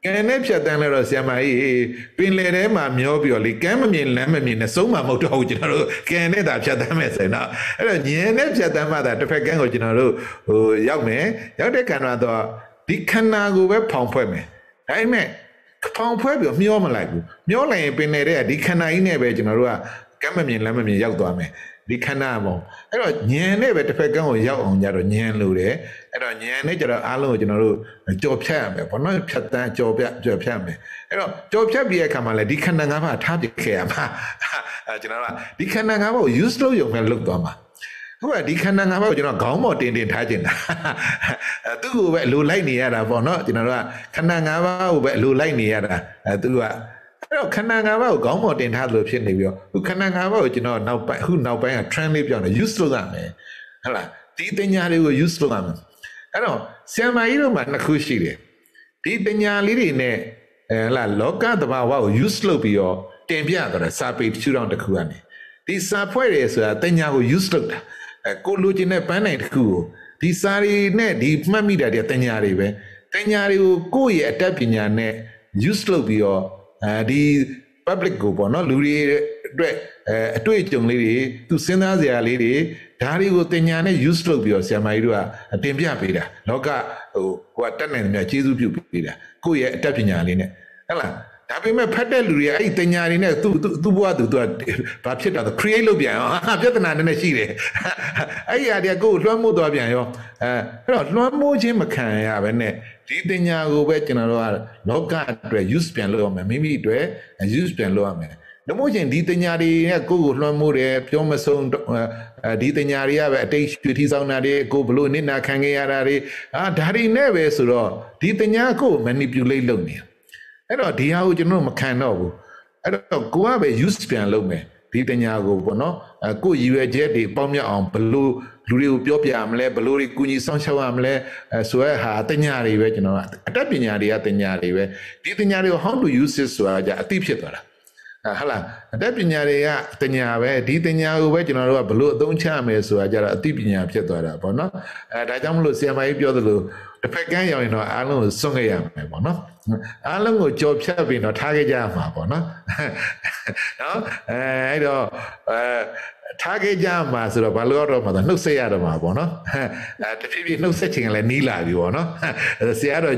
ကန်နဲ့ဖြတ်တန်းလဲတော့ဆရာမကြီးပင်လေထဲမှာမျောပြီးတော့လေကမ်းမမြင်လမ်းမမြင်နဲ့စုံမမဟုတ်တော့ဘူးကျွန်တော်တို့ကန်နဲ့သာဖြတ်တန်းမယ်ဆိုရင်တော့အဲ့တော့ညင်နဲ့ဖြတ်တန်းမှသာတစ်ဖက်ကန်းကိုကျွန်တော်တို့ရောက်မယ်ရောက်တဲ့ခန္ဓာတော့ဒီခန္ဓာကိုပဲဖောင်ဖွဲ့မယ်ဒါပေမဲ့ဖောင်ဖွဲ့ပြီးမျောမလိုက်ဘူးမျောလိုက်ရင်ပင်လေတဲ့ဒီခန္ဓာကြီးနဲ့ပဲကျွန်တော်တို့ကကမ်းမမြင်လမ်းမမြင်ရောက်သွားမယ်ဒီခန္ဓာပေါ့အဲ့တော့ဉာဏ်နဲ့ပဲတစ်ဖက်ကန်းကိုရောက်အောင်ကြတော့ဉာဏ်လိုတယ်အဲ့တော့ဉာဏ်နဲ့ကျတော့အားလုံးကိုကျွန်တော်တို့ကြော်ဖြတ်ရမယ်ဘောနော်ဖြတ်တန်းကြော်ဖြတ်ရမယ်အဲ့တော့ကြော်ဖြတ်ပြီးတဲ့အခါမှာလည်းဒီခန္ဓာ၅ပါးထားပြခဲ့ရမှာကျွန်တော်ကဒီခန္ဓာ၅ပါးကို use လုပ်ရုံနဲ့လုပ်သွားမှာဟုတ်ကဲ့ဒီခန္ဓာ၅ပါးကိုကျွန်တော်ခေါင်းပေါ်တင်ထားခြင်းတာသူ့ကိုပဲအလိုလိုက်နေရတာပေါ့နော်ကျွန်တော်တို့ကခန္ဓာ၅ပါးကိုပဲအလိုလိုက်နေရတာသူကအဲ့တော့ခန္ဓာ၅ပါးကိုခေါင်းပေါ်တင်ထားလို့ဖြစ်နေပြီးတော့ခုခန္ဓာ၅ပါးကိုကျွန်တော်နောက်ပိုင်းက trend လေးပြောင်းတယ် use လုပ်ရမယ်ဟုတ်လားဒီပညာတွေကို use လုပ်ရမယ်အဲ့တော့ဆရာမကြီးတို့မှာနှစ်ခုရှိတယ်ဒီပညာလေးတွေနဲ့လောကသဘာဝကို use လုပ်ပြီးတော့တင်ပြတော့စာပေထူထောင်တစ်ခုကနေဒီစာဖွဲ့ရဆိုတာပညာကို use လုပ်တာကိုလိုချင်တဲ့ပန်းနိုင်တစ်ခုကိုဒီစာရီနဲ့ဒီမှတ်မိတာတွေပညာတွေပဲပညာတွေကိုကိုယ့်ရဲ့အတတ်ပညာနဲ့ use လုပ်ပြီးတော့ဒီ public ကိုပေါ့နော်လူတွေအတွက်အတွေ့အကြုံလေးတွေသူစဉ်းစားစရာလေးတွေဒါတွေကိုတင်ညာနဲ့ use လုပ်ပြီးတော့ဆရာမကြီးတို့ကတင်ပြပေးတာလောကဟိုတက်နိုင်တယ်များကျေးဇူးပြုပေးတာကိုယ့်ရဲ့အတတ်ပညာလေးနဲ့ဟုတ်လားဒါပေမဲ့ဖတ်တဲ့လူတွေအဲ့ဒီတင်ညာတွေနဲ့သူ့ဘဝသူကဘာဖြစ်တာလဲ create လုပ်ပြန်ရောပြဿနာနည်းနည်းရှိတယ်အဲ့ဒီအရာတွေကိုလွှမ်းမိုးသွားပြန်ရောအဲ့တော့လွှမ်းမိုးခြင်းမခံရဘဲနဲ့ဒီတင်ညာကိုပဲကျွန်တော်တို့ကလောကအတွက် use ပြန်လုပ်ရမယ်မိမိအတွက် use ပြန်လုပ်ရမယ်ဒါမှမဟုတ်ရင်ဒီတင်ညာတွေနဲ့ကိုယ့်ကိုလွှမ်းမိုးတယ်ပြောမဆုံးဒီတင်ညာတွေကပဲအတိတ်ရွှေထီဆောင်တာတွေကိုဘလို့နစ်နာခံခဲ့ရတာတွေဒါတွေနဲ့ပဲဆိုတော့ဒီတင်ညာကို manipulate လုပ်နေအဲ့တော့ဒီဟာကိုကျွန်တော်မခံတော့ဘူးအဲ့တော့ကိုကပဲ use ပြန်လုပ်မယ်ဒီတညာကိုပေါ့နော်ကိုရည်ရွယ်ချက်တွေပေါင်းမြတ်အောင်ဘလို့လူတွေကိုပြောပြရမလဲဘလို့တွေကုညီဆောင်ရှောက်ရမလဲဆိုရဲဟာတညာတွေပဲကျွန်တော်အတတ်ပညာတွေကတညာတွေပဲဒီတညာတွေကို how to use it ဆိုတာကြအသိဖြစ်သွားတာဟုတ်လားအတတ်ပညာတွေကတညာပဲဒီတညာကိုပဲကျွန်တော်တို့ကဘလို့အသုံးချရမယ်ဆိုတာကြတော့အသိပညာဖြစ်သွားတာပေါ့နော်ဒါကြောင့်မလို့ဆရာမကြီးပြောသလိုတစ်ဖက်ကန်းရောက်ရင်တော့အားလုံးကိုစွန့်ခဲ့ရမယ်ပေါ့နော်အားလုံးကိုကြော်ဖြတ်ပြီးတော့ထားခဲ့ကြမှာပေါ့နော်နော်အဲ့တော့ထားခဲ့ကြမှာဆိုတော့ဘာလို့တော့မှာနှုတ်ဆက်ရတော့မှာပေါ့နော်တဖြည်းဖြည်းနှုတ်ဆက်ခြင်းလည်းနီးလာပြီပေါ့နော်ဆရာတော့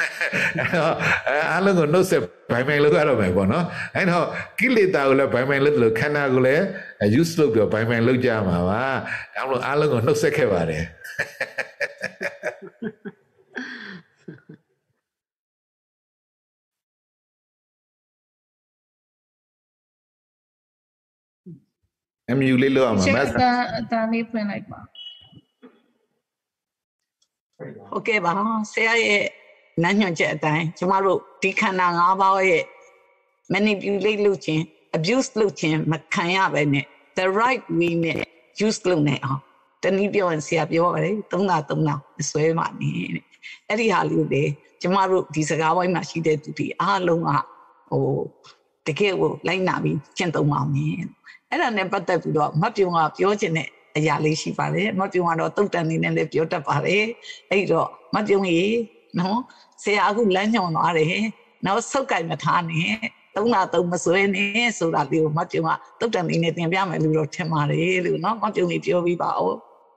အားလုံးကိုနှုတ်ဆက်ဘိုင်မိုင်လုပ်ရတော့မယ်ပေါ့နော်အဲ့တော့ကိလေသာကိုလည်းဘိုင်မိုင်လုပ်လို့ခန္ဓာကိုလည်း use လုပ်ပြီးဘိုင်မိုင်လုပ်ကြမှာပါဒါမှမဟုတ်အားလုံးကိုနှုတ်ဆက်ခဲ့ပါတယ်အမြူလေးလောက်အောင်ပါမဆာအတန်းလေးဖွင့်လိုက်ပါโอเคပါဆရာရဲ့နတ်ညွှန်ချက်အတိုင်းကျမတို့ဒီခန္ဓာ၅ပါးရဲ့ manipulate လုပ်ခြင်း abuse လုပ်ခြင်းမခံရပဲနဲ့ the right way နဲ့ use လုပ်နေအောင်တနည်းပြောရင်ဆရာပြောပါတယ်သုံးတာမဆွဲပါနဲ့အဲ့ဒီဟာလေးလေကျမတို့ဒီစကားဝိုင်းမှာရှိတဲ့သူတွေအားလုံးကတကယ်ကိုလိုက်နာပြီးကျင့်သုံးပါမယ်အဲ့ဒါနဲ့ပတ်သက်ပြီးတော့မပြုံကပြောချင်တဲ့အရာလေးရှိပါတယ်မပြုံကတော့တုတ်တန်နေနဲ့လည်းပြောတတ်ပါတယ်အဲ့တော့မပြုံကြီးနော်ဆရာအခုလမ်းညွှန်သွားတယ်နော်ဆုတ်ကြိုက်မထားနဲ့သုံးမဆွဲနဲ့ဆိုတာလေးကိုမပြုံကတုတ်တန်နေနဲ့သင်ပြမယ်လို့တော့ထင်ပါတယ်လို့နော်မပြုံကြီးပြောပြီးပါဦး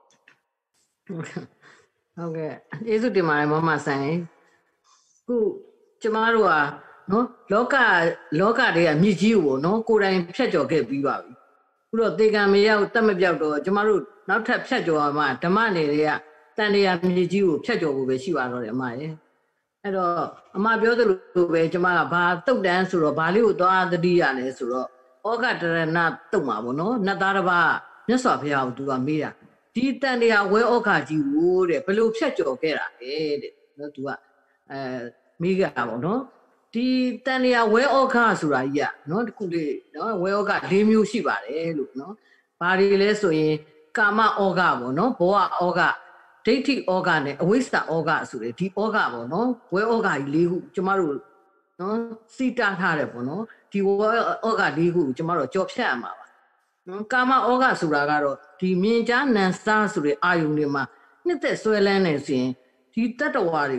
ဟုတ်ကဲ့ကျေးဇူးတင်ပါတယ်မမဆိုင်ခုကျမတို့ကနော်လောကတွေကမြစ်ကြီးကိုနော်ကိုယ်တိုင်ဖြတ်ကျော်ခဲ့ပြီးပါပြီခုတော့သေကံမရောက်တတ်မပြောက်တော့ကျမတို့နောက်ထပ်ဖြတ်ကျော်မှဓမ္မနယ်တွေကတန်တရားမြစ်ကြီးကိုဖြတ်ကျော်ဖို့ပဲရှိပါတော့တယ်အမရဲ့အဲ့တော့အမပြောသလိုပဲကျမကဘာတုတ်တန်းဆိုတော့ဘာလေးကိုသွားသတိရလဲဆိုတော့ဩဃတရဏတုတ်မှာပေါ့နော်နတ်သားတစ်ပါးမြတ်စွာဘုရားကိုသူကမေးတာဒီတန်တရားဝဲဩဃကြီးကိုတဲ့ဘယ်လိုဖြတ်ကျော်ခဲ့တာလဲတဲ့နော်သူကမေးကြတာပေါ့နော်ဒီတန်တရားဝဲဩဃဆိုတာကြီးကနော်တခုလေးနော်ဝဲဩဃ၄မျိုးရှိပါတယ်လို့နော်ဘာတွေလဲဆိုရင်ကာမဩဃပေါ့နော်ဘောဟဩဃဒိဋ္ဌိဩဃနဲ့အဝိဇ္ဇာဩဃဆိုတယ်ဒီဩဃပေါ့နော်ဝဲဩဃကြီး၄ခုကျမတို့နော်စီတာထားတယ်ပေါ့နော်ဒီဝဲဩဃ၄ခုကျမတို့ကြော်ဖြတ်ရမှာပါနော်ကာမဩဃဆိုတာကတော့ဒီမြင်ကြားနံစားဆိုတဲ့အာယုန်တွေမှာနှစ်သက်ဆွဲလန်းနေစဉ်ဒီတတ္တဝါတွေကို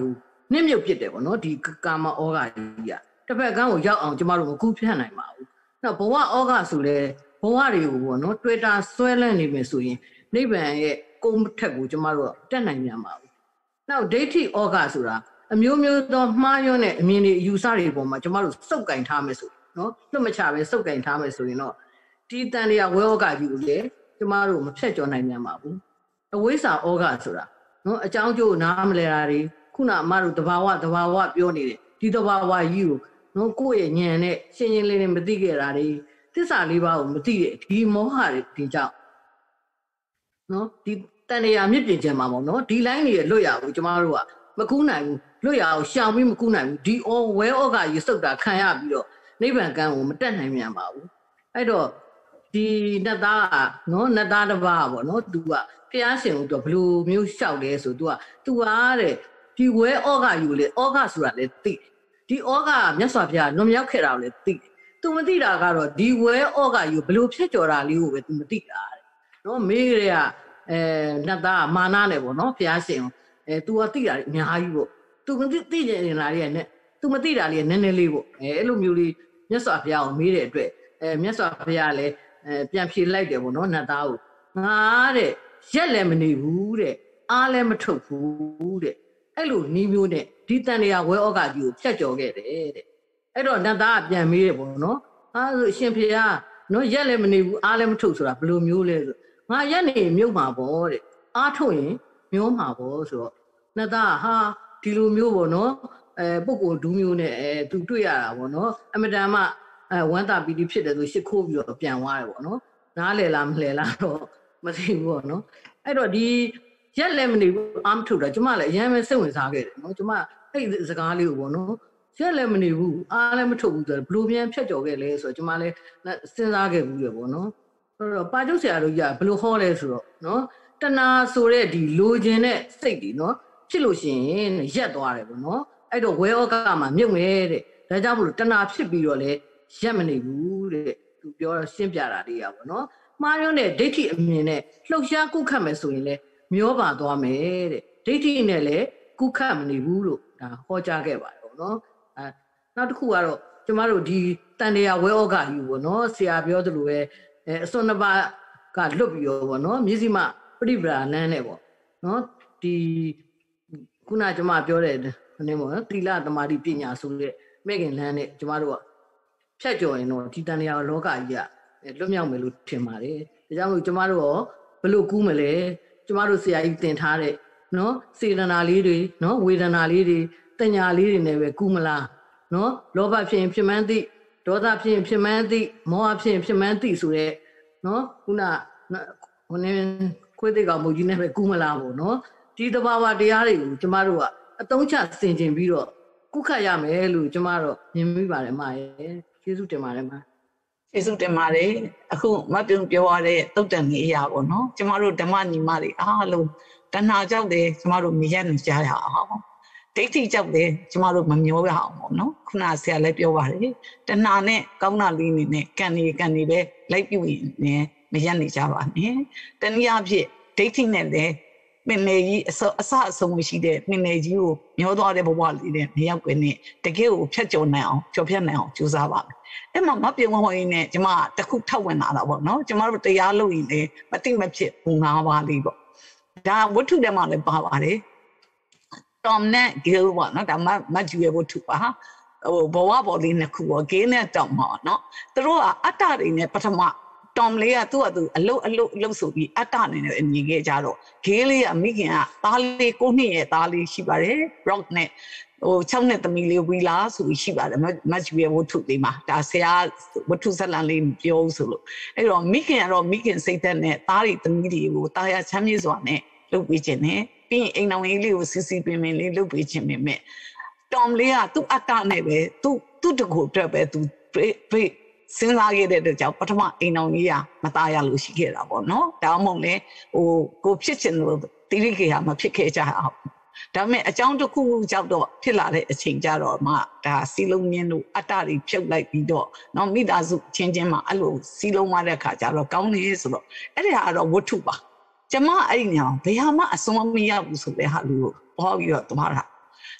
နှင်းမြုပ်ဖြစ်တယ်ပေါ့နော်ဒီကာမဩဃကြီးကတစ်ဖက်ကန်းကိုရောက်အောင်ကျမတို့မကူးဖြတ်နိုင်ပါဘူးနောက်ဘဝဩဃဆိုလဲဘဝတွေကိုပေါ့နော်တွေ့တာဆွဲလန်းနေမယ်ဆိုရင်နိဗ္ဗာန်ရဲ့ကုန်းထက်ကိုကျမတို့တက်နိုင်ပြန်ပါဘူးနောက်ဒိဋ္ဌိဩဃဆိုတာအမျိုးမျိုးသောမှားယွင်းတဲ့အမြင်တွေအယူဆတွေပေါ်မှာကျမတို့စုပ်ကင်ထားမယ်ဆိုနော်လွတ်မချပဲစုပ်ကင်ထားမယ်ဆိုရင်တော့ဒီတန်တရားဝဲဩဃကြီးကိုလေကျမတို့မဖြတ်ကျော်နိုင်ပြန်ပါဘူးအဝိဇ္ဇာဩဃဆိုတာနော်အကြောင်းကျိုးနားမလဲတာတွေခုနအမတို့တဘာဝပြောနေတယ်ဒီတဘာဝကြီးကိုနော်ကိုယ့်ရဲ့ဉာဏ်နဲ့ရှင်းရှင်းလင်းလင်းမသိခဲ့တာတွေသစ္စာလေးပါးကိုမသိတဲ့ဒီမောဟတွေဒီကြောင့်နော်ဒီတန်တရားမြင့်ပြင်ခြင်းမှာပေါ့နော်ဒီလိုင်းတွေလွတ်ရဘူးကျမတို့ကမကူးနိုင်ဘူးလွတ်ရအောင်ရှောင်ပြီးမကူးနိုင်ဘူးဒီဝဲဩဃကြီးစုပ်တာခံရပြီးတော့နိဗ္ဗာန်ကံကိုမတက်နိုင်မြန်ပါဘူးအဲ့တော့ဒီနတ်သားကနော်နတ်သားတစ်ပါးပေါ့နော်သူကဖျားရှင်ကိုသူဘယ်လိုမျိုးလျှောက်လဲဆိုသူကတဲ့ဒီဝဲဩဃယူလေဩဃဆိုတာလေသိဒီဩဃမြတ်စွာဘုရားလွန်မြောက်ခဲ့တာကိုလေသိသူမသိတာကတော့ဒီဝဲဩဃယူဘယ်လိုဖြစ်ကြော်တာလေးကိုပဲသူမသိတာတဲ့နော်မေးကြတဲ့နတ်သားမာနနဲ့ပေါ့နော်ဘုရားရှင်သူကသိတာအများကြီးပေါ့သူမသိကြနေတာလေးကနဲ့သူမသိတာလေးကနည်းနည်းလေးပေါ့အဲ့လိုမျိုးလေးမြတ်စွာဘုရားကိုမေးတဲ့အတွက်မြတ်စွာဘုရားလည်းပြန်ဖြေလိုက်တယ်ပေါ့နော်နတ်သားကိုငါတဲ့ရက်လည်းမနေဘူးတဲ့အားလည်းမထုတ်ဘူးတဲ့အဲ့လိုနီးမျိုးနဲ့ဒီတန်တရားဝဲဩဃကြီးကိုဖြတ်ကျော်ခဲ့တယ်တဲ့အဲ့တော့နတ်သားကပြန်မေးတယ်ပေါ့နော်ဟာဆိုအရှင်ဘုရားနော်ရက်လည်းမနေဘူးအားလည်းမထုတ်ဆိုတာဘယ်လိုမျိုးလဲဆိုငါရက်နေမြုပ်မှာပေါ့တဲ့အားထုတ်ရင်မျောမှာပေါ့ဆိုတော့နတ်သားဟာဒီလိုမျိုးပေါ့နော်ပုဂ္ဂိုလ်ဒူးမျိုးနဲ့သူတွေ့ရတာပေါ့နော်အမတန်မှဝမ်းသာပီတိဖြစ်တယ်ဆိုရှစ်ခိုးပြီးတော့ပြန်သွားတယ်ပေါ့နော်နားလဲလားမလဲလားတော့မသိဘူးပေါ့နော်အဲ့တော့ဒီရက်လည်းမနေဘူးအားမထုတ်တာကျမလည်းအရင်ပဲစိတ်ဝင်စားခဲ့တယ်နော်ကျမအဲ့ဒီစကားလေးကိုပေါ့နော်ရက်လည်းမနေဘူးအားလည်းမထုတ်ဘူးဆိုတော့ဘလို့ပြန်ဖြတ်ကျော်ခဲ့လဲဆိုတော့ကျမလည်းစဉ်းစားခဲ့ဘူးရပေါ့နော်အဲ့တော့ပါကျုပ်ဆရာတို့ကြီးကဘလို့ဟောလဲဆိုတော့နော်တဏှာဆိုတဲ့ဒီလိုချင်တဲ့စိတ်တွေနော်ဖြစ်လို့ရှိရင်ရက်သွားတယ်ပေါ့နော်အဲ့တော့ဝဲဩဃမှာမြုပ်မယ်တဲ့ဒါကြောင့်မလို့တဏှာဖြစ်ပြီးတော့လေရက်မနေဘူးတဲ့သူပြောရှင်းပြတာလေးရပေါ့နော်မှားရုံးတဲ့ဒိဋ္ဌိအမြင်နဲ့လှုပ်ရှားကုခတ်မယ်ဆိုရင်လေမျောပါသွားမယ်တဲ့ဒိဋ္ဌိနဲ့လည်းကုခတ်မနေဘူးလို့ဒါဟောကြားခဲ့ပါတယ်ပေါ့နော်နောက်တစ်ခုကတော့ကျမတို့ဒီတန်တရားဝဲဩဃကြီးပေါ့နော်ဆရာပြောသလိုပဲအစွန်းနှစ်ပါးကလွတ်ပြီးတော့ပေါ့နော်မြစ္စည်းမပရိပရာလန်းနဲ့ပေါ့နော်ဒီခုနကျမပြောတဲ့နည်းပေါ့နော်သီလသမာဓိပညာဆိုတဲ့မဲ့ခင်လန်းနဲ့ကျမတို့ကဖြတ်ကျော်ရင်တော့ဒီတန်တရားလောကကြီးကလွတ်မြောက်မယ်လို့ထင်ပါတယ်ဒါကြောင့်မို့ကျမတို့ရောဘယ်လိုကူးမလဲကျမတို့ဆရာကြီးသင်ထားတဲ့နော်စေတနာလေးတွေနော်ဝေဒနာလေးတွေတဏှာလေးတွေနဲ့ပဲကူးမလားနော်လောဘဖြစ်ရင်ဖြစ်မှန်းသိဒေါသဖြစ်ရင်ဖြစ်မှန်းသိမောဟဖြစ်ရင်ဖြစ်မှန်းသိဆိုတဲ့နော်ခုနဟိုနေခွေးသိကောင်မုတ်ကြီးနဲ့ပဲကူးမလားပေါ့နော်ဒီတဘာဝတရားတွေကိုကျမတို့ကအသုံးချဆင်ခြင်ပြီးတော့ကုခတ်ရမယ်လို့ကျမတို့မြင်မိပါတယ်မရဲ့ကျေးဇူးတင်ပါတယ်မကျေးဇူးတင်ပါတယ်အခုမပြုံပြောရတဲ့တုတ်တန်ကြီးအရာပေါ့နော်ကျမတို့ဓမ္မညီမတွေအားလုံးတဏှာကြောင့်တယ်ကျမတို့မြင်ရနေကြရအောင်ဒိဋ္ဌိကြောင့်တယ်ကျမတို့မမျောရအောင်ပေါ့နော်ခုနဆရာလည်းပြောပါတယ်တဏှာနဲ့ကောင်းတာလေးနေနဲ့ကံနေပဲလိုက်ပြုရင်လည်းမရနေကြပါနဲ့တနည်းအားဖြင့်ဒိဋ္ဌိနဲ့လည်းမင်းလေကြီးအစအဆုံးရှိတဲ့မင်းလေကြီးကိုမျောသွားတဲ့ဘဝလေးနဲ့မရောက်ွယ်နဲ့တကယ်ကိုဖြတ်ကျော်နိုင်အောင်ကျော်ဖြတ်နိုင်အောင်ကြိုးစားပါမယ်အဲ့မှာမပြေဝဟောရင်းနဲ့ကျမတခုထောက်ဝင်လာတာပေါ့နော်ကျမတို့တရားလုပ်ရင်လည်းမတိမဖြစ်ဘူး၅ပါးလေးပေါ့ဒါဝတ္ထုထဲမှာလည်းပါပါတယ်တော်နဲ့ဂေလပေါ့နော်ဒါမတ်ဂျူရဲ့ဝတ္ထုပါဟိုဘဝပေါ်လေးနှစ်ခုပေါ့ဂေးနဲ့တောင်မှာနော်သူတို့ကအတ္တတွေနဲ့ပထမတော်လေးကသူ့အတူအလုတ်ဆိုပြီးအတ္တနေနဲ့ညီခဲ့ကြတော့ဂေးလေးကမိခင်ကသားလေး9နှစ်ရဲ့သားလေးရှိပါတယ် rock နဲ့ဟို6နှစ်သမီးလေးဝီလာဆိုပြီးရှိပါတယ်မတ်ဂျူရဲ့ဝတ္ထုလေးမှာဒါဆရာဝတ္ထုဇာတ်လမ်းလေးပြောဆိုလို့အဲ့တော့မိခင်ကတော့မိခင်စိတ်သက်နဲ့သားတွေသမီးတွေကိုတာယာချမ်းမြေ့စွာနဲ့လုပ်ပေးခြင်းနဲ့ပြီးရင်အိမ်တော်ကြီးလေးကိုစီပင်လေးလုပ်ပေးခြင်းပဲမဲ့တော်လေးကသူ့အတ္တနဲ့ပဲသူ့တကူအတွက်ပဲသူစဉ်းစားခဲ့တဲ့အတွက်ကြောင့်ပထမအိမ်တော်ကြီးကမตายရလို့ရှိခဲ့တာပေါ့နော်ဒါမှမဟုတ်လေဟိုကိုဖြစ်ချင်လို့တိရိကေဟာမဖြစ်ခဲ့ကြအောင်ဒါပေမဲ့အကြောင်းတစ်ခုကြောင့်တော့ဖြစ်လာတဲ့အချိန်ကြတော့မှဒါစီလုံးမြင်းတို့အတ္တတွေဖြုတ်လိုက်ပြီးတော့နော်မိသားစုချင်းမှာအဲ့လိုစီလုံးမတဲ့ခါကျတော့ကောင်းနေဆိုတော့အဲ့ဒါကတော့ဝတ္ထုပါကျမအဲ့ဒီညဘယ်ဟာမှအစွမ်းမရဘူးဆိုတဲ့ဟာလူကိုဟောပြီးတော့သွားတာ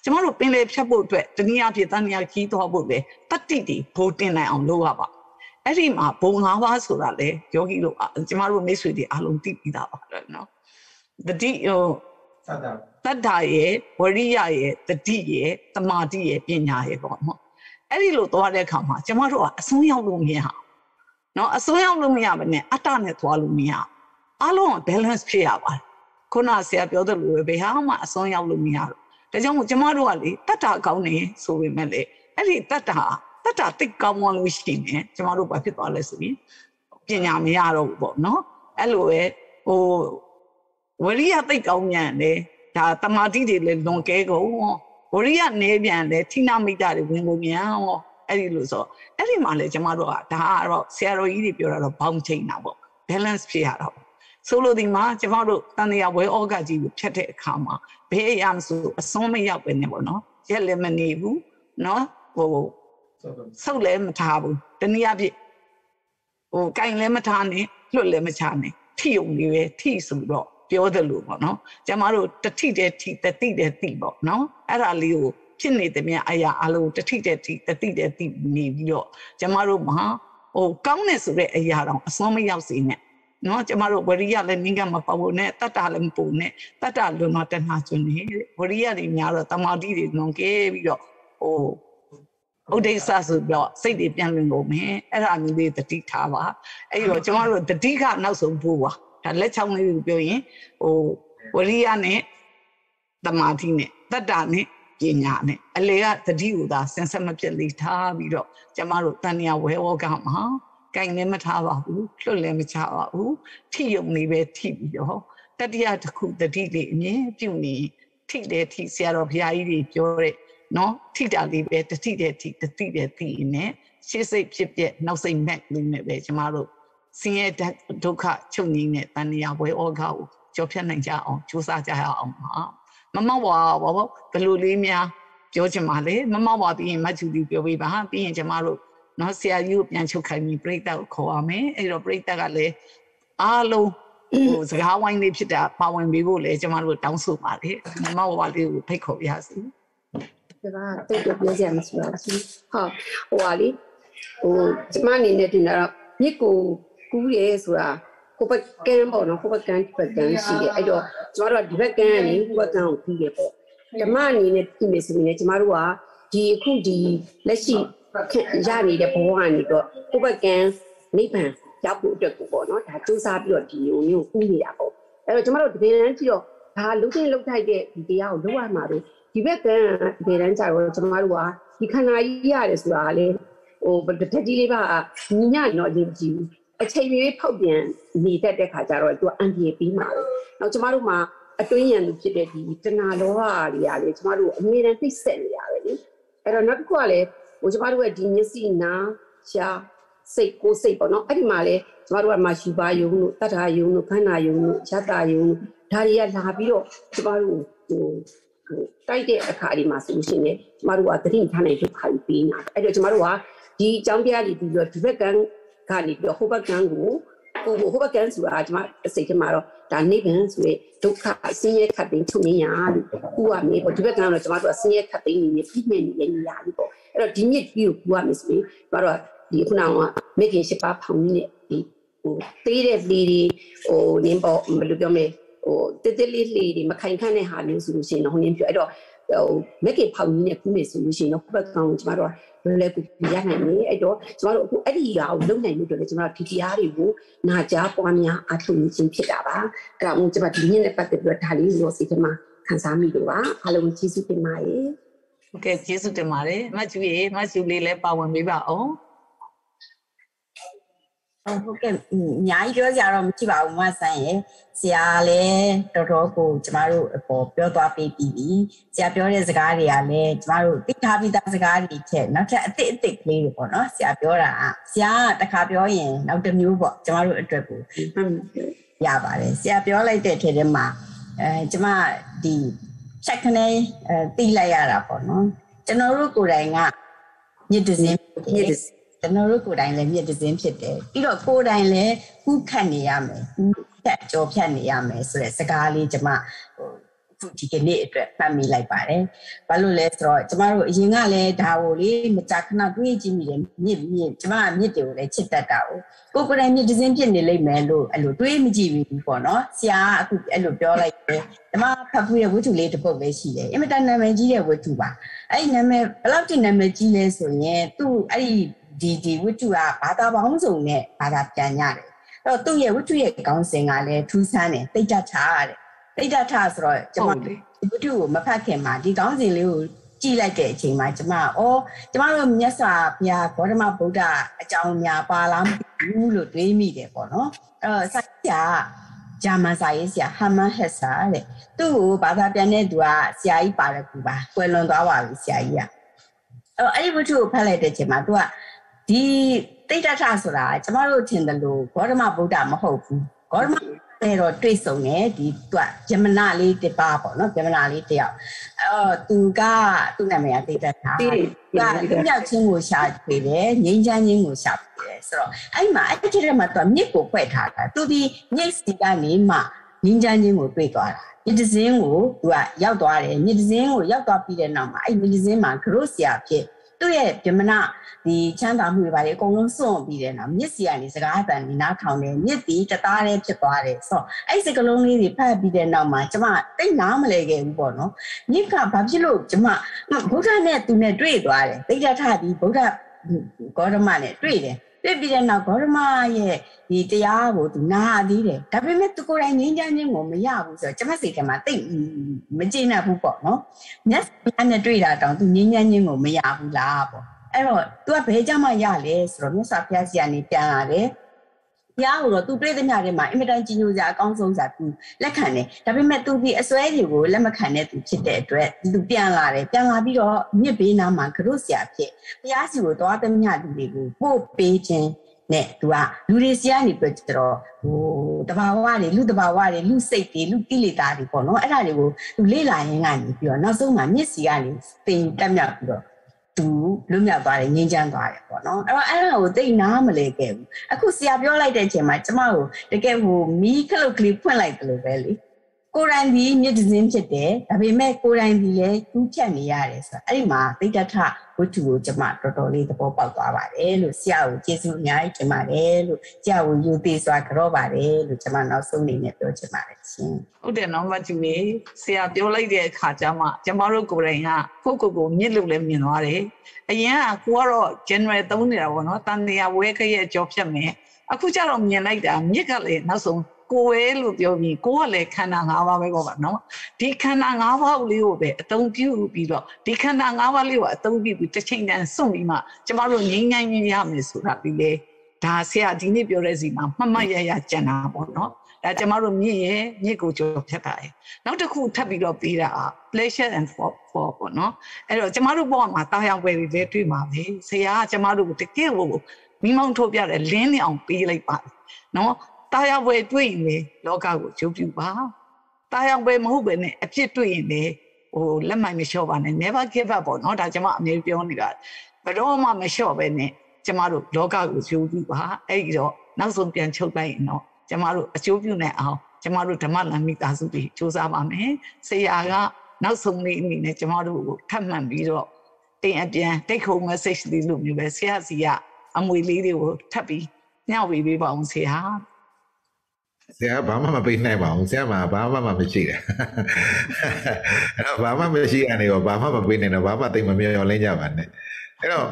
ကျမတို့ပင်လေဖြတ်ဖို့အတွက်တနည်းအားဖြင့်တန်ရာကြီးသွားဖို့လေတတိတိဘိုးတင်နိုင်အောင်လုပ်ရပါအဲ့ဒီမှာဘုံ၅ပါးဆိုတာလေယောဂီတို့ကျမတို့မိတ်ဆွေတွေအားလုံးသိပြီးသားပါနော်တတိတတ္တာရဲ့ဝရိယရဲ့တတိရဲ့တမာတိရဲ့ပညာရဲ့ပေါ့နော်အဲ့ဒီလိုသွားတဲ့အခါမှာကျမတို့ကအစွန်းရောက်လို့မရနော်အစွန်းရောက်လို့မရဘဲနဲ့အတ္တနဲ့သွားလို့မရအားလုံး balance ဖြစ်ရပါတယ်ခုနဆရာပြောသလိုပဲဘယ်ဟာမှအစွန်းရောက်လို့မရတော့ဒါကြောင့်မို့ကျမတို့ကလေတတ္တာကောင်းနေဆိုပေမဲ့လေအဲ့ဒီတတ္တာတိတ်ကောင်းလို့ရှိရင်ကျမတို့ဘာဖြစ်သွားလဲဆိုရင်ပညာမရတော့ဘူးပေါ့နော်အဲ့လိုပဲဝရိယတိတ်ကောင်းမြန်လေဒါတမာတိတွေလည်းလွန်ကဲကုန်ဝရိယနေပြန်လေထိနာမိတာတွေဝင်ကုန်မြန်ဟောအဲ့ဒီလိုဆိုအဲ့ဒီမှာလေကျမတို့ကဒါကတော့ဆရာတော်ကြီးတွေပြောတာတော့ဘောင်းချိန်တာပေါ့ balance ဖြစ်ရတော့ဆိုလိုဒီမှာကျမတို့တန်တရားဝဲဩဃကြီးကိုဖြတ်တဲ့အခါမှာဘေးအရာမဆိုအစွန်းမရောက်ပဲねပေါ့နော်ရက်လည်းမနေဘူးနော်ဆုပ်လည်းမထားဘူးတနည်းအားဖြင့်ကင်လည်းမထားနဲ့လွတ်လည်းမချနဲ့ထိုံလေးပဲထိဆိုတော့ပြောတယ်လို့ပေါ့နော်ကျမတို့တတိတဲ့ထိတတိတဲ့တိပေါ့နော်အဲ့ဒါလေးကိုဖြစ်နေတဲ့မြအရာအလုံးတတိတဲ့ထိတတိတဲ့တိနေပြီးတော့ကျမတို့မှာကောင်းတယ်ဆိုတဲ့အရာတော့အစွန်းမရောက်စေနဲ့နော်ကျမတို့ဝရိယလည်းနင်းကမပေါ့ဘူးနဲ့တတ္တလည်းမပူနဲ့တတ္တလွန်တော့တဏှာကျွန်းနေဝရိယတွေများတော့တမာတိတွေလွန်ကဲပြီးတော့ဥဒိစ္စဆိုပြီးတော့စိတ်တွေပြန်လွင်ကုန်မယ်အဲ့ဒါမျိုးလေးတတိထားပါအဲ့တော့ကျမတို့တတိကနောက်ဆုံးဖို့ပါဒါလက်ချောင်းလေးကိုပြောရင်ဝရိယနဲ့တမာတိနဲ့တတ္တနဲ့ပညာနဲ့အလေကတတိကိုသာစင်ဆက်မပြတ်လေးထားပြီးတော့ကျမတို့တဏှာဝဲဝကမှာကင်လည်းမထားပါဘူးလွတ်လည်းမချပါဘူးထိယုံနေပဲထိပြီးတော့တတိယတစ်ခုတတိလေးအမြင်ပြုနေထိတယ်ထိဆရာတော်ဘုရားကြီးတွေပြောတဲ့နော်ထိတာလေးပဲတတိတဲ့ထိတတိတဲ့ထိနဲ့ရှေ့စိတ်ဖြစ်ပြက်နောက်စိတ်မက်လေးနဲ့ပဲကျမတို့ဆင်းရဲဒုက္ခချုပ်ငြိမ်းတဲ့တဏှာဝဲဩဃကိုကြော်ဖြတ်နိုင်ကြအောင်ကြိုးစားကြရအောင်ပါမမောက်ပါဘောဘယ်လိုလေးများပြောချင်ပါလဲမမောက်ပါပြီးရင်မချူတီပြောပေးပါပြီးရင်ကျမတို့နော်ဆရာကြီးကိုပြန်ချုပ်ခိုင်းပြီးပြိတ္တကိုခေါ်ရမယ်အဲ့တော့ပြိတ္တကလည်းအားလုံးစကားဝိုင်းလေးဖြစ်တာပါဝင်ပေးဖို့လည်းကျမတို့တောင်းဆိုပါတယ်မမောက်ပါလေးကိုဖိတ်ခေါ်ရစီဒါကတိတ်ပြောကြမှာဆိုတော့ဟုတ်ဟာလေကျမအနေနဲ့တင်တော့မြစ်ကိုကူးရဲဆိုတာဟိုဘက်ကန်းပေါ့နော်ဟိုဘက်ကန်းဒီဘက်ကန်းရှိတယ်အဲ့တော့ကျမတို့ကဒီဘက်ကန်းကနေဟိုဘက်ကန်းကိုကူးရဲပေါ့ဓမ္မအနေနဲ့ပြင်မယ်ဆိုရင်ကျမတို့ကဒီအခုဒီလက်ရှိရနေတဲ့ဘဝကနေတော့ဟိုဘက်ကန်းနိဗ္ဗာန်ရောက်ဖို့အတွက်ကိုပေါ့နော်ဒါစူးစမ်းပြီးတော့ဒီလိုမျိုးကူးနေတာပေါ့အဲ့တော့ကျမတို့တကယ်တမ်းကြည့်တော့ဒါလုံးချင်းလုံးထိုက်တဲ့ဒီတရားကိုလုပ်ရမှာလို့ဒီဘက်ကန်းတကယ်တမ်းကြတော့ကျမတို့ကဒီခန္ဓာကြီးရတယ်ဆိုတာလေတထက်ကြီးလေးပါညီညတော့အရေးကြီးဘူးအချိန်လေးဖောက်ပြန်နေတတ်တဲ့ခါကျတော့သူကအန်တီပြီးမှာပဲနောက်ကျမတို့မှာအတွင်းရံလူဖြစ်တဲ့ဒီတဏှာလောဘတွေကလေကျမတို့အမြဲတမ်းသိဆက်နေရတယ်လေအဲ့တော့နောက်တစ်ခုကလည်းကျမတို့ရဲ့ဒီမျက်စိနာရှာစိတ်ကိုယ်စိတ်ပေါ့နော်အဲ့ဒီမှာလေကျမတို့ကမှယူပါယုံလို့တတ္ထာယုံလို့ခန္ဓာယုံလို့ယတ္တာယုံလို့ဒါတွေကလာပြီးတော့ကျမတို့တိုက်တဲ့အခါဒီမှာဆိုရှင်လေကျမတို့ကသတိထားနိုင်ဖြစ်ပါပြီးနေတာအဲ့တော့ကျမတို့ကဒီအကြောင်းတရားတွေပြီးတော့ဒီဘက်ကန်းကနေပြီးတော့ဟိုဘက်ကန်းကိုဟိုဘက်ကန်းဆိုတာကျမစိတ်ထဲမှာတော့ဒါနိဗ္ဗာန်ဆိုတဲ့ဒုက္ခဆင်းရဲခတ်သိမ်းချုပ်ငြိမ်းရလို့ကူရမယ်ပေါ့ဒီဘက်ကန်းတော့ကျမတို့ကဆင်းရဲခတ်သိမ်းနေပြီးနေနေတဲ့နေရာလေးပေါ့အဲ့တော့ဒီမြစ်ကြီးကိုကူရမယ်ဆိုရင်ကျမတို့ကဒီခုနကမိခင်ရှိပါဖောင်းနေတဲ့ဒီသေးတဲ့လေးတွေနင်းပေါ့ဘယ်လိုပြောမလဲတက်တက်လေးလေးတွေမခိုင်ခန့်တဲ့ဟာမျိုးဆိုလို့ရှိရင်တော့ဟိုနင်းပြောအဲ့တော့မိခင်ဖောင်းနေတဲ့ကူမယ်ဆိုလို့ရှိရင်တော့ဘက်ကောင်ကျမတို့ကလည်းကူရနိုင်တယ်အဲ့တော့ကျမတို့အခုအဲ့ဒီဟာကိုလုံနိုင်လို့တော့လေကျမတို့ဒီတရားတွေကိုနာကြားပွားများအထုံခြင်းဖြစ်တာပါအဲ့ဒါမှကျမဒီနေ့နဲ့ပတ်သက်ပြီးတော့ဒါလေးကိုစိတ်ထဲမှာခံစားမိလို့ပါအားလုံးကျေးဇူးတင်ပါတယ်ဟုတ်ကဲ့ကျေးဇူးတင်ပါတယ်မကျူရေမကျူလေးလည်းပါဝင်ပေးပါအောင်ဟုတ်ကဲ့အများကြီးပြောကြတော့မရှိပါဘူးမဆန်းရဲ့ဆရာလည်းတော်တော်ကိုကျမတို့အပေါ်ပြောသွားပေးပြီးပြီဆရာပြောတဲ့စကားတွေကလည်းကျမတို့သိထားပြီးသားစကားတွေချက်နောက်ထပ်အစ်စ်ကလေးတွေပေါ့နော်ဆရာပြောတာဆရာကတစ်ခါပြောရင်နောက်တစ်မျိုးပေါ့ကျမတို့အတွက်ကိုရပါတယ်ဆရာပြောလိုက်တဲ့ထဲမှာကျမဒီချက်ခနဲ့တီးလိုက်ရတာပေါ့နော်ကျွန်တော်တို့ကိုယ်တိုင်ကမြစ်တစင်းကျွန်တော်တို့ကိုယ်တိုင်လည်းမြစ်တစင်းဖြစ်တယ်ပြီးတော့ကိုယ်တိုင်လည်းခုခတ်နေရမယ်ဖြတ်ကြောဖြတ်နေရမယ်ဆိုတဲ့စကားလေးကျမဒီကနေ့အတွက်ဖတ်မိလိုက်ပါတယ်ဘာလို့လဲဆိုတော့ကျမတို့အရင်ကလည်းဒါကိုလေမကြာခဏတွေးကြည့်မိတယ်မြစ်ကျမကမြစ်တွေကိုလည်းချစ်တတ်တာကိုကိုယ်တိုင်မြစ်တစ်စင်းဖြစ်နေလိမ့်မယ်လို့အဲ့လိုတွေးမကြည့်ဘူးပေါ့နော်ဆရာကအခုအဲ့လိုပြောလိုက်တယ်ကျမဖတ်ပြီးတဲ့ဝတ္ထုလေးတစ်ပုဒ်ပဲရှိတယ်အင်မတန်နာမည်ကြီးတဲ့ဝတ္ထုပါအဲ့ဒီနာမည်ဘယ်လောက်ထိနာမည်ကြီးလဲဆိုရင်သူ့အဲ့ဒီဝတ္ထုကဘာသာပေါင်းစုံနဲ့ဘာသာပြန်ရတယ်အဲ့တော့သူ့ရဲ့ဝတ္ထုရဲ့ခေါင်းစဉ်ကလည်းထူးဆန်းတယ်တိတ်တတ်ထားတယ်တိတ်တတ်ထားဆိုတော့ကျမဝတ္ထုကိုမဖတ်ခင်မှာဒီခေါင်းစဉ်လေးကိုကြည့်လိုက်တဲ့အချိန်မှာကျမတို့မြတ်စွာဘုရားဂေါတမဗုဒ္ဓအကြောင်းများပါလားမသိဘူးလို့တွေးမိတယ်ပေါ့နော်အဲ့တော့ဆိုင်ရာဂျာမန်စာရေးဆရာဟမန်ဟက်ဆာတဲ့သူ့ကိုဘာသာပြန်တဲ့သူကဆရာကြီးပါတဲ့ကူပါကွယ်လွန်သွားပါပြီဆရာကြီးကအဲ့ဒီဝတ္ထုကိုဖတ်လိုက်တဲ့အချိန်မှာသူကဒီတိတ်တထဆိုတာကျမတို့ထင်တယ်လို့ဂေါတမဗုဒ္ဓမဟုတ်ဘူးဂေါတမအဲ့တော့တွေ့ဆုံနေဒီသူကယမနာလေးတစ်ပါပေါ့နော်ယမနာလေးတစ်ယောက်သူကသူ့နာမည်ကတိတ်တထသူကမြောက်ချင်းကိုရှာတွေ့တယ်ငိမ့်ချမ်းချင်းကိုရှာတွေ့တယ်ဆိုတော့အဲ့မှာအဲ့ဒီထဲမှာသူကမြစ်ကိုဖွက်ထားတာသူဒီမြစ်စီကနေမှငိမ့်ချမ်းချင်းကိုတွေ့သွားတာမြစ်တစင်းကိုသူကရောက်သွားတယ်မြစ်တစင်းကိုရောက်သွားပြီးတဲ့နောက်မှာအဲ့မြစ်တစင်းမှာဂရုဆရာဖြစ်သူ့ရဲ့ယမနာဒီချမ်းသာမှုတွေပါလေအကုန်လုံးစွန့်ပြီးတဲ့နောက်မြစ်စီကနေစကားအတန်ဒီနားထောင်တယ်မြစ်ဒီတသားတည်းဖြစ်သွားတယ်ဆိုတော့အဲ့စကလုံးလေးတွေဖတ်ပြီးတဲ့နောက်မှာကျမတိတ်နားမလဲခဲ့ဘူးပေါ့နော်မြစ်ကဘာဖြစ်လို့ကျမဗုဒ္ဓနဲ့သူနဲ့တွေ့သွားတယ်တိတ်တထပြီးဗုဒ္ဓဂေါတမနဲ့တွေ့တယ်တွေ့ပြီးတဲ့နောက်ဂေါတမရဲ့ဒီတရားကိုသူနာသေးတယ်ဒါပေမဲ့သူကိုယ်တိုင်ငြိမ်းချမ်းခြင်းကိုမရဘူးဆိုတော့ကျမစိတ်ထဲမှာတိတ်မကျေနပ်ဘူးပေါ့နော်မြတ်စွာနဲ့တွေ့တာတောင်သူငြိမ်းချမ်းခြင်းကိုမရဘူးလားပေါ့အဲ့တော့ तू ကဘယ်ကြမှာရလဲဆိုတော့မြတ်စွာဘုရားစီကနေပြန်လာတယ်ဘုရားကိုတော့ तू တွေ့တဲ့ညတွေမှာအင်မတန်ကြီးညိုစရာအကောင်းဆုံးဆိုတာ तू လက်ခံတယ်ဒါပေမဲ့ तू ဒီအစွဲတွေကိုလက်မခံတဲ့ तू ဖြစ်တဲ့အတွက် तू ပြန်လာတယ်ပြန်လာပြီးတော့မြစ်ဘေးနားမှာကရုဆရာဖြစ်ဘုရားစီကိုသွားတဲ့ညလူတွေကိုပို့ပေးခြင်းနဲ့ तू ကလူတွေစီကနေပြကြတော့တဘာဝတွေလူတဘာဝတွေလူစိတ်တွေလူကိလေသာတွေပေါ့နော်အဲ့ဒါတွေကို तू လေ့လာရင်းကနေပြီးတော့နောက်ဆုံးမှာမြစ်စီကနေတင်တက်မြောက်ပြီးတော့သူလွတ်မြောက်သွားတယ်ငြိမ်းချမ်းသွားတယ်ပေါ့နော်အဲ့တော့အဲ့ဒါကိုသိနားမလဲခဲ့ဘူးအခုဆရာပြောလိုက်တဲ့အချိန်မှာကျမကိုတကယ်မီးခလုတ်ကလေးဖွင့်လိုက်တယ်လို့ပဲလေကိုယ်တိုင်ဒီမြစ်ဒဇင်းဖြစ်တယ်ဒါပေမဲ့ကိုယ်တိုင်ဒီလည်းသူ့ဖြတ်နေရတယ်ဆိုတော့အဲ့ဒီမှာသိတ္တထဝတ္ထုကိုကျမတော်တော်လေးသဘောပေါက်သွားပါတယ်လို့ဆရာကိုကျေးဇူးအများကြီးတင်ပါတယ်လို့ဆရာကိုယူသေးစွာကြောပါတယ်လို့ကျမနောက်ဆုံးအနေနဲ့ပြောချင်ပါတယ်ရှင်ဟုတ်တယ်နော်မကျူလေးဆရာပြောလိုက်တဲ့အခါကျမှကျမတို့ကိုယ်တိုင်ကကိုမြစ်လို့လည်းမြင်သွားတယ်အရင်ကကိုကတော့ general သုံးနေတာပေါ့နော်တန်တရားဝဲခရဲ့ကြောဖြတ်မယ်အခုကျတော့မြင်လိုက်တာမြစ်ကလည်းနောက်ဆုံးကိုယ်ပဲလို့ပြောပြီးကိုကလည်းခန္ဓာ၅ပါးပဲပေါ့ပါနော်ဒီခန္ဓာ၅ပါးလေးကိုပဲအသုံးပြုပြီးတော့ဒီခန္ဓာ၅ပါးလေးကိုအသုံးပြုပြီးတစ်ချိန်တန်စွန့်ပြီးမှကျမတို့ငြိမ်းချမ်းရမယ်ဆိုတာပြီးလေဒါဆရာဒီနေ့ပြောတဲ့စီမှာမှတ်ရကြံတာပေါ့နော်ဒါကျမတို့မြစ်ကိုကြောဖြတ်တာရယ်နောက်တစ်ခုထပ်ပြီးတော့ပြီးတာ pleasure and for ပေါ့နော်အဲ့တော့ကျမတို့ဘောမှာတာယာဝယ်တွေလည်းတွေ့မှာပဲဆရာကကျမတို့တကယ်ကိုမိမောင်းထုတ်ပြတယ်လင်းနေအောင်ပေးလိုက်ပါနော်တာယာဝယ်တွေ့ရင်လေလောကကိုကျုပ်ပြပါတာယာဝယ်မဟုတ်ပဲနဲ့အဖြစ်တွေ့ရင်လေလက်မိုက်မလျှော့ပါနဲ့ never give up ပေါ့နော်ဒါကျမအမြဲပြောနေတာဘယ်တော့မှမလျှော့ပဲနဲ့ကျမတို့လောကကိုကျုပ်ပြပါအဲ့ဒီတော့နောက်ဆုံးပြန်ချုပ်လိုက်ရင်တော့ကျမတို့အကျိုးပြုနိုင်အောင်ကျမတို့ဓမ္မလမ်းမိသားစုတွေစူးစမ်းပါမယ်ဆရာကနောက်ဆုံးလေးအနေနဲ့ကျမတို့ကိုထပ်မှန်ပြီးတော့တင်အပြန်တိတ်ခုံ message လေးလို့မျိုးပဲဆရာစီကအမွေလေးတွေကိုထပ်ပြီးညှောက်ပေးပါအောင်ဆရာဘာမှမပေးနိုင်ပါဘူးဆရာမဘာမှမရှိတယ်အဲ့တော့ဘာမှမရှိရနေရောဘာမှမပေးနိုင်တော့ဘာမှတိတ်မမျောလင်းကြပါနဲ့အဲ့တော့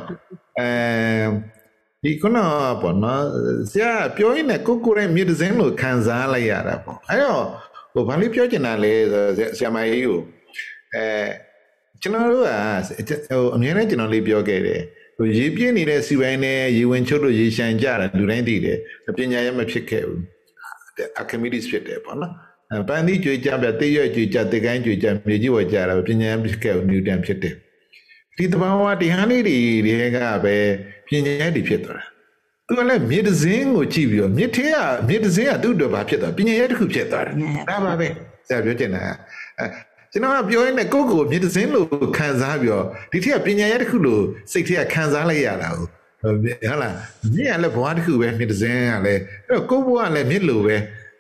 ဒီခုနကပေါ့နော်ဆရာပြောရင်းနဲ့ကိုယ်ရဲ့မြေဒဇင်းလို့ခံစားလိုက်ရတာပေါ့အဲ့တော့ဘာလို့ပြောချင်တာလဲဆရာမကြီးကိုကျွန်တော်တို့ကအမြဲတမ်းကျွန်တော်လေးပြောခဲ့တယ်ရေပြည့်နေတဲ့စီပိုင်းနဲ့ရေဝင်ချုပ်လို့ရေရှမ်းကြတာလူတိုင်းသိတယ်ပညာရမဖြစ်ခဲ့ဘူးArchimedes ဖြစ်တယ်ပေါ့နော်ပန်းသီးကြွေကြပြတေးရွက်ကြွေကြတေကိုင်းကြွေကြမြေကြီးဝကြတာပညာဖြစ်ခဲ့နျူတန်ဖြစ်တယ်ဒီတဘာဝတရားလေးတွေကပဲပညာတွေဖြစ်သွားတာသူကလည်းမြေဒဇင်းကိုကြည့်ပြီးတော့မြေဒဇင်းကသူ့အတွက်ဘာဖြစ်သွားပညာရတစ်ခုဖြစ်သွားတယ်ဒါပါပဲဆရာပြောချင်တာကျွန်တော်ကပြောရင်းနဲ့ကိုယ့်ကိုမြေဒဇင်းလို့ခံစားပြီးတော့ဒီထက်ကပညာရတစ်ခုလို့စိတ်ထဲကခံစားလိုက်ရတာဟုတ်လားမြင့်ရလဲဘဝတစ်ခုပဲမြေဒဇင်းကလည်းအဲ့တော့ကိုယ့်ဘဝကလည်းမြင့်လို့ပဲ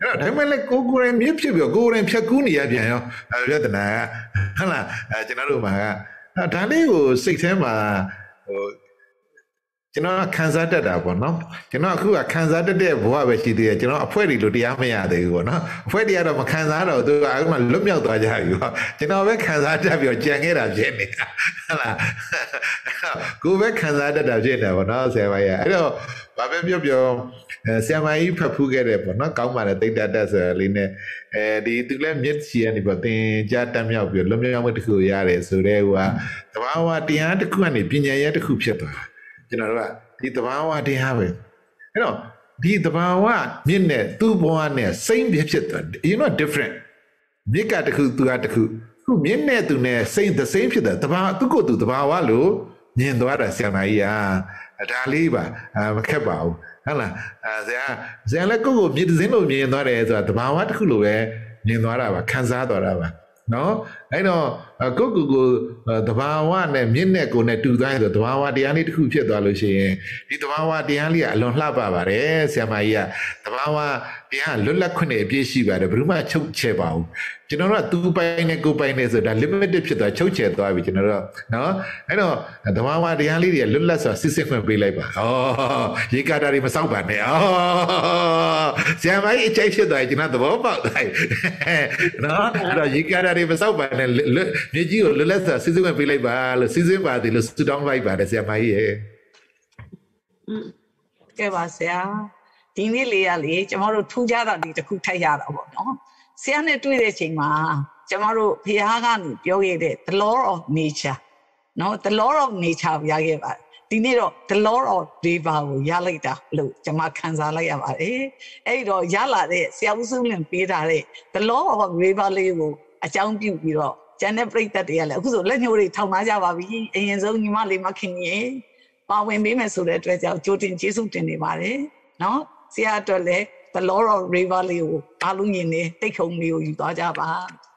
အဲ့တော့ဒါမှလည်းကိုယ်မြစ်ဖြစ်ပြီးကိုယ်ရင်ဖြတ်ကူးနေရပြန်ရောပြဿနာဟုတ်လားကျွန်တော်တို့မှာဒါလေးကိုစိတ်ထဲမှာဟိုကျွန်တော်ခံစားတတ်တာပေါ့နော်ကျွန်တော်အခုခံစားတတ်တဲ့ဘဝပဲရှိသေးတယ်ကျွန်တော်အဖွဲ့တွေလို့တရားမရသေးဘူးပေါ့နော်အဖွဲ့တွေကတော့မခံစားတော့သူကအခုမှလွတ်မြောက်သွားကြပြီပေါ့ကျွန်တော်ပဲခံစားတတ်ပြီးကြံခဲ့တာဖြစ်နေတာဟုတ်လားကိုယ်ပဲခံစားတတ်တာဖြစ်နေတာပေါ့နော်ဆရာမကြီးအဲ့တော့ဘာပဲပြောဆရာမကြီးဖတ်ဖူးခဲ့တယ်ပေါ့နော်ကောင်းပါတယ်တိတ်တတ်ဆိုလေးနဲ့ဒီသူလည်းမျက်စီကနေပေါ့သင်ကြားတတ်မြောက်ပြီးလွတ်မြောက်မှုတစ်ခုရတယ်ဆိုတဲ့ဟိုကသဘာဝတရားတစ်ခုကနေပညာရဲတစ်ခုဖြစ်သွားတာကျွန်တော်တို့ကဒီသဘာဝတရားပဲအဲ့တော့ဒီသဘာဝမြင့်နဲ့သူ့ဘဝနဲ့စိမ့်ပြဖြစ်သွားတယ် you know different မြစ်ကတစ်ခုသူကတစ်ခုခုမြင့်နဲ့သူနဲ့စိမ့်the same ဖြစ်တယ်သဘာဝသူ့ကိုယ်သူသဘာဝလို့မြင်သွားတာဆရာမကြီးဒါလေးပါမခက်ပါဘူးဟုတ်လားဆရာလည်းကိုယ့်ကိုမြင်စင်းလို့မြင်သွားတယ်ဆိုတာသဘာဝတစ်ခုလိုပဲမြင်သွားတာပါခံစားသွားတာပါနော်အဲ့တော့ကိုသဘာဝနဲ့မြင့်နဲ့ကိုနဲ့တူသွားရင်ဆိုသဘာဝတရားလေးတစ်ခုဖြစ်သွားလို့ရှိရင်ဒီသဘာဝတရားလေးကအလွန်လှပပါတယ်ဆရာမကြီးကသဘာဝတရားလွတ်လပ်ခွင့်နဲ့အပြည့်ရှိပါတယ်ဘယ်သူမှချုပ်ချယ်ပါဘူးကျွန်တော်တို့ကသူ့ပိုင်းနဲ့ကိုယ်ပိုင်းနဲ့ဆိုတာ limited ဖြစ်သွားချုပ်ချယ်သွားပြီကျွန်တော်တို့နော်အဲ့တော့သဘာဝတရားလေးတွေလွတ်လပ်စွာစစ်စစ်ခွင့်ပေးလိုက်ပါရေကာတာတွေမစောက်ပါနဲ့ဆရာမကြီးအချိုက်ဖြစ်သွားရင်ကျွန်တော်သဘောပေါက်သွားနော်အဲ့တော့ရေကာတာတွေမစောက်ပါနဲ့မြေကြီးကိုလွတ်လပ်စွာစစ်စစ်ခွင့်ပေးလိုက်ပါလို့စစ်စစ်ပါသည်လို့စူတောင်းလိုက်ပါတယ်ဆရာမကြီးရဲ့ကဲပါဆရာဒီနေ့လေးရလေကျမတို့ထူးခြားတာဒီတစ်ခုထိုက်ရတာပေါ့နော်ဆရာနဲ့တွေ့တဲ့ချိန်မှာကျမတို့ဘုရားကနေပြောခဲ့တဲ့ the law of nature နော် the law of nature ရခဲ့ပါတယ်ဒီနေ့တော့ the law of river ကိုရလိုက်တာလို့ကျမခံစားလိုက်ရပါတယ်အဲ့တော့ရလာတဲ့ဆရာဦးစုလင်ပေးထားတဲ့ the law of river လေးကိုအကြောင်းပြုပြီးတော့ကျန်တဲ့ပြိတ္တတွေကလည်းအခုဆိုလက်ညှိုးတွေထောင်ထားကြပါပြီအရင်ဆုံးညီမလေးမခင်ကြီးပါဝင်ပေးမယ်ဆိုတဲ့အတွက်ကြောင့်ကြိုတင်ကျေးဇူးတင်နေပါတယ်နော်ဆရာအတွက်လည်း the law of river လေးကိုအားလုံးရင်နေတိတ်ခုံလေးကိုယူသွားကြပါ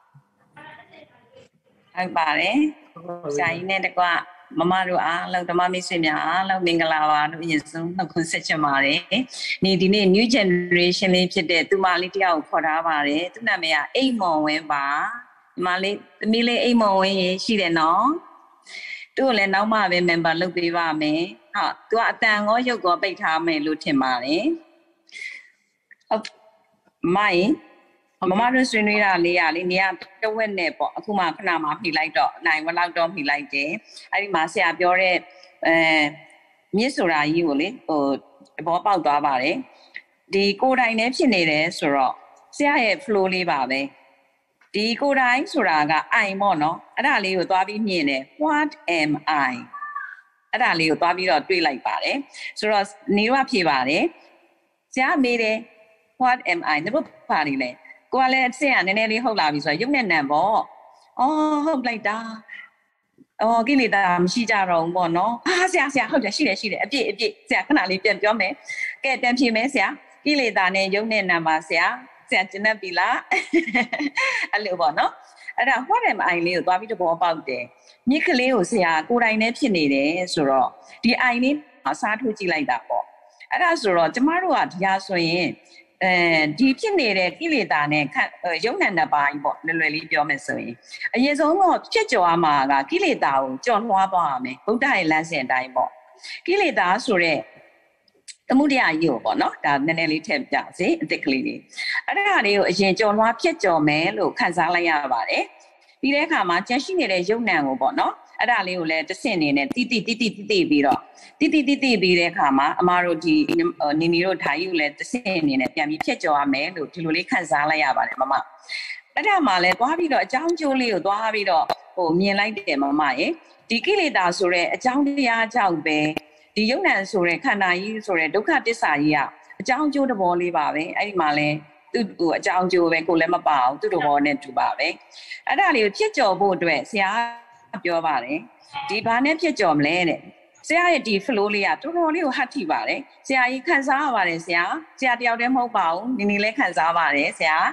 ဟုတ်ပါတယ်ဆရာကြီးနဲ့တကွမမတို့အားလုံးဓမ္မမိတ်ဆွေများအားလုံးမင်္ဂလာပါလို့အရင်ဆုံးနှုတ်ခွန်းဆက်ချင်ပါတယ်ဒီနေ့ new generation လေးဖြစ်တဲ့သူမလေးတယောက်ကိုခေါ်ထားပါတယ်သူနာမည်ကအိမ်မော်ဝင်းပါဒီမလေးသမီးလေးအိမ်မော်ဝင်းရှိတယ်နော်သူ့ကိုလည်းနောက်မှပဲ member လုပ်ပေးပါမယ်ဟုတ်သူကအတန်ရောရုပ်ရောပိတ်ထားမယ်လို့ထင်ပါတယ်ဟုတ်မိုင်းမမတို့ဆွေးနွေးတာလေးရလေနေရာတဝက်နဲ့ပေါ့အခုမှခဏမှဖြီလိုက်တော့နိုင်ဝလောက်တော့ဖြီလိုက်တယ်အဲ့ဒီမှာဆရာပြောတဲ့မြစ်ဆိုတာကြီးကိုလေဟိုသဘောပေါက်သွားပါတယ်ဒီကိုယ်တိုင်နဲ့ဖြစ်နေတယ်ဆိုတော့ဆရာရဲ့ flow လေးပါပဲဒီကိုယ်တိုင်ဆိုတာက I ပေါ့နော်အဲ့ဒါလေးကိုသွားပြီးမြင်တယ် what am I အဲ့ဒါလေးကိုသွားပြီးတော့တွေးလိုက်ပါတယ်ဆိုတော့နေရဖြေပါတယ်ဆရာမေးတယ် what am I တို့ပါနေလဲကိုကလည်းအစ်စ်ကနည်းနည်းလေးဟုတ်လာပြီဆိုတော့ရုပ်နဲ့နံပေါ့ဟုတ်လိုက်တာကိလေသာမရှိကြတော့ဘူးပေါ့နော်ဆရာဟုတ်တယ်ရှိတယ်အပြည့်ဆရာခဏလေးပြန်ပြောမယ်ကဲပြန်ဖြေမယ်ဆရာကိလေသာနဲ့ရုပ်နဲ့နံပါဆရာကျင်တတ်ပြီလားအဲ့လိုပေါ့နော်အဲ့ဒါ what am I လေးကိုသွားပြီးတဘောပေါက်တယ်မြစ်ကလေးကိုဆရာကိုယ်တိုင်နဲ့ဖြစ်နေတယ်ဆိုတော့ဒီ I လေးအစားထိုးကြည့်လိုက်တာပေါ့အဲ့ဒါဆိုတော့ကျမတို့ကဒီဟာဆိုရင်ဒီဖြစ်နေတဲ့ကိလေသာနဲ့ရုပ်နာနှစ်ပါးကြီးပေါ့လွယ်လွယ်လေးပြောမယ်ဆိုရင်အရင်ဆုံးတော့ဖြစ်ကြော်မှာကကိလေသာကိုကြော်လွှားသွားရမယ်ဗုဒ္ဓရဲ့လမ်းစဉ်အတိုင်းပေါ့ကိလေသာဆိုတဲ့သမုဒယကြီးကိုပေါ့နော်ဒါနည်းနည်းလေးထည့်ပြစေအစ်ကလေးလေးအဲ့ဒါလေးကိုအရင်ကြော်လွှားဖြစ်ကြော်မယ်လို့ခန်းစားလိုက်ရပါတယ်ပြီးတဲ့အခါမှာကျန်ရှိနေတဲ့ရုပ်နာကိုပေါ့နော်အဲ့ဒါလေးကိုလည်းတစ်ဆင့်နေနဲ့တိပြီးတော့တိပြီးတဲ့အခါမှာအမတို့ဒီနီနီတို့ဓာတ်ယူလည်းတစ်ဆင့်နေနဲ့ပြန်ပြီးဖြတ်ကျော်ရမယ်လို့ဒီလိုလေးခန်းစားလိုက်ရပါတယ်မမအဲ့ဒါမှလည်းသွားပြီးတော့အကြောင်းကျိုးလေးကိုသွားပြီးတော့မြင်လိုက်တယ်မမရေဒီကိလေသာဆိုတဲ့အကြောင်းတရားကြောင့်ပဲဒီယုံနံဆိုတဲ့ခန္ဓာကြီးဆိုတဲ့ဒုက္ခတစ္ဆာကြီးကအကြောင်းကျိုးတဘောလေးပါပဲအဲ့ဒီမှာလည်းသူ့ကိုအကြောင်းကျိုးပဲကိုလည်းမပါအောင်သူ့တဘောနဲ့တူပါပဲအဲ့ဒါလေးကိုဖြတ်ကျော်ဖို့အတွက်ဆရာပြောပါတယ်ဒီဘာနဲ့ဖြစ်ကြော်မလဲတဲ့ဆရာရဲ့ဒီ flow လေးကတော်တော်လေးကိုဟတ်ထိပါတယ်ဆရာကြီးခံစားရပါတယ်ဆရာတယောက်တည်းမဟုတ်ပါဘူးနင်းလည်းခံစားပါတယ်ဆရာ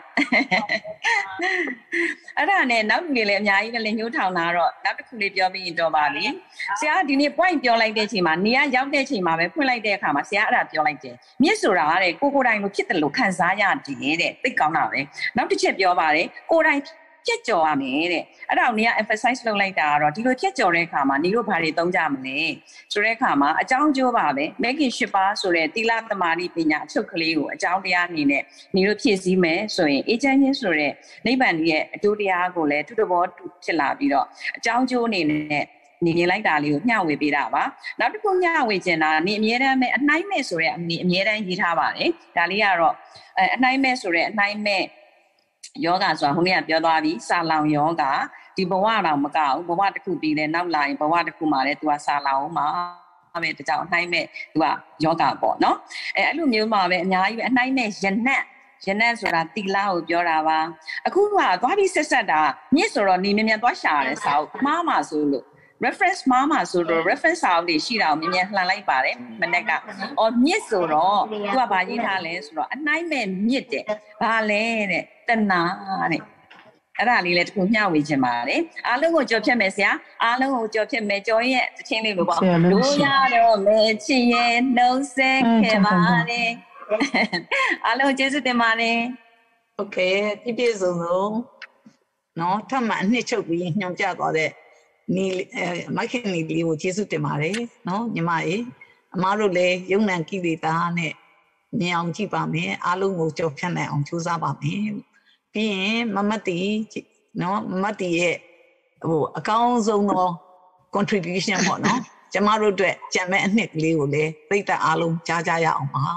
အဲ့ဒါနဲ့နောက်လူတွေလည်းအများကြီးလည်းညှိုးထောင်လာတော့နောက်တစ်ခုလေးပြောပြီးရင်တော့ပါလေဆရာဒီနေ့ point ပြောလိုက်တဲ့အချိန်မှာနေရရောက်တဲ့အချိန်မှာပဲဖွင့်လိုက်တဲ့အခါမှာဆရာအဲ့ဒါပြောလိုက်တယ်မြစ်ဆိုတာတဲ့ကိုတိုင်လိုဖြစ်တယ်လို့ခံစားရတယ်တဲ့သိကောင်းတာပဲနောက်တစ်ချက်ပြောပါတယ်ကိုတိုင်ဖြတ်ကျော်ရမယ်တဲ့အဲ့ဒါကိုနေရ emphasize လုပ်လိုက်တာကတော့ဒီလိုဖြတ်ကျော်တဲ့အခါမှာနေတို့ဘာတွေသုံးကြမလဲဆိုတဲ့အခါမှာအကြောင်းကျိုးပါပဲမဂ်ကင်၈ပါးဆိုတဲ့သီလသမာဓိပညာအချုပ်ကလေးကိုအကြောင်းတရားအနေနဲ့နေတို့ဖြည့်ဆည်းမယ်ဆိုရင်အေးချမ်းခြင်းဆိုတဲ့နိဗ္ဗာန်ရဲ့အကျိုးတရားကိုလည်းသူ့တဘောဖြစ်လာပြီးတော့အကြောင်းကျိုးအနေနဲ့နေနေလိုက်တာလေးကိုမျှဝေပေးတာပါနောက်တစ်ခုမျှဝေချင်တာနေအမြဲတမ်းပဲအနှိုင်းမဲ့ဆိုတဲ့အမြဲတမ်းရေးထားပါတယ်ဒါလေးကတော့အနှိုင်းမဲ့ဆိုတဲ့အနှိုင်းမဲ့ယောဂဆိုတာခုနကပြောသွားပြီစာလောင်ယောဂဒီဘဝတော့မကောက်ဘဝတစ်ခုပြီးလဲနောက်လာရင်ဘဝတစ်ခုမှာလဲသူကစာလောင်မှာပဲတကြောင်အနှိုင်းမဲ့သူကယောဂပေါ့နော်အဲ့လိုမျိုးမှာပဲအများကြီးပဲအနှိုင်းမဲ့ယနတ်ဆိုတာတီလာကိုပြောတာပါအခုကသွားပြီးဆက်တာမြစ်ဆိုတော့နေမြန်သွားရှာရတယ်စာအုပ်မှားမှာဆိုလို့ reference မှားမှာဆိုတော့ reference စာအုပ်တွေရှိတာကိုမြန်လှန်လိုက်ပါတယ်မနေ့ကမြစ်ဆိုတော့သူကဘာရေးထားလဲဆိုတော့အနှိုင်းမဲ့မြစ်တဲ့ဘာလဲတဲ့တဏှာတဲ့အဲ့ဒါလေးလည်းတခုမျှဝေချင်ပါတယ်အားလုံးကိုကြော်ဖြတ်မယ်ဆရာအားလုံးကိုကြော်ဖြတ်မယ်ကြော်ရဲ့တခြင်းလေးလိုပေါ့တို့ရတော့မယ်ချစ်ရဲ့နှုံးဆက်ခဲ့ပါတယ်အားလုံးကျေးဇူးတင်ပါတယ်โอเคပြည့်စုံနော်ထပ်မံအနှစ်ချုပ်ပြီးညွှန်ပြသွားတဲ့နီမိုက်ခင်နီလေးကိုကျေးဇူးတင်ပါတယ်နော်ညီမရေအမားတို့လည်းယုံနံကိလေသာနဲ့မြင်အောင်ကြည့်ပါမယ်အားလုံးကိုကြော်ဖြတ်နိုင်အောင်ကြိုးစားပါမယ်ပြီးရင်မမတ်တီနော်မမတ်တီရဲ့အကောင်းဆုံးသော contribution ပေါ့နော်ကျမတို့အတွက်ကြံမဲ့အနှစ်ကလေးကိုလည်းပြည့်တတ်အားလုံးကြားကြရအောင်ပါ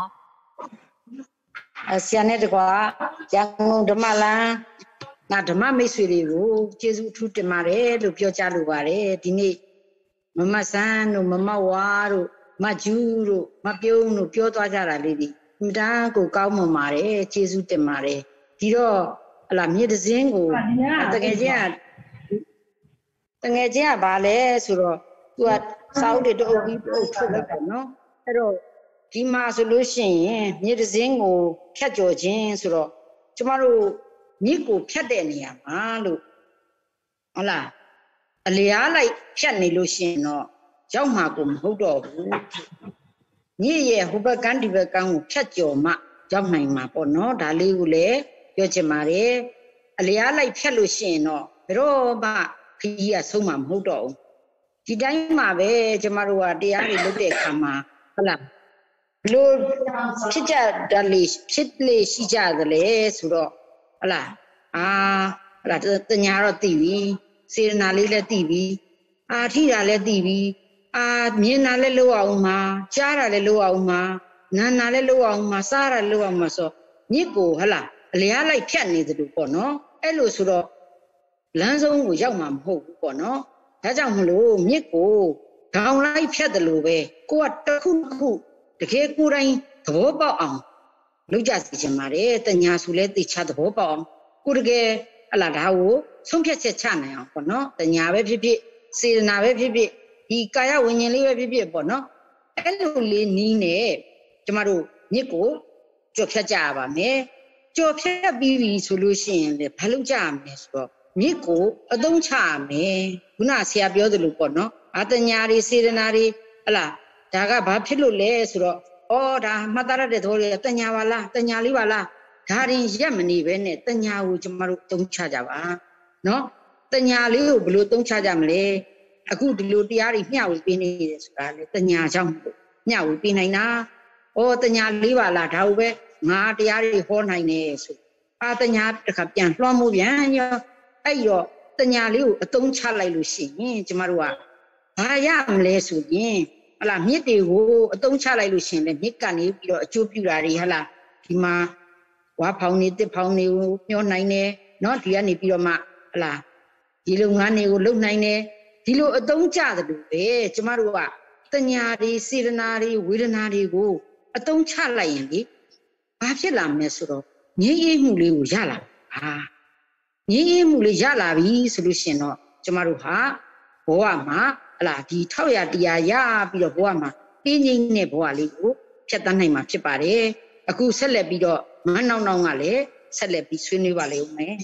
ဆရာနဲ့တကွာရန်ကုန်ဓမ္မလမ်းငါဓမ္မမိတ်ဆွေတွေကိုကျေးဇူးထူးတင်ပါတယ်လို့ပြောကြလိုပါတယ်ဒီနေ့မမဆန်းတို့မမဝါတို့မကျူးတို့မပြုံးတို့ပြောသွားကြတာလေးဒီအမြဲတမ်းကိုကောင်းမွန်ပါတယ်ကျေးဇူးတင်ပါတယ်ဒီတော့ဟလာမြေတစင်းကိုတကယ်ချင်းကဘာလဲဆိုတော့သူကစာအုပ်တွေတအုပ်ပြီးထုတ်လိုက်တယ်နော်အဲ့တော့ဒီမှာဆိုလို့ရှိရင်မြေတစင်းကိုဖြတ်ကျော်ခြင်းဆိုတော့ကျမတို့မြစ်ကိုဖြတ်တဲ့နေရာမှာလို့ဟုတ်လားအလျားလိုက်ဖြတ်နေလို့ရှိရင်တော့ရောက်မှာကိုမဟုတ်တော့ဘူးမြစ်ရဲ့ဟိုဘက်ကန်းဒီဘက်ကန်းကိုဖြတ်ကျော်မှရောက်နိုင်မှာပေါ့နော်ဒါလေးကိုလည်းပြောချင်ပါတယ်အလျားလိုက်ဖြတ်လို့ရှိရင်တော့ဘယ်တော့မှခကြီးကဆုံးမှာမဟုတ်တော့ဘူးဒီတိုင်းမှာပဲကျမတို့ကတရားတွေလုပ်တဲ့အခါမှာဟုတ်လားလို့ဖြစ်ကြတယ်လေဖြစ်လေရှိကြတယ်လေဆိုတော့ဟုတ်လားဟုတ်လားတညာတော့သိပြီစေရနာလေးလည်းသိပြီထိတာလည်းသိပြီမြင်တာလည်းလို့အောင်မှာကြားတာလည်းလို့အောင်မှာနားတာလည်းလို့အောင်မှာစားတာလည်းလို့အောင်မှာဆိုမြစ်ကိုဟုတ်လားအလျားလိုက်ဖြတ်နေသလိုပေါ့နော်အဲ့လိုဆိုတော့လမ်းဆုံးကိုရောက်မှာမဟုတ်ဘူးပေါ့နော်ဒါကြောင့်မလို့မြစ်ကိုခေါင်းလိုက်ဖြတ်တယ်လို့ပဲကိုကတစ်ခုတစ်ခုတကယ်ကိုယ်တိုင်သဘောပေါက်အောင်လုပ်ကြစီချင်ပါတယ်တညာစုလဲသိချသဘောပေါက်အောင်ကိုတကယ်အလားဒါကိုဆုံးဖြတ်ချက်ချနိုင်အောင်ပေါ့နော်တညာပဲဖြစ်ဖြစ်စေတနာပဲဖြစ်ဖြစ်ဒီကာယဝิญဉ်လေးပဲဖြစ်ဖြစ်ပေါ့နော်အဲ့လိုလေးနီးနေကျမတို့မြစ်ကိုကြော်ဖြတ်ကြရပါမယ်ကြော်ဖြတ်ပြီးပြီဆိုလို့ရှိရင်လည်းဘာလုပ်ကြရမလဲဆိုတော့မြစ်ကိုအသုံးချရမယ်ခုနဆရာပြောသလိုပေါ့နော်တညာတွေစေတနာတွေဟလားဒါကဘာဖြစ်လို့လဲဆိုတော့ဒါမှတ်သားရတဲ့သဘောလေးတညာပါလားတညာလေးပါလားဒါရင်ရက်မနေပဲနဲ့တညာကိုကျမတို့သုံးချကြပါနော်တညာလေးကိုဘယ်လိုသုံးချကြမလဲအခုဒီလိုတရားတွေမျှဝေပေးနေတယ်ဆိုတာလေတညာကြောင့်မျှဝေပေးနိုင်တာတညာလေးပါလားဒါကိုပဲငါတရားတွေဟောနိုင်တယ်ဆိုတညာတစ်ခါပြန်လွှမ်းမိုးပြန်ရောအဲ့ရောတညာလေးကိုအသုံးချလိုက်လို့ရှိရင်ကျမတို့ကဘာရမလဲဆိုရင်ဟလာမြစ်တွေကိုအသုံးချလိုက်လို့ရှင်လေမြစ်ကနေပြီးတော့အကျိုးပြုတာတွေဟလာဒီမှာဝါဖောင်းနေတစ်ဖောင်းတွေကိုညှောနိုင်တယ်เนาะဒီကနေပြီးတော့မှဟလာဒီလုပ်ငန်းတွေကိုလုပ်နိုင်တယ်ဒီလိုအသုံးချတယ်လို့ပဲကျမတို့ကတညာတွေစေတနာတွေဝေဒနာတွေကိုအသုံးချလိုက်ရင်လေဘာဖြစ်လာမလဲဆိုတော့ငြိမ်းအေးမှုလေးကိုရလာငြိမ်းအေးမှုလေးရလာပြီဆိုလို့ရှင်တော့ကျမတို့ဟာဘဝမှာ là thì thao ya tia ya bị đó bố mà tin nhìn nè bố ali cô chết tan này mà chết bà đấy aku sẽ lại bị đó mà nào ngà lẽ sẽ lại bị suy nghĩ vào liền mẹ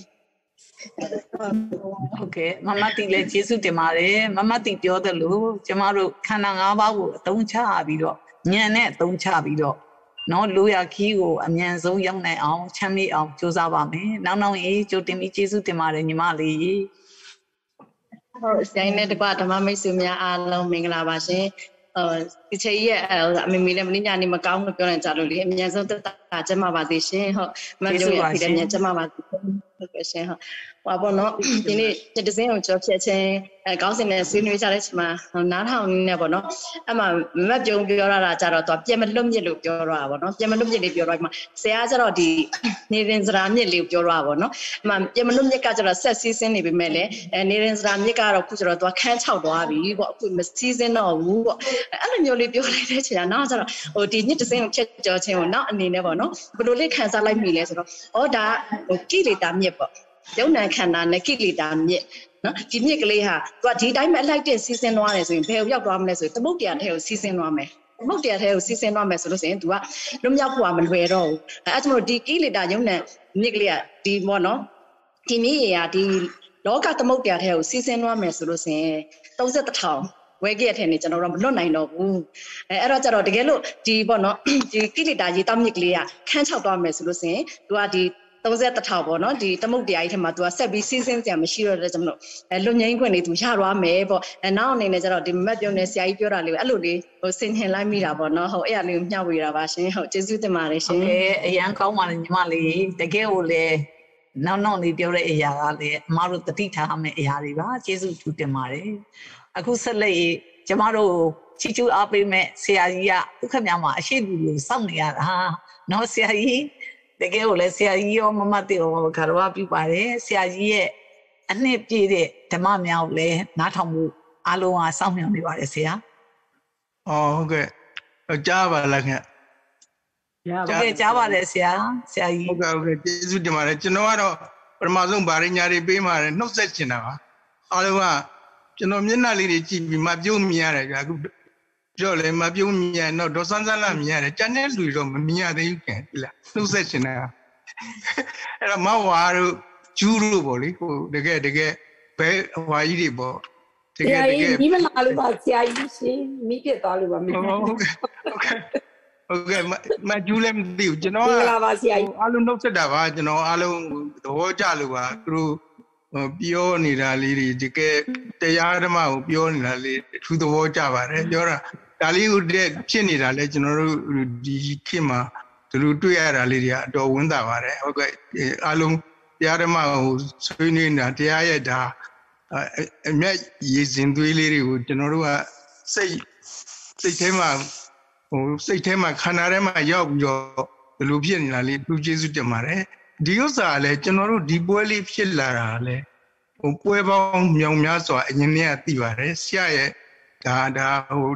Okay, mama ti le Jesu te mare, mama tiပြောတယ်လို့ကျမတို့ခန္ဓာ၅ပါးကိုအသုံးချပြီးတော့ဉာဏ်နဲ့အသုံးချပြီးတော့နော်လူရခီးကိုအမြန်ဆုံးရောက်နိုင်အောင်ချမ်းမြေ့အောင်ကြိုးစားပါမယ်။နောက်ရေးကြိုတင်ပြီးကျေးဇူးတင်ပါတယ်ညီမလေးဟုတ်ဆိုင်တဲ့တကွာဓမ္မမိတ်ဆွေများအားလုံးမင်္ဂလာပါရှင်ဒီချိန်ရဲ့အမေလည်းမင်းညာနေမကောင်းလို့ပြောနေကြလို့လေအမြန်ဆုံးတက်တာကျမပါသေးရှင်ဟုတ်မပြောရဖြစ်တယ်မြန်ကျမပါသေးဟုတ်ကဲ့ရှင်ဟုတ်ဟောပေါ့နော်ဒီနေ့တစင်းကိုကြောဖြစ်ချင်းကောင်းစင်နဲ့ဆွေးနွေးကြတဲ့ချိန်မှာနားထောင်နေပေါ့နော်အဲ့မှာမတ်ပြုံပြောရတာကြတော့သူပြင်မလွတ်မြစ်လို့ပြောရတာပေါ့နော်ပြင်မလွတ်မြစ်လေးပြောတော့ဒီမှာဆရာကျတော့ဒီနေရင်စရာမြစ်လေးကိုပြောရတာပေါ့နော်အဲ့မှာပြင်မလွတ်မြစ်ကကျတော့ဆက်စီးစင်းနေပြီမဲ့လေနေရင်စရာမြစ်ကတော့ခုကျတော့သူခန်းချောက်သွားပြီပေါ့အခုမစီးစင်းတော့ဘူးပေါ့အဲ့လိုမျိုးလေးပြောလိုက်တဲ့ချိန်ကနောက်ကျတော့ဟိုဒီညစ်တစင်းကိုဖြတ်ကျော်ခြင်းကိုနောက်အနေနဲ့ပေါ့နော်ဘယ်လိုလေးခံစားလိုက်မိလဲဆိုတော့ဩဒါဟိုကိလေသာမြစ်ပေါ့ယုံနာခန္ဓာနဲ့ကိလေသာမြစ်နော်ဒီမြစ်ကလေးဟာသူကဒီတိုင်းပဲအလိုက်တဲ့စီးဆင်းသွားတယ်ဆိုရင်ဘယ်ကိုရောက်သွားမလဲဆိုရင်သမုတ်တရားထဲကိုစီးဆင်းသွားမယ်သမုတ်တရားထဲကိုစီးဆင်းသွားမယ်ဆိုလို့ဆိုရင် तू ကလွတ်မြောက်ဖို့ကမလွယ်တော့ဘူးအဲကြောင့်မို့ဒီကိလေသာယုံနာမြစ်ကလေးကဒီပေါ့နော်ဒီမြစ်ရဒီလောကသမုတ်တရားထဲကိုစီးဆင်းသွားမယ်ဆိုလို့ဆိုရင်31,000ဝဲကြက်ထဲနေကျွန်တော်တို့မလွတ်နိုင်တော့ဘူးအဲ့တော့ကျတော့တကယ်လို့ဒီပေါ့နော်ဒီကိလေသာရေတောက်မြစ်ကလေးကခန်းချောက်သွားမယ်ဆိုလို့ဆိုရင် तू ကဒီ31,000ပေါ့နော်ဒီသမုတ်တရားကြီးထဲမှာ तू ကဆက်ပြီးစီးဆင်းစရာမရှိတော့တဲ့ကြောင့်မလို့လွတ်ငင်းခွင့်လေး तू ရသွားမယ်ပေါ့နောက်အနေနဲ့ကျတော့ဒီမတ်ပြုံးနဲ့ဆရာကြီးပြောတာလေးအဲ့လိုလေးဟိုဆင်ခြင်လိုက်မိတာပေါ့နော်ဟုတ်အဲ့အရာလေးကိုမျှဝေတာပါရှင်ဟုတ်ကျေးဇူးတင်ပါတယ်ရှင်အရန်ကောင်းပါတယ်ညီမလေးတကယ်ကိုလေနောက်လေးပြောတဲ့အရာကလေအမတို့တတိထားမယ့်အရာတွေပါကျေးဇူးထူးတင်ပါတယ်အခုဆက်လက်ကျမတို့ချီချူအားပေးမဲ့ဆရာကြီးကဥက္ကမြမှာအရှိလူကိုစောင့်နေရတာနော်ဆရာကြီးတကယ်ကိုလည်းဆရာကြီးရောမမတေရောခါတော့ပြပါတယ်ဆရာကြီးရဲ့အနှစ်ပြည့်တဲ့ဓမ္မများကိုလည်းနားထောင်မှုအားလုံးကစောင့်မျှော်နေပါတယ်ဆရာ။ဟုတ်ကဲ့ကြားပါလားခင်ဗျ။ဟုတ်ကဲ့ကြားပါတယ်ဆရာကြီးဟုတ်ကဲ့ကျေးဇူးတင်ပါတယ်ကျွန်တော်ကတော့ပထမဆုံးဗာရညာတွေပေးมาတယ်နှုတ်ဆက်ချင်တာပါအားလုံးကကျွန်တော်မျက်နှာလေးတွေကြည့်ပြီးမပြုံးမြင်ရတယ်ကြာအခုပြောလေမပြုံးမြင်တော့ဒေါ်စန်းစန်းလာမြင်ရတယ်ကြံတဲ့လူတော့မမြင်ရသေးဘူးခင်ဗျလားနှုတ်ဆက်ချင်တာအဲ့တော့မဝါတို့ဂျူးတို့ပေါ့လေဟိုတကယ်ဘဲဟွာကြီးတွေပေါ့တကယ်မိမလာလို့ပါဆရာကြီးရှင်မိပြသွားလို့ပါမင်းဟုတ်ကဲ့မဂျူးလည်းမသိဘူးကျွန်တော်ကလာပါဆရာကြီးအားလုံးနှုတ်ဆက်တာပါကျွန်တော်အားလုံးသဘောကျလို့ပါသူတို့ပြောနေတာလေးတွေတကယ်တရားဓမ္မကိုပြောနေတာလေးအထူးသဘောကျပါတယ်ပြောတာဒါလေးကိုဖြစ်နေတာလဲကျွန်တော်တို့ဒီခေတ်မှာသူတို့တွေ့ရတာလေးတွေကအတော်ဝမ်းသာပါတယ်ဟုတ်ကဲ့အားလုံးတရားဓမ္မကိုဆွေးနွေးနေတာတရားရဲ့ဒါအမြတ်ရည်စင်သွေးလေးတွေကိုကျွန်တော်တို့ကစိတ်ထဲမှာစိတ်ထဲမှာခန္ဓာထဲမှာရောက်ပြီးတော့ဘယ်လိုဖြစ်နေတာလေးသူကျေးဇူးတင်ပါတယ်ဒီဥစ္စာလည်းကျွန်တော်တို့ဒီပွဲလေးဖြစ်လာတာလည်းပွဲပေါင်းမြောင်များစွာအရင်ကသိပါတယ်ဆရာရဲ့ဒါ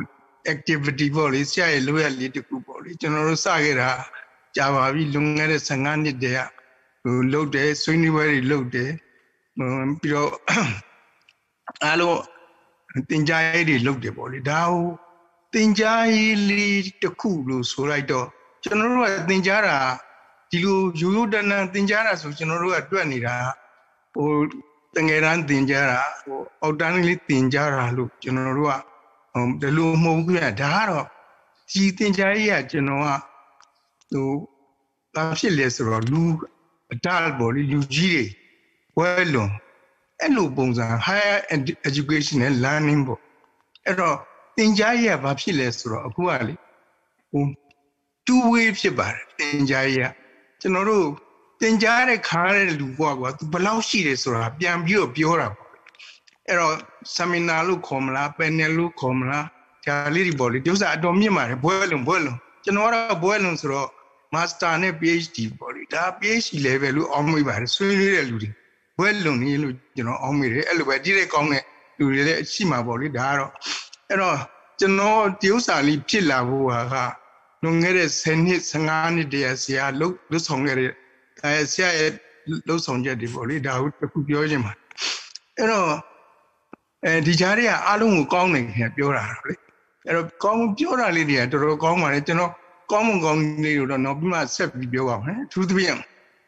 activity ပေါ့လေဆရာရဲ့လိုရလေးတခုပေါ့လေကျွန်တော်တို့စခဲ့တာကြာပါပြီလွန်ခဲ့တဲ့15နှစ်တည်းကလှုပ်တယ်ဆွေးနွေးပွဲတွေလှုပ်တယ်ပြီးတော့အားလုံးတင်ကြားရေးတွေလှုပ်တယ်ပေါ့လေဒါဟိုတင်ကြားရေးလေးတခုလို့ဆိုလိုက်တော့ကျွန်တော်တို့ကတင်ကြားတာဒီလိုရိုးရိုးတန်းတန်းတင်ကြားတာဆိုကျွန်တော်တို့ကတွက်နေတာဟိုတငယ်တန်းတင်ကြားတာဟိုအောက်တန်းလေးတင်ကြားတာလို့ကျွန်တော်တို့ကဒီလိုမဟုတ်ဘူးခင်ဗျဒါကတော့ဒီတင်ကြားရေးကကျွန်တော်ကဟိုဘာဖြစ်လဲဆိုတော့လူအဒါပေါ်လူကြီးတွေဝဲလွန်အဲ့လိုပုံစံ higher education နဲ့ learning ပေါ့အဲ့တော့တင်ကြားရေးကဘာဖြစ်လဲဆိုတော့အခုကလေဟို two way ဖြစ်ပါတယ်တင်ကြားရေးကကျွန်တော်တို့တင်ကြားတဲ့ခါတဲ့လူကွာသူဘယ်လောက်ရှိတယ်ဆိုတာပြန်ပြီးတော့ပြောတာပေါ့အဲ့တော့ seminar လို့ခေါ်မလား panel လို့ခေါ်မလားဒါလေးတွေပေါ့လေဒီဥစ္စာအတော်မြင့်ပါတယ်ဘွဲလွန်ကျွန်တော်ကတော့ဘွဲလွန်ဆိုတော့ master နဲ့ PhD ပေါ့လေဒါ PhD level လို့အောင်းမိပါတယ်ဆွေးနွေးတဲ့လူတွေဘွဲလွန်နေလို့ကျွန်တော်အောင်းမိတယ်အဲ့လိုပဲဒီတဲ့ကောင်းတဲ့လူတွေလည်းရှိမှာပေါ့လေဒါကတော့အဲ့တော့ကျွန်တော်ဒီဥစ္စာလေးဖြစ်လာဖို့ကလွန်ခဲ့တဲ့10နှစ်15နှစ်တည်းဆရာလှုပ်ဆောင်ခဲ့တဲ့ဆရာရဲ့လှုပ်ဆောင်ချက်တွေပေါ့လေဒါကိုတစ်ခုပြောချင်ပါအဲ့တော့ဒီကြားထဲကအားလုံးကိုကောင်းနေခင်ပြောတာလေအဲ့တော့ကောင်းပြောတာလေးတွေကတော်တော်ကောင်းပါလေကျွန်တော်ကောင်းမကောင်းလေးတို့တော့နောက်ပြီးမှဆက်ပြီးပြောပါမယ်အထူးသဖြင့်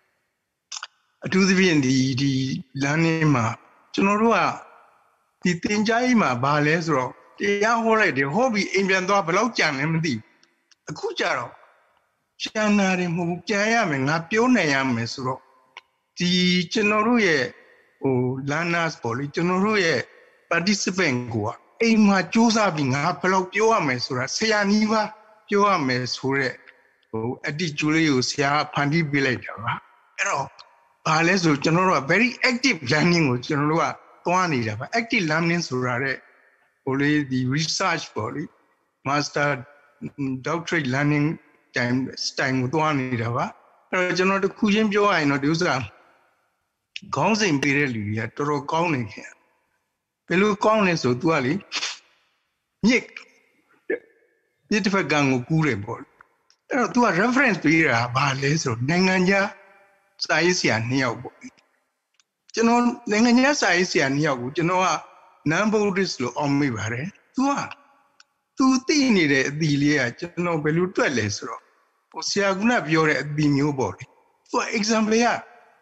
ဒီလမ်းနေမှာကျွန်တော်တို့ကဒီတင်ကြားကြီးမှာဘာလဲဆိုတော့တရားဟောလိုက်တယ်ဟောပြီးအိမ်ပြန်သွားဘယ်လောက်ကြံလဲမသိဘူးအခုကြတော့ရှမ်းနာတယ်မဟုတ်ဘူးပြန်ရမယ်ငါပြောနိုင်ရမယ်ဆိုတော့ဒီကျွန်တော်တို့ရဲ့learners ပေါ့လေကျွန်တော်တို့ရဲ့ participant ကိုအိမ်မှာစူးစမ်းပြီးငါဘယ်လောက်ပြောရမယ်ဆိုတာဆရာနီးပါပြောရမယ်ဆိုတဲ့attitude လေးကိုဆရာဖန်တီးပေးလိုက်တာပါအဲ့တော့ဘာလဲဆိုကျွန်တော်တို့က very active learning ကိုကျွန်တော်တို့ကသွားနေတာပါ active learning ဆိုတာတဲ့လေဒီ research ပေါ့လေ master doctorate learning time ကိုသွားနေတာပါအဲ့တော့ကျွန်တော်တစ်ခုချင်းပြောရရင်တော့ဒီဥစ္စာခေါင်းစဉ်ပေးတဲ့လူတွေကတော်တော်ကောင်းနေခင်ဘယ်လိုကောင်းလဲဆို तू ကလေမြစ်တစ်ဖက်ကံကိုကူးတယ်ပေါ့အဲ့တော့ तू က reference ပေးတာဘာလဲဆိုနိုင်ငံခြားစာရေးဆရာ2ယောက်ပေါ့ကျွန်တော်နိုင်ငံခြားစာရေးဆရာ2ယောက်ကိုကျွန်တော်က non-Buddhist လို့အောင်မိပါတယ် तू သိနေတဲ့အသီလေးကကျွန်တော်ဘယ်လိုတွက်လဲဆိုတော့ဆရာကပြောတဲ့အသီမျိုးပေါ့လေ तू example က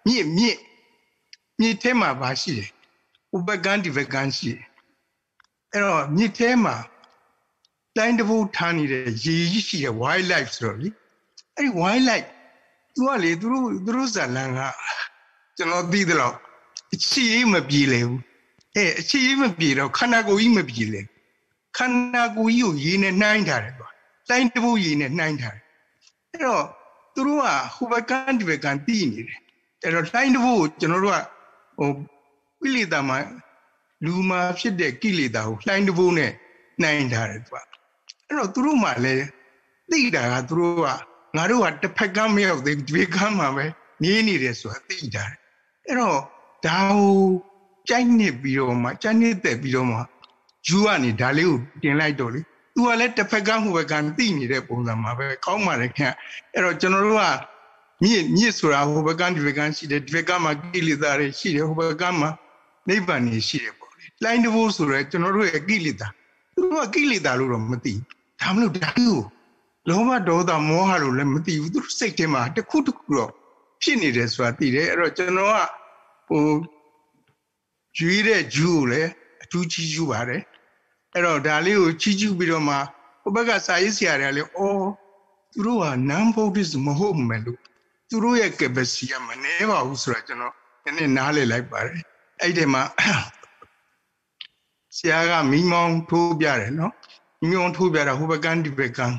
မြစ်ထဲမှာပါရှိတယ်ဥပကံဒီဘကံရှိတယ်အဲ့တော့မြစ်ထဲမှာတိုင်းတစ်ခုထားနေတဲ့ရေကြီးရှိတဲ့ wildlife ဆိုတော့လေအဲ့ဒီ wildlife သူကလေသူတို့ဇာလန်ကကျွန်တော်သိတယ်လို့အချီမပြေလေဘူးအချီမပြေတော့ခန္ဓာကိုယ်ကြီးမပြေလေခန္ဓာကိုယ်ကြီးကိုရေနဲ့နှိုင်းထားတယ်ကွာတိုင်းတစ်ခုရေနဲ့နှိုင်းထားတယ်အဲ့တော့သူတို့ကဟိုဘကံဒီဘကံတီးနေတယ်အဲ့တော့တိုင်းတစ်ခုကိုကျွန်တော်တို့ကကိလေသာမှာလူမှာဖြစ်တဲ့ကိလေသာကိုလှိုင်းတဘိုးနဲ့နှိုင်းထားတယ်သူကအဲ့တော့သူတို့မှလည်းသိတာကသူတို့ကငါတို့ကတစ်ဖက်ကမ်းမရောက်သေးဘူးဒီဘက်ကမ်းမှာပဲနေနေတယ်ဆိုတာသိကြတယ်အဲ့တော့ဒါကိုကြိုက်နစ်ပြီးတော့မှကြိုက်နစ်သက်ပြီးတော့မှယူကနေဒါလေးကိုတင်လိုက်တော့လေသူကလည်းတစ်ဖက်ကမ်းဟိုဘက်ကမ်းသိနေတဲ့ပုံစံမှာပဲကောင်းပါလေခင်အဲ့တော့ကျွန်တော်တို့ကမြစ်ဆိုတာဟိုဘက်ကမ်းဒီဘက်ကမ်းရှိတယ်ဒီဘက်ကမ်းမှာကိလေသာတွေရှိတယ်ဟိုဘက်ကမ်းမှာနိဗ္ဗာန်ကြီးရှိတယ်ပေါ့လေလိုင်းတဘိုးဆိုရဲကျွန်တော်တို့ရဲ့ကိလေသာသူတို့ကကိလေသာလို့တော့မသိဒါမလို့ဒါကိုလောဘဒေါသမောဟလို့လည်းမသိဘူးသူတို့စိတ်ထဲမှာတစ်ခုတော့ဖြစ်နေတယ်ဆိုတာသိတယ်အဲ့တော့ကျွန်တော်ကကျွေးတဲ့ဂျူးကိုလည်းအထူးချီးကျူးပါတယ်အဲ့တော့ဒါလေးကိုချီးကျူးပြီးတော့မှဟိုဘက်ကစာရေးဆရာတွေကလည်းသူတို့က non-Buddhist မဟုတ်မယ်လို့သူတို့ရဲ့ capacity ကမနှဲပါဘူးဆိုတာကျွန်တော်နည်းနည်းနားလည်လိုက်ပါတယ်အဲ့ဒီမှာဆရာကမိမောင်းထိုးပြတယ်နော်မိမောင်းထိုးပြတာဟိုဘကန်းဒီဘကန်း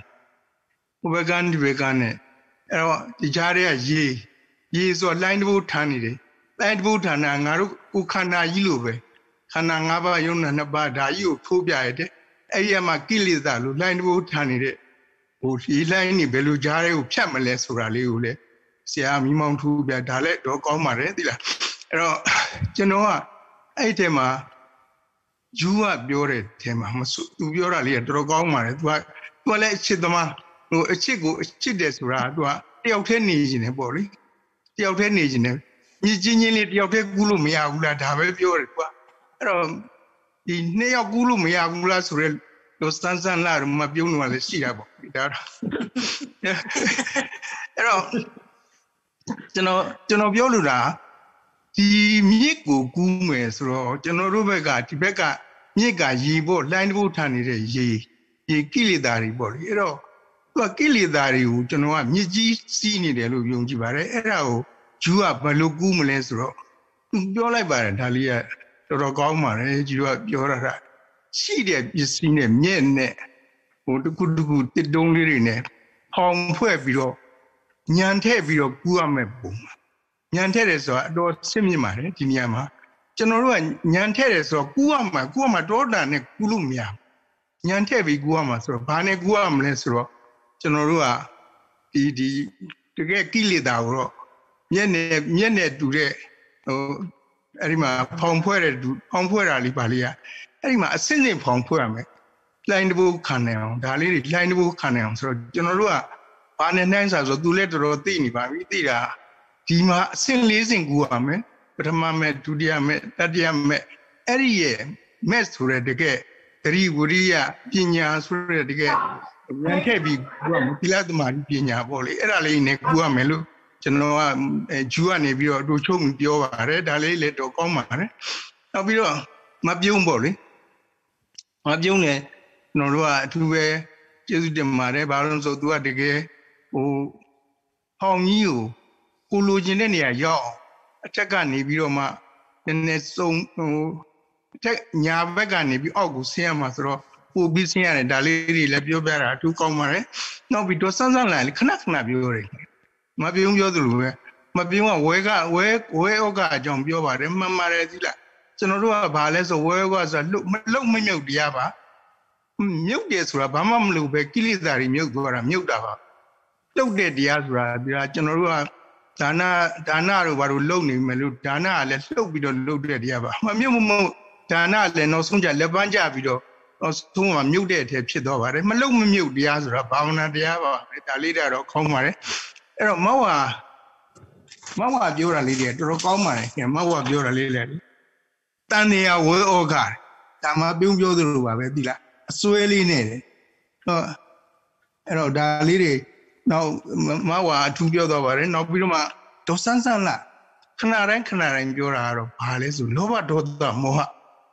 နဲ့အဲ့တော့ဒီကြားထဲကရေဆိုလိုင်းတဘိုးထမ်းနေတယ်လိုင်းတဘိုးထမ်းတာငါတို့ကိုခန္ဓာကြီးလိုပဲခန္ဓာ၅ပါးယုံနာ2ပါးဒါကြီးကိုထိုးပြရတယ်အဲ့ဒီမှာကိလေသာလို့လိုင်းတဘိုးထမ်းနေတဲ့ဒီလိုင်းနေဘယ်လိုကြားထဲကိုဖြတ်မလဲဆိုတာလေးကိုလေဆရာမိမောင်းထိုးပြဒါလည်းတော့ကောင်းပါတယ်သိလားအဲ့တော့ကျွန်တော်ကအဲ့ထဲမှာယူကပြောတဲ့ထဲမှာမဆိုသူပြောတာလေးကတော်တော်ကောင်းပါတယ်သူကလည်းအချစ်သမားအချစ်ကိုအချစ်တယ်ဆိုတာသူကတယောက်တည်းနေနေတယ်ပေါ့လေတယောက်တည်းနေနေတယ်ညီချင်းချင်းလေးတယောက်တည်းကူးလို့မရဘူးလားဒါပဲပြောတယ်သူကအဲ့တော့ဒီ2ယောက်ကူးလို့မရဘူးလားဆိုရဲလို့စန်းစန်းလာတော့မပြုံးလို့လည်းရှိတာပေါ့ဒါတော့အဲ့တော့ကျွန်တော်ပြောလို့တာဒီမြစ်ကိုကူးမယ်ဆိုတော့ကျွန်တော်တို့ဘက်ကဒီဘက်ကမြစ်ကရေပေါ့လိုင်းတဘိုးထန်နေတဲ့ရေကိလေသာတွေပေါ့လေအဲ့တော့သူကကိလေသာတွေကိုကျွန်တော်ကမြစ်ကြီးစီးနေတယ်လို့ယုံကြည်ပါတယ်အဲ့ဒါကိုဂျူးကဘယ်လိုကူးမလဲဆိုတော့သူပြောလိုက်ပါတယ်ဒါလေးကတော်တော်ကောင်းပါတယ်ဂျူးကပြောတာကရှိတဲ့ပစ္စည်းနဲ့မြက်နဲ့တခုတစ်တုံးလေးတွေနဲ့ဖောင်ဖွဲ့ပြီးတော့ညံထည့်ပြီးတော့ကူးရမယ်ပုံညံထည့်တယ်ဆိုတာအတော်စစ်မြင့်ပါတယ်ဒီနေရာမှာကျွန်တော်တို့ကညံထည့်တယ်ဆိုတော့ကူးရမှာတောတာနဲ့ကူးလို့မရညံထည့်ပြီးကူးရမှာဆိုတော့ဘာနဲ့ကူးရမလဲဆိုတော့ကျွန်တော်တို့ကဒီတကယ်ကိလေသာကိုတော့မျက်နဲ့တူတဲ့အဲ့ဒီမှာဖောင်ဖွဲ့တာလေးပါလေးကအဲ့ဒီမှာအစင်းစင်ဖောင်ဖွဲ့ရမယ်လိုင်းတဘိုးခံနေအောင်ဒါလေးတွေလိုင်းတဘိုးခံနေအောင်ဆိုတော့ကျွန်တော်တို့ကဘာနဲ့နှိုင်းစားဆိုသူလည်းတော်တော်သိနေပါပြီသိတာဒီမှာအစင်း၄စင်ကူရမယ်ပထမမဲ့ဒုတိယမဲ့တတိယမဲ့အဲ့ဒီရဲ့ met ဆိုတဲ့တကယ်သတိဝိရိယပညာဆိုတဲ့တကယ်ဉာဏ်ထည့်ပြီးကိုကသီလသမารိပညာပေါ့လေအဲ့ဒါလေးနဲ့ကူရမယ်လို့ကျွန်တော်ကဂျူကနေပြီးတော့အတူချုပ်ပြောပါတယ်ဒါလေးလည်းတော့ကောင်းပါတယ်နောက်ပြီးတော့မပြုံးပေါ့လေမပြုံးတယ်ကျွန်တော်တို့ကအထူးပဲကျေးဇူးတင်ပါတယ်ဘာလို့ဆိုသူကတကယ်ဟိုဟောင်းကြီးကိုလိုချင်တဲ့နေရာရောက်အထက်ကနေပြီးတော့မှနည်းနည်းစုံဟိုအထက်ညာဘက်ကနေပြီးအောက်ကိုဆင်းရမှာဆိုတော့ပို့ပြီးဆင်းရတယ်ဒါလေးတွေလည်းပြောပြတာအထူးကောင်းပါတယ်နောက်ပြီးတော့စမ်းလာခဏခဏပြောတယ်မပြုံးပြောသလိုပဲမပြုံးကဝဲဩကအကြောင်းပြောပါတယ်မှန်ပါတယ်သီလားကျွန်တော်တို့ကဘာလဲဆိုဝဲဩကဆိုလုံမမြုပ်တရားပါမြုပ်တယ်ဆိုတာဘာမှမလုပ်ပဲကိလေသာတွေမြုပ်သွားတာမြုပ်တာပါလှုပ်တဲ့တရားဆိုတာဒါကျွန်တော်တို့ကဒါနတို့ဘာလို့လုံနေမယ်လို့ဒါနကလည်းလှုပ်ပြီးတော့လှုပ်တဲ့တရားပါမမြုပ်မဒါနလည်းနောက်ဆုံးကြလက်ပန်းကြပြီးတော့နောက်ဆုံးကမြုပ်တဲ့အထက်ဖြစ်သွားပါတယ်မလုံမမြုပ်တရားဆိုတာဘာဝနာတရားပါဒါလေးတော့ခေါင်းပါတယ်အဲ့တော့မောက်ဝါပြောတာလေးတွေတော်တော်ကောင်းပါတယ်မောက်ဝါပြောတာလေးလေတန်နေရဝဲဩဃဒါမှပြုံးပြောသလိုပါပဲပြီလားအစွဲလေးနဲ့တယ်ဟုတ်အဲ့တော့ဒါလေးတွေနောက်မောက်ဝါအထူးပြောတော့ပါတယ်နောက်ပြီးတော့မှဒေါ်ဆန်းဆန်းလာခဏတိုင်းပြောတာကတော့ဘာလဲဆိုလောဘဒေါသမောဟ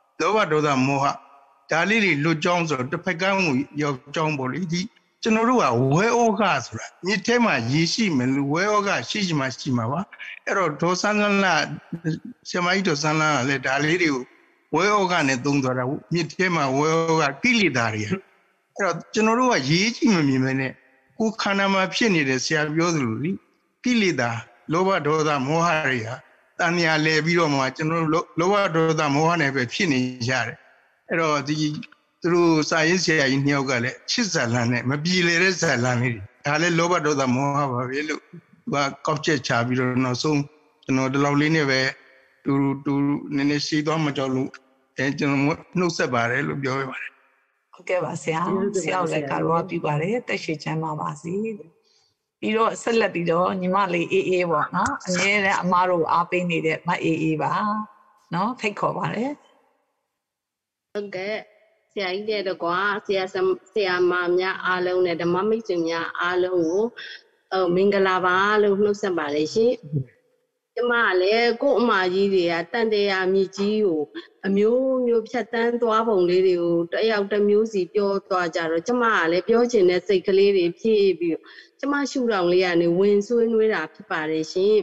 ဒါလေးတွေလွတ်ကြောင်းဆိုတော့တစ်ဖက်ကန်းကိုရောက်ကြောင်းပေါ့လေဒီကျွန်တော်တို့ကဝဲဩဃဆိုတာမြစ်ထဲမှာရေရှိမယ်လို့ဝဲဩဃရှိမှာပါအဲ့တော့ဒေါ်ဆန်းဆန်းလာဆရာမကြီးဒေါ်ဆန်းလာကလည်းဒါလေးတွေကိုဝဲဩဃနဲ့သုံးသွားတာမြစ်ထဲမှာဝဲဩဃကိလေသာတွေအဲ့တော့ကျွန်တော်တို့ကရေးကြည့်မမြင်မနဲ့ကိုခန္ဓာမှာဖြစ်နေတဲ့ဆရာပြောသလိုကိလေသာလောဘဒေါသမောဟတွေဟာတဏှာလဲပြီးတော့မှကျွန်တော်တို့လောဘဒေါသမောဟနဲ့ပဲဖြစ်နေရတယ်အဲ့တော့ဒီသူတို့စာရေးဆရာကြီးနှစ်ယောက်ကလည်းချစ်ဇာလန်နဲ့မပြေလည်တဲ့ဇာလန်လေးဒါလည်းလောဘဒေါသမောဟပါပဲလို့သူကကောက်ချက်ချပြီးတော့နောက်ဆုံးကျွန်တော်ဒီလောက်လေးနဲ့ပဲတူနည်းနည်းရှိသွားမှကြောက်လို့ကျွန်တော်နှုတ်ဆက်ပါတယ်လို့ပြောရပါတယ်ဟုတ်ကဲ့ပါဆရာလည်းကာရောပြပါတယ်တက်ရှိချမ်းပါစေပြီးတော့ဆက်လက်ပြီးတော့ညီမလေးအေးပေါ့နော်အမြဲတမ်းအမားတို့အားပေးနေတဲ့မအေးပါနော်ဖိတ်ခေါ်ပါတယ်ဟုတ်ကဲ့ဆရာကြီးတဲ့တော့ကွာဆရာမများအားလုံးနဲ့ဓမ္မမိတ်ဆွေများအားလုံးကိုမင်္ဂလာပါလို့နှုတ်ဆက်ပါလေရှင်ကျမကလည်းကို့အမကြီးတွေကတန်တရားမြစ်ကြီးကိုအမျိုးဖြတ်တန်းသွားပုံလေးတွေကိုတယောက်တစ်မျိုးစီပြောသွားကြတော့ကျမကလည်းပြောချင်တဲ့စိတ်ကလေးတွေဖြည့်ပြီးကျမရှုထောင့်လေးကနေဝင်ဆွေးနွေးတာဖြစ်ပါတယ်ရှင်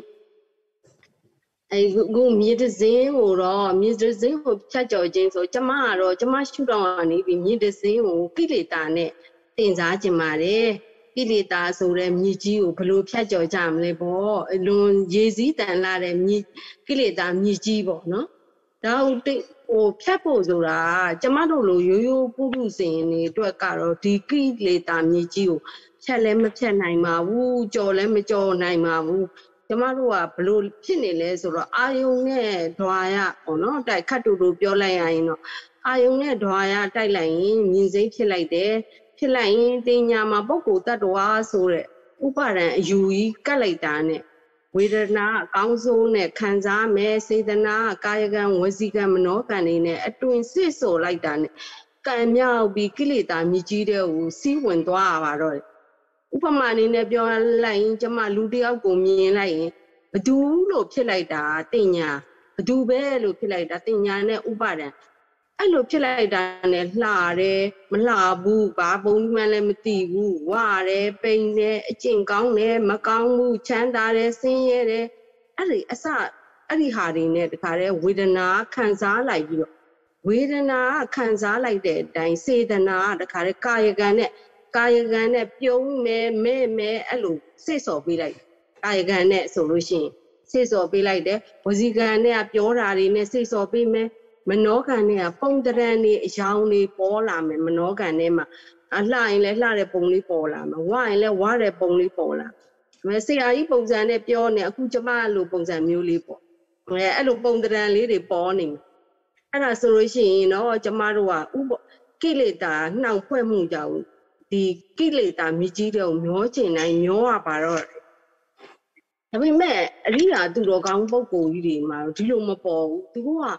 အခုမြေတစင်းကိုဖြတ်ကျော်ခြင်းဆိုကျမကတော့ကျမရှုထောင့်ကနေပြီးမြေတစင်းကိုကိလေသာနဲ့တင်စားခြင်းပါတယ်ကိလေသာဆိုတဲ့မြေကြီးကိုဘယ်လိုဖြတ်ကျော်ကြမလဲပေါ့အလွန်ရေစည်းတန်လာတဲ့မြေကိလေသာမြေကြီးပေါ့နော်ဒါဟိုဖြတ်ဖို့ဆိုတာကျမတို့လိုရိုးရိုးပုရုစင်တွေအတွက်ကတော့ဒီကိလေသာမြေကြီးကိုဖြတ်လည်းမဖြတ်နိုင်ပါဘူးကြော်လည်းမကြော်နိုင်ပါဘူးကျမတို့ကဘလို့ဖြစ်နေလဲဆိုတော့အာယုံနဲ့ဓွာရပေါ့နော်တိုက်ခတ်တူပြောလိုက်ရရင်တော့အာယုံနဲ့ဓွာရတိုက်လိုက်ရင်မြင်စိမ့်ဖြစ်လိုက်တယ်ဖြစ်လိုက်ရင်တင်ညာမှာပုဂ္ဂိုလ်တ attva ဆိုတဲ့ဥပါဒံအယူကြီးကတ်လိုက်တာနဲ့ဝေဒနာအကောင်းဆုံးနဲ့ခံစားမယ်စေတနာကာယကံဝစီကံမနောကံတွေနဲ့အတွင်စစ်ဆိုလိုက်တာနဲ့ကံမြောက်ပြီးကိလေသာမြစ်ကြီးတဲ့ကိုစီးဝင်သွားရပါတော့ဥပမာအနေနဲ့ပြောလိုက်ရင်ကျမလူတယောက်ကိုမြင်လိုက်ရင်ဘသူလို့ဖြစ်လိုက်တာတင်ညာဘသူပဲလို့ဖြစ်လိုက်တာတင်ညာနဲ့ဥပါဒံအဲ့လိုဖြစ်လိုက်တာနဲ့လှတယ်မလှဘူးဘာပုံမှန်လည်းမသိဘူးဝရတယ်ပိန်တယ်အကျင့်ကောင်းတယ်မကောင်းဘူးချမ်းသာတယ်ဆင်းရဲတယ်အဲ့ဒီဟာတွေနဲ့တခါတည်းဝေဒနာခံစားလိုက်ပြီးတော့ဝေဒနာခံစားလိုက်တဲ့အတိုင်းစေတနာတခါတည်းကာယကံနဲ့ပြုံးမယ်မဲ့မယ်အဲ့လိုစိတ်စော်ပေးလိုက်ကာယကံနဲ့ဆိုလို့ရှိရင်စိတ်စော်ပေးလိုက်တယ်ဝစီကံနဲ့ပြောတာတွေနဲ့စိတ်စော်ပေးမယ်မနောကံနဲ့ပုံတရံနေအယောင်တွေပေါ်လာမယ်မနောကံထဲမှာလှရင်လည်းလှတဲ့ပုံလေးပေါ်လာမယ်ဝရင်လည်းဝတဲ့ပုံလေးပေါ်လာမယ်ဆရာကြီးပုံစံနဲ့ပြောနေအခုကျမလိုပုံစံမျိုးလေးပေါ့အဲ့လိုပုံတရံလေးတွေပေါ်နေမယ်အဲ့ဒါဆိုလို့ရှိရင်တော့ကျမတို့ကကိလေသာနှောင့်ဖွဲ့မှုကြောင့်ဒီကိလေသာမြစ်ကြီးတဲ့ကိုမျောချင်တိုင်းမျောရပါတော့ဒါပေမဲ့အရိယာသူတော်ကောင်းပုဂ္ဂိုလ်ကြီးတွေမှာဒီလိုမပေါ်ဘူးသူက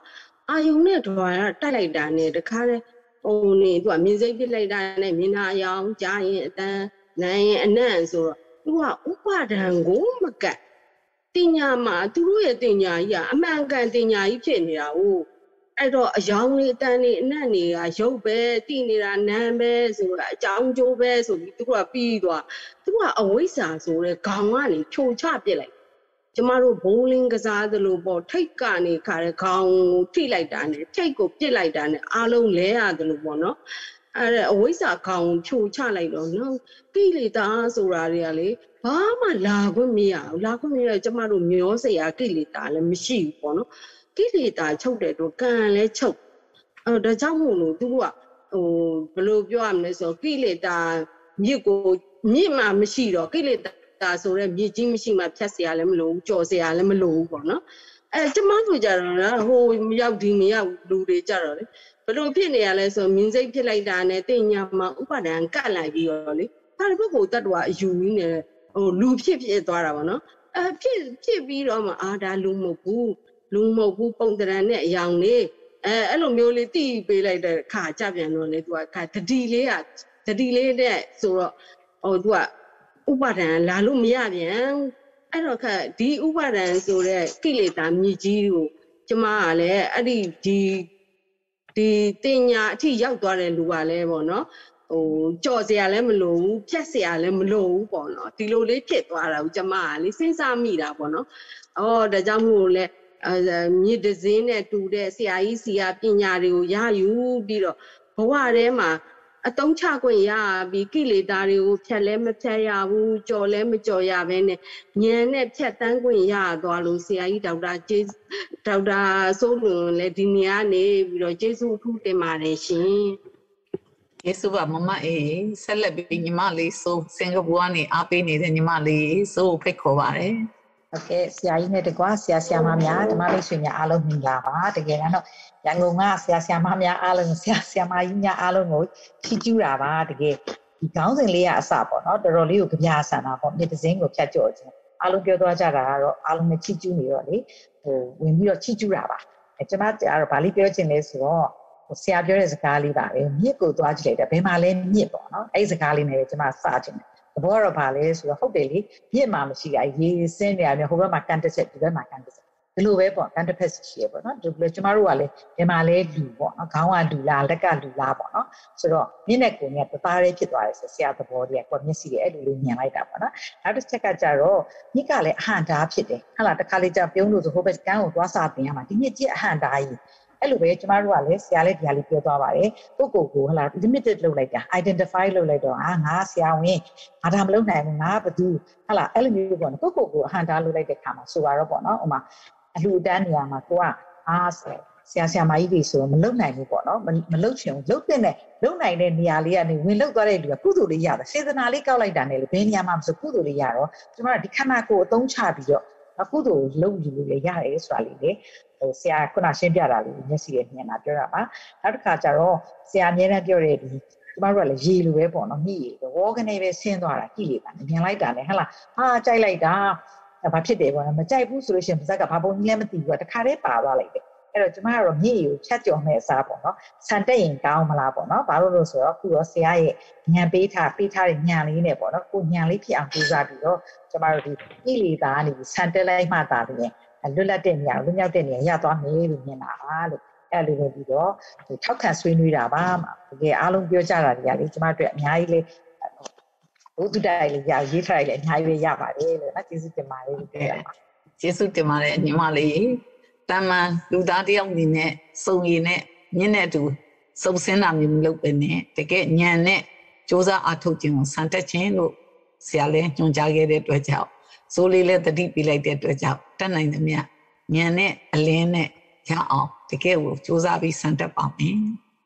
အာယုံနဲ့တွာတိုက်လိုက်တာနဲ့တခါလေဟိုနေသူကမြင်စိတ်ပြစ်လိုက်တာနဲ့မြင်နာရောင်ကြားရင်အတန်းနိုင်ရင်အနံ့ဆိုတော့သူကဥပါဒံကိုမကတ်တင်ညာမှာသူတို့ရဲ့တင်ညာကြီးကအမှန်ကန်တင်ညာကြီးဖြစ်နေတာဟုတ်အဲ့တော့အယောင်လေးအတန်းလေးအနံ့တွေကရုပ်ပဲတိနေတာနာမ်ပဲဆိုတာအကြောင်းကျိုးပဲဆိုပြီးသူကပြီးသွားသူကအဝိဇ္ဇာဆိုတဲ့ခေါင်းကနေဖြိုချပစ်လိုက်ကျမတို့ဘုံလင်းကစားသလိုပေါ့ထိတ်ကနေခါတဲ့ခေါင်းကိုထိလိုက်တာနဲ့ထိတ်ကိုပစ်လိုက်တာနဲ့အားလုံးလဲရတယ်လို့ပေါ့နော်အဲ့ဒါအဝိဇ္ဇာခေါင်းဖြိုချလိုက်တော့နော်ကိလေသာဆိုတာတွေကလေဘာမှလာခွင့်မရဘူးလာခွင့်မရကျမတို့မျောစရာကိလေသာလည်းမရှိဘူးပေါ့နော်ကိလေသာချုပ်တဲ့တော့ကံလည်းချုပ်ဒါကြောင့်မို့လို့သူကဟိုဘယ်လိုပြောရမလဲဆိုကိလေသာမြစ်ကိုမြစ်မှမရှိတော့ကိလေသာဆိုရဲမြစ်ကြီးမရှိမှဖြတ်เสียလည်းမလိုဘူးကြော်เสียလည်းမလိုဘူးပေါ့နော်ကျမတို့ကြတော့ဟိုမရောက်ဒီမရောက်လူတွေကြတော့လေဘယ်လိုဖြစ်နေရလဲဆိုမြင်စိတ်ဖြစ်လိုက်တာနဲ့တင်ညာမှာဥပါဒံကတ်လိုက်ပြီးတော့လေဒါပုဂ္ဂိုလ်တ attva အယူကြီးနဲ့ဟိုလူဖြစ်သွားတာပေါ့နော်ဖြစ်ပြီးတော့မှဒါလူမဟုတ်ဘူးပုံတရံနဲ့အယောင်လေးအဲ့လိုမျိုးလေးတိပေးလိုက်တဲ့ခါကြပြန်တော့လေသူကတတိလေးနဲ့ဆိုတော့ဟိုသူကဥပါဒံလာလို့မရပြန်အဲ့တော့ဒီဥပါဒံဆိုတဲ့ကိလေသာမြစ်ကြီးကိုကျမကလည်းအဲ့ဒီတင်ညာအထိရောက်သွားတဲ့လူကလည်းပေါ့နော်ဟိုကြော်เสียလည်းမလိုဘူးဖြတ်เสียလည်းမလိုဘူးပေါ့နော်ဒီလိုလေးဖြစ်သွားတာကိုကျမကလေစဉ်းစားမိတာပေါ့နော်ဒါကြောင့်မို့လဲမြစ်တစင်းနဲ့တူတဲ့ဆရာကြီးစီကပညာတွေကိုရယူပြီးတော့ဘဝထဲမှာအတုံးချခွင့်ရပြီးကိလေသာတွေကိုဖြတ်လဲမဖြတ်ရဘူးကြော်လဲမကြော်ရဘဲနဲ့ဉာဏ်နဲ့ဖြတ်တန်းခွင့်ရသွားလို့ဆရာကြီးဒေါက်တာစိုးလွန်လည်းဒီနေရာနေပြီးတော့ကျေးဇူးအထူးတင်ပါတယ်ရှင်ကျေးဇူးပါမမအေးဆက်လက်ပြီးညီမလေးဆိုစင်ကာပူကနေအားပေးနေတဲ့ညီမလေးဆိုဖိတ်ခေါ်ပါတယ်ဟုတ်ကဲ့ဆရာကြီးနဲ့တကွာဆရာမများဓမ္မမိတ်ဆွေများအားလုံးမင်္ဂလာပါတကယ်တော့ရန်ကုန်ကဆရာမများအားလုံးဆရာမကြီးများအားလုံးကိုချီးကျူးတာပါတကယ်ဒီခေါင်းစဉ်လေးကအစပေါ့နော်တော်တော်လေးကိုကြပြဆန်တာပေါ့မြေတစင်းကိုဖြတ်ကြော်ခြင်းအားလုံးပြောသွားကြတာကတော့အားလုံးနဲ့ချီးကျူးနေတော့လေဟိုဝင်ပြီးတော့ချီးကျူးတာပါကျွန်မကတော့ဗာလိပြောချင်လဲဆိုတော့ဆရာပြောတဲ့စကားလေးပါပဲမြစ်ကိုသွားကြည့်လိုက်တယ်ဘယ်မှာလဲမြစ်ပေါ့နော်အဲ့ဒီစကားလေးနဲ့ကျွန်မစချင်တယ်သဘောတော့ဗာလဲဆိုတော့ဟုတ်တယ်လေမြစ်မှာမရှိတာရေစင်းနေရတယ်ဟိုဘက်မှာကန်တစ်ဆက်ဒီဘက်မှာကန်တစ်ဆက်ဒီလိုပဲပေါ့ကန်တစ်ဖက်ရှိရပေါ့နော်ဒီလိုကျမတို့ကလည်းဒီမှာလဲလူပေါ့နော်ခေါင်းကလူလားလက်ကလူလားပေါ့နော်ဆိုတော့မြစ်နဲ့ကိုယ်နဲ့တသားလေးဖြစ်သွားတယ်ဆိုဆရာသဘောတည်းကမျက်စိတွေအဲ့လိုလေးမြင်လိုက်တာပေါ့နော်နောက်တစ်ချက်ကကြတော့မြစ်ကလည်းအဟံတားဖြစ်တယ်ဟလာတစ်ခါလေးကြာပြုံးလို့ဆိုဟိုဘက်ကန်းကိုသွားစားတင်ရမှာဒီမြစ်ကြီးအဟံတားကြီးအဲ့လိုပဲကျမတို့ကလည်းဆရာလည်းဒီဟာလေးပြောသွားပါတယ်ကိုကိုဟလာ limited လုပ်လိုက်တာ identify လုပ်လိုက်တော့ငါဆရာဝင်ငါဒါမလုပ်နိုင်ဘူးငါဘသူဟလာအဲ့လိုမျိုးပေါ့နော်ကိုအဟံတားလုပ်လိုက်တဲ့ခါမှာဆိုတော့ပေါ့နော်ဥမာအလှူတန်းနေရာမှာကိုကဆရာမကြီးတွေဆိုတော့မလုံနိုင်ဘူးပေါ့နော်မလုံချင်ဘူးလုံတဲ့နဲ့လုံနိုင်တဲ့နေရာလေးကနေဝင်လုံသွားတဲ့လူကကုသိုလ်လေးရတယ်စေတနာလေးကောက်လိုက်တာနဲ့လေဘယ်နေရာမှာမဆိုကုသိုလ်လေးရတော့ကျမတို့ဒီခန္ဓာကိုယ်အသုံးချပြီးတော့ကုသိုလ်လုံယူလို့ရတယ်ဆိုတာလေးလေဆရာခုနရှင်းပြတာလေးမျက်စိရဲ့မြင်တာပြောတာပါနောက်တစ်ခါကျတော့ဆရာအမြဲတမ်းပြောတဲ့ဒီကျမတို့ကလည်းရေလိုပဲပေါ့နော်မြည်ရေဝေါကနေပဲဆင်းသွားတာကြည့်လေပါမြင်လိုက်တာနဲ့ဟလာကြိုက်လိုက်တာဘာဖြစ်တယ်ပေါ့နော်မကြိုက်ဘူးဆိုလို့ရှိရင်ပါဇက်ကဘာပုံကြီးလဲမသိဘူးတခါတည်းပါသွားလိုက်တယ်အဲ့တော့ကျမကတော့မြည်ကိုဖြတ်ကျော်မဲ့အစားပေါ့နော်ဆန်တက်ရင်ကောင်းမလားပေါ့နော်ဘာလို့ဆိုတော့ခုတော့ဆရာရဲ့ညံပေးထားတဲ့ညံလေးနဲ့ပေါ့နော်ကိုညံလေးဖြစ်အောင်ကြိုးစားပြီးတော့ကျမတို့ဒီပြည်လီသားနေဆန်တက်လိုက်မှသာပြီးလွတ်လပ်တဲ့နေရာလွတ်မြောက်တဲ့နေရာရသွားမယ်လို့မြင်တာလို့အဲ့လိုပဲပြီးတော့ထောက်ခံဆွေးနွေးတာပါတကယ်အားလုံးပြောကြတာတွေကလေကျမတို့အများကြီးလေးဘုဒ္ဓတိုက်လေးရေးထားလိုက်လေအများကြီးပဲရပါတယ်လို့ကျေးဇူးတင်ပါတယ်လို့ပြောရမှာကျေးဇူးတင်ပါတယ်ညီမလေးတမန်လူသားတယောက်အနေနဲ့စုံရည်နဲ့မြင့်တဲ့အတူစုံစင်းတာမျိုးမလုပ်ပဲနဲ့တကယ်ဉာဏ်နဲ့စ조사အားထုတ်ခြင်းကိုစံတက်ခြင်းလို့ဆရာလည်းညွှန်ကြားခဲ့တဲ့အတွက်ကြောင့်စိုးလေးလည်းတတိပြလိုက်တဲ့အတွက်ကြောင့်တတ်နိုင်သမျှဉာဏ်နဲ့အလင်းနဲ့ရအောင်တကယ်ကိုစ조사ပြီးစံတက်ပါမယ်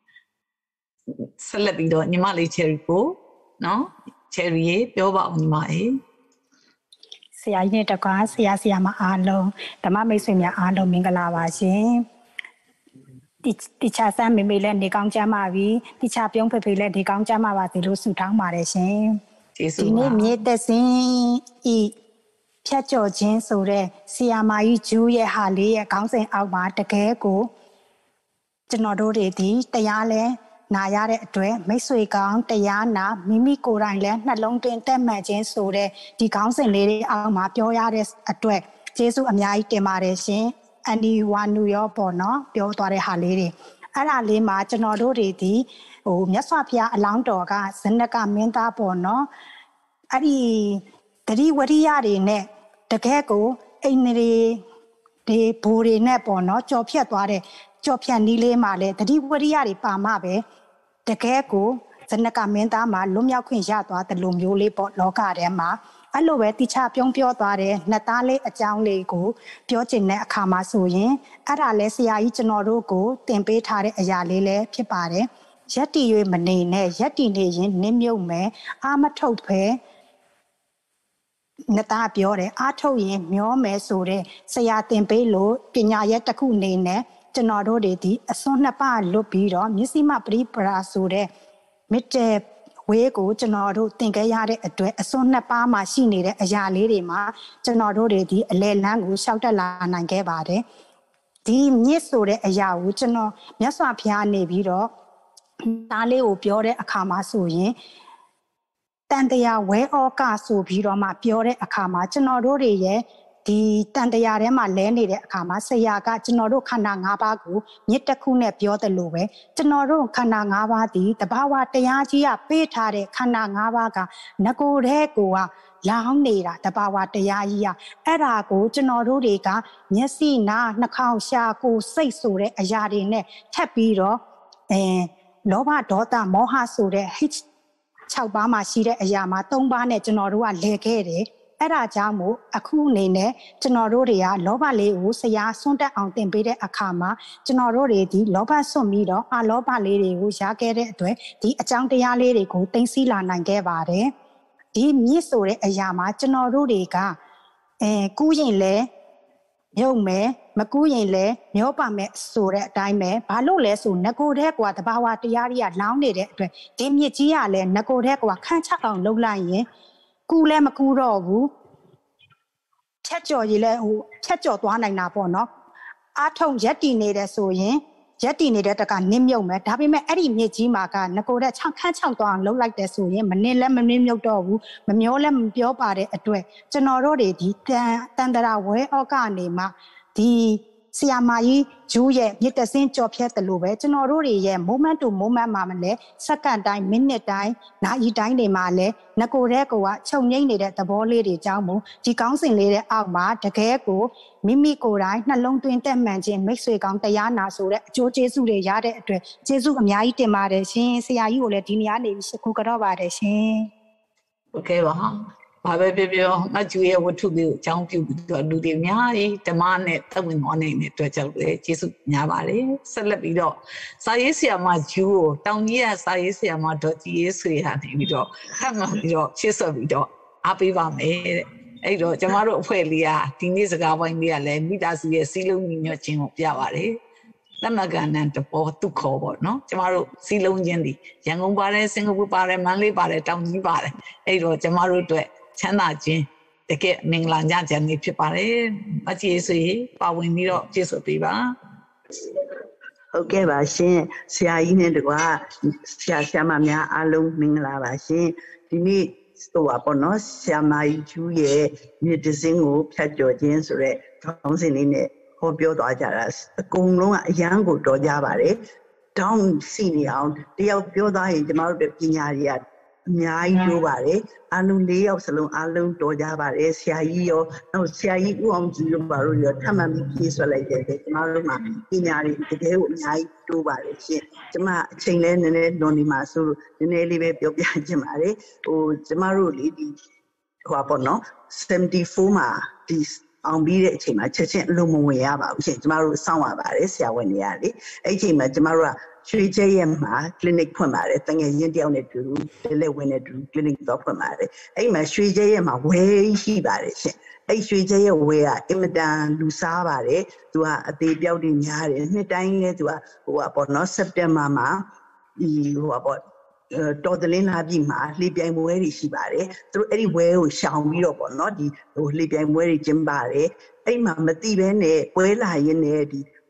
ဆက်လက်ပြီးတော့ညီမလေးချယ်ရီကိုနော်ချယ်ရီရေပြောပါဦးညီမအေးဆရာကြီးနဲ့တကွာဆရာမအားလုံးဓမ္မမိတ်ဆွေများအားလုံးမင်္ဂလာပါရှင်တိချာဆန်းမေမေလည်းနေကောင်းကြမှာပြီတိချာပြုံးဖေဖေလည်းနေကောင်းကြမှာပါဒီလိုဆုတောင်းပါတယ်ရှင်ဒီနေ့မြေသက်စင်ဤဖြတ်ကျော်ခြင်းဆိုတဲ့ဆီယာမာကြီးဂျူးရဲ့ဟာလေးရဲ့ခေါင်းစဉ်အောက်မှာတကယ်ကိုကျွန်တော်တို့တွေဒီတရားလဲနာရတဲ့အတွက်မိတ်ဆွေကောင်းတရားနာမိမိကိုယ်တိုင်လဲနှလုံးသွင်းတက်မှန်ခြင်းဆိုတဲ့ဒီခေါင်းစဉ်လေးတွေအောက်မှာပြောရတဲ့အတွက်ကျေးဇူးအများကြီးတင်ပါတယ်ရှင်အန်ဒီဝါနူရောပေါ့နော်ပြောသွားတဲ့ဟာလေးတွေအဲ့ဒါလေးမှာကျွန်တော်တို့တွေဒီမြတ်စွာဘုရားအလောင်းတော်ကဇနကမင်းသားပေါ့နော်အဲ့ဒီတတိဝရိယတွေနဲ့တကယ်ကိုအိန္ဒြေဒီဘူတွေနဲ့ပေါ့နော်ကြော်ဖြတ်သွားတဲ့ကြော်ဖြတ်နီးလေးမှာလဲတတိဝရိယတွေပါမှပဲတကယ်ကိုဇနကမင်းသားမှာလွတ်မြောက်ခွင့်ရသွားတဲ့လူမျိုးလေးပေါ့လောကထဲမှာအဲ့လိုပဲတိချပြုံးပြောသွားတဲ့နှစ်သားလေးအကြောင်းလေးကိုပြောချင်တဲ့အခါမှာဆိုရင်အဲ့ဒါလဲဆရာကြီးကျွန်တော်တို့ကိုသင်ပေးထားတဲ့အရာလေးလည်းဖြစ်ပါတယ်ရက်တီ၍မနေနဲ့ရက်တီနေရင်နင်းမြုပ်မယ်အာမထုတ်ဖဲနတာပြောတယ်အားထုတ်ရင်မျောမယ်ဆိုတဲ့ဆရာသင်ပေးလို့ပညာရက်တစ်ခုနေနဲ့ကျွန်တော်တို့တွေဒီအစွန်းနှစ်ပါးလွတ်ပြီးတော့မျက်စိမပရိပရာဆိုတဲ့မြစ်တဲ့ဝေးကိုကျွန်တော်တို့သင်ခဲ့ရတဲ့အတွက်အစွန်းနှစ်ပါးမှာရှိနေတဲ့အရာလေးတွေမှာကျွန်တော်တို့တွေဒီအလဲလန်းကိုရှောက်တက်လာနိုင်ခဲ့ပါတယ်ဒီမြစ်ဆိုတဲ့အရာကိုကျွန်တော်မြတ်စွာဘုရားနေပြီးတော့ဒါလေးကိုပြောတဲ့အခါမှာဆိုရင်တန်တရားဝဲဩကဆိုပြီးတော့မှပြောတဲ့အခါမှာကျွန်တော်တို့တွေရဲ့ဒီတန်တရားထဲမှာလဲနေတဲ့အခါမှာဆရာကကျွန်တော်တို့ခန္ဓာ၅ပါးကိုမြစ်တစ်ခုနဲ့ပြောတယ်လို့ပဲကျွန်တော်တို့ခန္ဓာ၅ပါးဒီတဘာဝတရားကြီးကပေးထားတဲ့ခန္ဓာ၅ပါးကငကိုယ်တဲ့ကိုကလောင်းနေတာတဘာဝတရားကြီးကအဲ့ဒါကိုကျွန်တော်တို့တွေကမျက်စိနာနှာခေါင်းရှာကိုယ်စိတ်ဆိုတဲ့အရာတွေနဲ့ထပ်ပြီးတော့လောဘဒေါသမောဟဆိုတဲ့6ပါးမှာရှိတဲ့အရာမှာ3ပါးနဲ့ကျွန်တော်တို့ကလဲခဲ့တယ်အဲ့ဒါကြောင့်မို့အခုအနေနဲ့ကျွန်တော်တို့တွေကလောဘလေးကိုဆရာဆွန့်တက်အောင်သင်ပေးတဲ့အခါမှာကျွန်တော်တို့တွေဒီလောဘဆွန့်ပြီးတော့အလောဘလေးတွေကိုရခဲ့တဲ့အတွက်ဒီအကြောင်းတရားလေးတွေကိုသိသိလာနိုင်ခဲ့ပါတယ်ဒီမြစ်ဆိုတဲ့အရာမှာကျွန်တော်တို့တွေကကူးရင်လဲမြုပ်မယ်မကူးရင်လဲမျောပါမယ်ဆိုတဲ့အတိုင်းပဲဘာလို့လဲဆိုငကိုတဲ့ကွာတဘာဝတရားတွေကလောင်းနေတဲ့အတွက်ဒီမြစ်ကြီးကလည်းငကိုတဲ့ကွာခန့်ချအောင်လှုပ်လိုက်ရင်ကူလည်းမကူတော့ဘူးဖြတ်ကျော်ရည်လဲဖြတ်ကျော်သွားနိုင်တာပေါ့နော်အားထုံရက်တီနေတယ်ဆိုရင်ရက်တီနေတဲ့တကနင်းမြုပ်မယ်ဒါပေမဲ့အဲ့ဒီမြစ်ကြီးမှာကငကိုတဲ့ခန့်ချသွားအောင်လှုပ်လိုက်တယ်ဆိုရင်မနင်းလည်းမနင်းမြုပ်တော့ဘူးမမျောလည်းမပြောပါတဲ့အတွက်ကျွန်တော်တို့တွေဒီတန်တရာဝဲဩကနေမှဒီဆီယာမာကြီးဂျူးရဲ့မြစ်တဆင်းကြော်ဖြတ်တယ်လို့ပဲကျွန်တော်တို့တွေရဲ့ moment to moment မှာမလဲစက္ကန့်တိုင်းမိနစ်တိုင်းနာရီတိုင်းတွေမှာလဲငကိုတဲ့ကိုကချုပ်ငိမ့်နေတဲ့သဘောလေးတွေကြောင့်မို့ဒီကောင်းစဉ်လေးတဲ့အောက်မှာတကယ်ကိုမိမိကိုယ်တိုင်နှလုံးသွင်းတက်မှန်ခြင်းမိတ်ဆွေကောင်းတရားနာဆိုတဲ့အကျိုးကျေးဇူးတွေရတဲ့အတွက်ကျေးဇူးအများကြီးတင်ပါတယ်ရှင်ဆရာကြီးကိုလည်းဒီနေရာနေပြီးရှိခိုးကြတော့ပါတယ်ရှင်ဟုတ်ကဲ့ပါဘာပဲပြောပြောငါကျူရဲ့ဝတ္ထုလေးကိုအကြောင်းပြုပြီးတော့လူတွေအများကြီးဓမ္မနဲ့သက်ဝင်သွားနိုင်တဲ့အတွက်ကြောင့်လည်းကျေးဇူးများပါတယ်ဆက်လက်ပြီးတော့စာရေးဆရာမကျူကိုတောင်ကြီးကစာရေးဆရာမဒေါ်ကြည်ရေးဆွေဟာနေပြီးတော့ခက်မှန်ပြီးတော့ရှေ့ဆက်ပြီးတော့အားပေးပါမယ်တဲ့အဲ့တော့ကျမတို့အဖွဲ့လေးကဒီနေ့စကားဝိုင်းလေးကလည်းမိသားစုရဲ့စီးလုံးညီညွတ်ခြင်းကိုပြပါတယ်လက်မကန်တဲ့တပေါ်သူခေါ်ပေါ့နော်ကျမတို့စီးလုံးချင်းဒီရန်ကုန်ပါတယ်စင်ကာပူပါတယ်မန္တလေးပါတယ်တောင်ကြီးပါတယ်အဲ့တော့ကျမတို့အတွက်ချမ်းသာခြင်းတကယ်မင်္ဂလာညချမ်းလေးဖြစ်ပါတယ်အကျေးဇူးပါဝင်ပြီးတော့ကျေးဇူးပေးပါဟုတ်ကဲ့ပါရှင်ဆရာကြီးနဲ့တကွာဆရာမများအားလုံးမင်္ဂလာပါရှင်ဒီနေ့ပေါ့နော်ဆရာမကြီးကျူးရဲ့မြစ်တစင်းကိုဖြတ်ကျော်ခြင်းဆိုတဲ့ခေါင်းစဉ်လေးနဲ့ဟောပြောသွားကြတာအကုန်လုံးကအရန်ကိုတော်ကြပါတယ်တောင်းစီနေအောင်တယောက်ပြောသားရင်ကျမတို့ပညာတွေကအများကြီးပြောပါတယ်အားလုံး၄ယောက်စလုံးအားလုံးတော်ကြပါတယ်ဆရာကြီးရောနောက်ဆရာကြီးဦးအောင်ကြည်တို့ပါတို့ရောထပ်မံပြီးပြေးဆွဲလိုက်တဲ့ကျမတို့မှာပညာတွေတကယ်ကိုအများကြီးတိုးပါတယ်ရှင်ကျမအချိန်လဲနည်းနည်းလွန်နေမှာဆိုလို့နည်းနည်းလေးပဲပြောပြချင်ပါတယ်ကျမတို့လေဒီပေါ့နော်74မှာဒီအောင်ပြီးတဲ့အချိန်မှာချက်ချင်းအလုံးမဝင်ရပါဘူးရှင်ကျမတို့စောင့်ရပါတယ်ဆရာဝန်တွေကလေအဲ့ဒီအချိန်မှာကျမတို့ကရွှေကျဲရဲ့မှာ clinic ဖွင့်ပါတယ်တငယ်ချင်းတယောက်နဲ့တူလက်ဝင်နဲ့တူ clinic တော့ဖွင့်ပါတယ်အဲ့မှာရွှေကျဲရဲ့မှာဝဲရှိပါတယ်ရှင်အဲ့ရွှေကျဲရဲ့ဝဲကအင်မတန်လူစားပါတယ်သူကအသေးပြောက်တွေများတယ်နှစ်တိုင်းလဲသူကပေါ့နော်စက်တင်ဘာမှာဒီပေါ့တော်တလင်းလာပြီမှာလှေပြိုင်ပွဲတွေရှိပါတယ်သူတို့အဲ့ဒီဝဲကိုရှောင်ပြီးတော့ပေါ့နော်ဒီလှေပြိုင်ပွဲတွေကျင်းပါတယ်အဲ့မှာမတိဘဲနဲ့ပွဲလာရင်းနဲ့ဒီ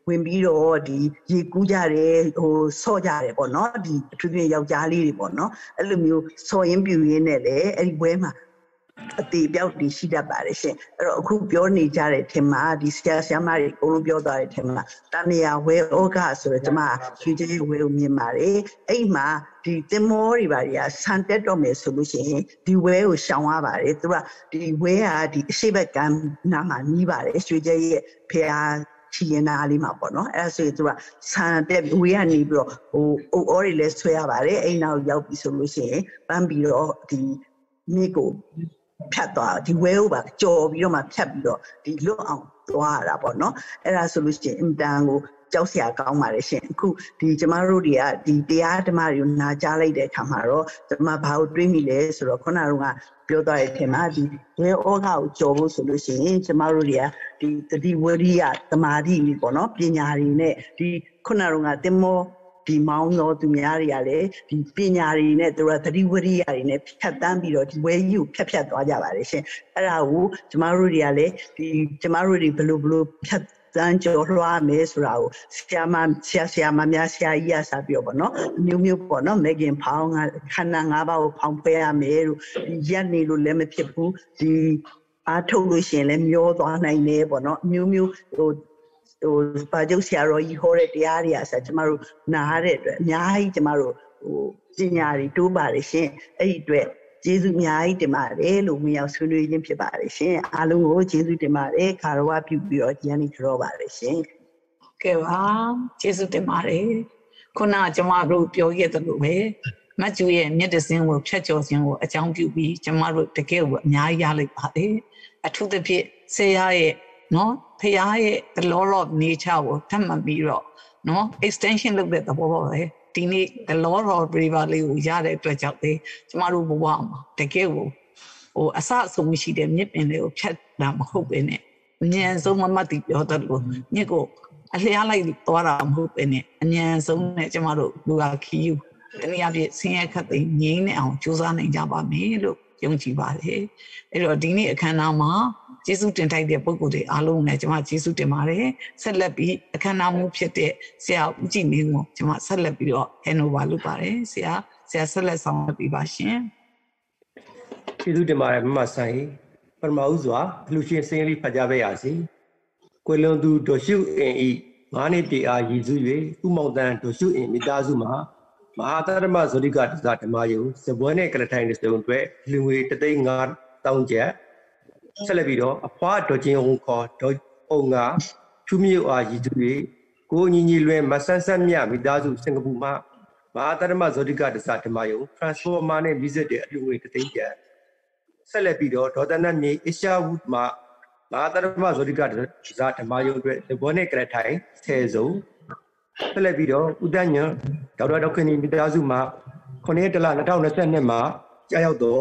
ဝင်ပြီးတော့ဒီရေကူးကြတယ်ဆော့ကြတယ်ပေါ့နော်ဒီအထူးသဖြင့်ယောက်ျားလေးတွေပေါ့နော်အဲ့လိုမျိုးဆော်ရင်းပြူရင်းနဲ့လေအဲ့ဒီပွဲမှာအသေးပြောက်တည်ရှိတတ်ပါတယ်ရှင်အဲ့တော့အခုပြောနေကြတဲ့ထင်မှာဒီဆရာဆရာမတွေအကုန်လုံးပြောသွားတဲ့ထင်မှာတဏှာဝဲဩဃဆိုတော့ကျွန်မရွှေကြီးဝဲကိုမြင်ပါတယ်အဲ့မှာဒီတင်မောတွေပါတွေကဆန်တက်တော့မယ်ဆိုလို့ရှိရင်ဒီဝဲကိုရှောင်ရပါတယ်သူကဒီဝဲကဒီအရှိဘက်ကမ်းနားမှာနီးပါတယ်ရွှေကြီးရဲ့ဖះချီရင်နာလေးမှာပေါ့နော်အဲ့ဒါဆိုရင်သူကဆန်တက်ဝေးကနေပြီးတော့အုပ်အော်တွေလည်းဆွဲရပါတယ်အိမ်နောက်ရောက်ပြီဆိုလို့ရှိရင်ပန်းပြီးတော့ဒီမိကိုဖြတ်သွားဒီဝဲကိုပါကြော်ပြီးတော့မှဖြတ်ပြီးတော့ဒီလွတ်အောင်သွားရတာပေါ့နော်အဲ့ဒါဆိုလို့ရှိရင်အင်တန်ကိုကြောက်စရာကောင်းပါတယ်ရှင်အခုဒီကျမတို့တွေကဒီတရားဓမ္မတွေကိုနာကြားလိုက်တဲ့အခါမှာတော့ကျမဘာကိုတွေးမိလဲဆိုတော့ခုနကပြောသွားတဲ့အထင်မှာဒီဝဲဩဃကိုကြော်ဖို့ဆိုလို့ရှိရင်ကျမတို့တွေကဒီတတိဝရိယသမာဓိပေါ့နော်ပညာတွေနဲ့ဒီခုနကတင်မောဒီမောင်းတော်သူများတွေကလည်းဒီပညာတွေနဲ့သူကသတိဝရိယတွေနဲ့ဖြတ်တန်းပြီးတော့ဒီဝဲကြီးကိုဖြတ်သွားကြပါတယ်ရှင်အဲ့ဒါကိုကျမတို့တွေကလည်းဒီကျမတို့တွေဘယ်လိုဖြတ်တန်းကြော်လွှားမယ်ဆိုတာကိုဆရာမများဆရာကြီးရစားပြီးတော့ပေါ့နော်မျိုးပေါ့နော်မေခင်ဖောင်းခန္ဓာ၅ပါးကိုဖောင်းဖွဲရမယ်လို့ရက်နေလို့လည်းမဖြစ်ဘူးဒီအားထုတ်လို့ရှိရင်လည်းမျောသွားနိုင်တယ်ပေါ့နော်မျိုးပါကျုပ်ဆရာတော်ကြီးဟောတဲ့တရားတွေအစားကျမတို့နားရတဲ့အတွက်အများကြီးကျမတို့ပညာတွေတိုးပါတယ်ရှင်အဲ့ဒီအတွက်ကျေးဇူးအများကြီးတင်ပါတယ်လို့ဝင်ရောက်ဆွေးနွေးခြင်းဖြစ်ပါတယ်ရှင်အားလုံးကိုကျေးဇူးတင်ပါတယ်ခါရဝပြုပြီးတော့ဉာဏ်ကြီးကြောပါတယ်ရှင်ကဲပါကျေးဇူးတင်ပါတယ်ခုနကကျမတို့ပြောခဲ့သလိုပဲမတ်ကျူရဲ့မျက်တစင်းကိုဖြတ်ကျော်ခြင်းကိုအကြောင်းပြုပြီးကျမတို့တကယ်ကိုအများကြီးရလိုက်ပါတယ်အထူးသဖြင့်ဆရာရဲ့နော်ဖះရဲ့ the law of nature ကိုထပ်မပြီးတော့နော် extension လုပ်တဲ့သဘောပါပဲဒီနေ့ the law of river လေးကိုရတဲ့အတွက်ကြောင့်လေကျမတို့ဘဝမှာတကယ်ကိုအဆအဆုံးရှိတဲ့မြစ်ပင်လေးကိုဖြတ်တာမဟုတ်ပဲနဲ့အញ្ញံဆုံးမတ်တီပြောတတ်လို့မြစ်ကိုအလျားလိုက်သွားတာမဟုတ်ပဲနဲ့အញ្ញံဆုံးနဲ့ကျမတို့လူဟာခီးယူတနည်းအားဖြင့်ဆင်းရဲခတ်သိမ်းငြိမ်းနေအောင်ကြိုးစားနိုင်ကြပါမယ်လို့ယုံကြည်ပါတယ်အဲ့တော့ဒီနေ့အခမ်းအနားမှာကျေးဇူးတင်ထိုက်တဲ့ပုဂ္ဂိုလ်တွေအားလုံးနဲ့ကျွန်မကျေးဇူးတင်ပါတယ်ဆက်လက်ပြီးအခမ်းအနားမှုဖြစ်တဲ့ဆရာဦးကြည်မင်းကိုကျွန်မဆက်လက်ပြီးတော့ hand over လုပ်ပါတယ်ဆရာဆက်လက်ဆောင်ရွက်ပေးပါရှင်ကျေးဇူးတင်ပါတယ်မမဆိုင်ပထမဦးစွာအလှရှင်စင်းလေးဖတ်ကြပေးရစီကွယ်လွန်သူဒေါ်ရှုအင်ဤ9နှစ်ပြည့်အားရည်စူး၍ဥမောင်တန်ဒေါ်ရှုအင်မိသားစုမှာမဟာတရမဇောတိကတသဓမ္မယုံစပွဲနဲ့ကလထိုင်တဲ့စုံအတွက်လူငွေ3,500,000ကျပ်ဆက်လက်ပြီးတော့အဖွားဒေါ်ချင်းအောင်ခေါ်ဒေါ်အောင်ကဖြူမြို့အားရည်သူ၍ကိုညီညီလွင်မဆန်းဆန်းမြမိသားစုစင်ကာပူမှမဟာတရမဇောတိကတသဓမ္မယုံ transformer နဲ့ visit တဲ့အလူငွေ3,000ကျပ်ဆက်လက်ပြီးတော့ဒေါ်တနတ်မြေအရှာဝုမှမဟာတရမဇောတိကတသဓမ္မယုံအတွက်စပွဲနဲ့ကလထိုင်10စုံဆက်လက်ပြီးတော့ဦးတန်းညံဒေါက်တာဒေါက်ခင်မိသားစုမှ9ရက်တလ2022မှာကြာရောက်တော့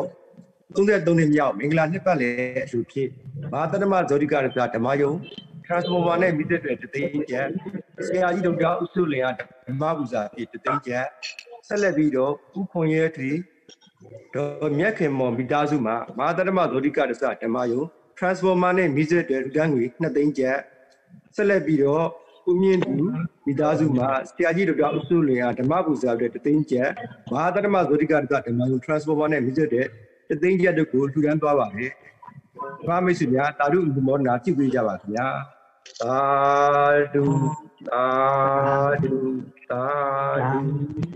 33နှစ်မြောက်မင်္ဂလာနှစ်ပတ်လည်အလှဖြစ်မဟာတရမဇောတိကရသဓမ္မယုံ transformer နဲ့မိသက်တွေ3,000ကျပ်ဆရာကြီးဒေါက်တာဦးစုလင်ကဓမ္မပူဇာဖြစ်3,000ကျပ်ဆက်လက်ပြီးတော့ဦးခွန်ရဲထီဒေါ်မြတ်ခင်မော်မိသားစုမှာမဟာတရမဇောတိကရသဓမ္မယုံ transformer နဲ့မိသက်တွေတန်းငွေ2,000ကျပ်ဆက်လက်ပြီးတော့ဦးမြင့်သူမိသားစုမှာဆရာကြီးဒေါက်တာဦးစုလင်ကဓမ္မပူဇာအတွက်3,000ကျပ်မဟာတရမဇောတိကရသဓမ္မယုံ transformer နဲ့မိသက်တွေ3,000ကျပ်တို့ကိုထူထမ်းသွားပါတယ်။ဘာမိတ်ဆွေများတာဓုမောဒနာပြုပေးကြပါခင်ဗျာ။သာဓုသာဓုသာဓု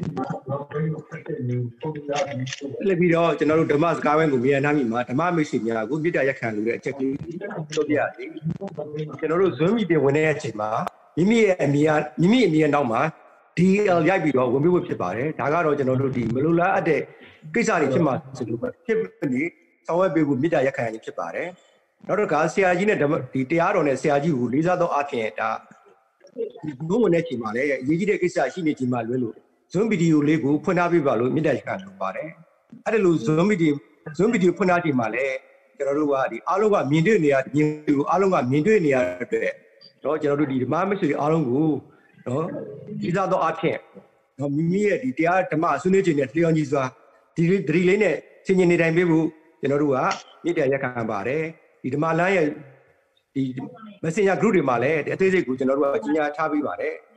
လက်ပြီးတော့ကျွန်တော်တို့ဓမ္မစကားဝိုင်းကိုမြန်နှမ်းမိမှာဓမ္မမိတ်ဆွေများကိုမြစ်တာရက်ခံလို့တဲ့အချက်ကလေးပြောပြရစီ။ကျွန်တော်တို့ဇွန်းမီတင်ဝင်တဲ့အချိန်မှာမိမိရဲ့အမြင်နောက်မှာ DL ရိုက်ပြီးတော့ဝင်ပြီးဖြစ်ပါတယ်။ဒါကတော့ကျွန်တော်တို့ဒီမလိုလားအပ်တဲ့ကိစ္စတွေဖြစ်မှာဆိုလို့ဖြစ်နေဆောင်ရွက်ပေးဖို့မြစ်တာရက်ခံရခြင်းဖြစ်ပါတယ်။နောက်တော့ဆရာကြီးနဲ့ဒီတရားတော်နဲ့ဆရာကြီးကိုလေးစားသောအဖြစ်ဒါဒီဘုံဝင်တဲ့ချိန်မှာလည်းအရေးကြီးတဲ့ကိစ္စရှိနေချိန်မှာလွဲလို့ဇွန်ဗီဒီယိုလေးကိုဖွင့်ထားပေးပါလို့မြစ်တာရက်ခံလုပ်ပါတယ်။အဲ့ဒါလို့ဇွန်ဗီဒီယိုဖွင့်ထားချိန်မှာလည်းကျွန်တော်တို့ကဒီအားလုံးကမြင်တွေ့နေရမြင်ကိုအားလုံးကမြင်တွေ့နေရတဲ့အတွက်တော့ကျွန်တော်တို့ဒီဓမ္မမဆွေအားလုံးကိုနော်လေးစားသောအဖြစ်နော်မိမိရဲ့ဒီတရားဓမ္မဆွေးနွေးခြင်းနဲ့လျော်ညီစွာဒီလေးနဲ့ဆင်ញင်နေတိုင်းပေးဖို့ကျွန်တော်တို့ကမြစ်တာရက်ခံပါတယ်ဒီဓမ္မလမ်းရဲ့ဒီ Messenger group တွေမှာလည်းအသေးစိတ်ကိုကျွန်တော်တို့ကကြီးညာထားပေးပါတယ်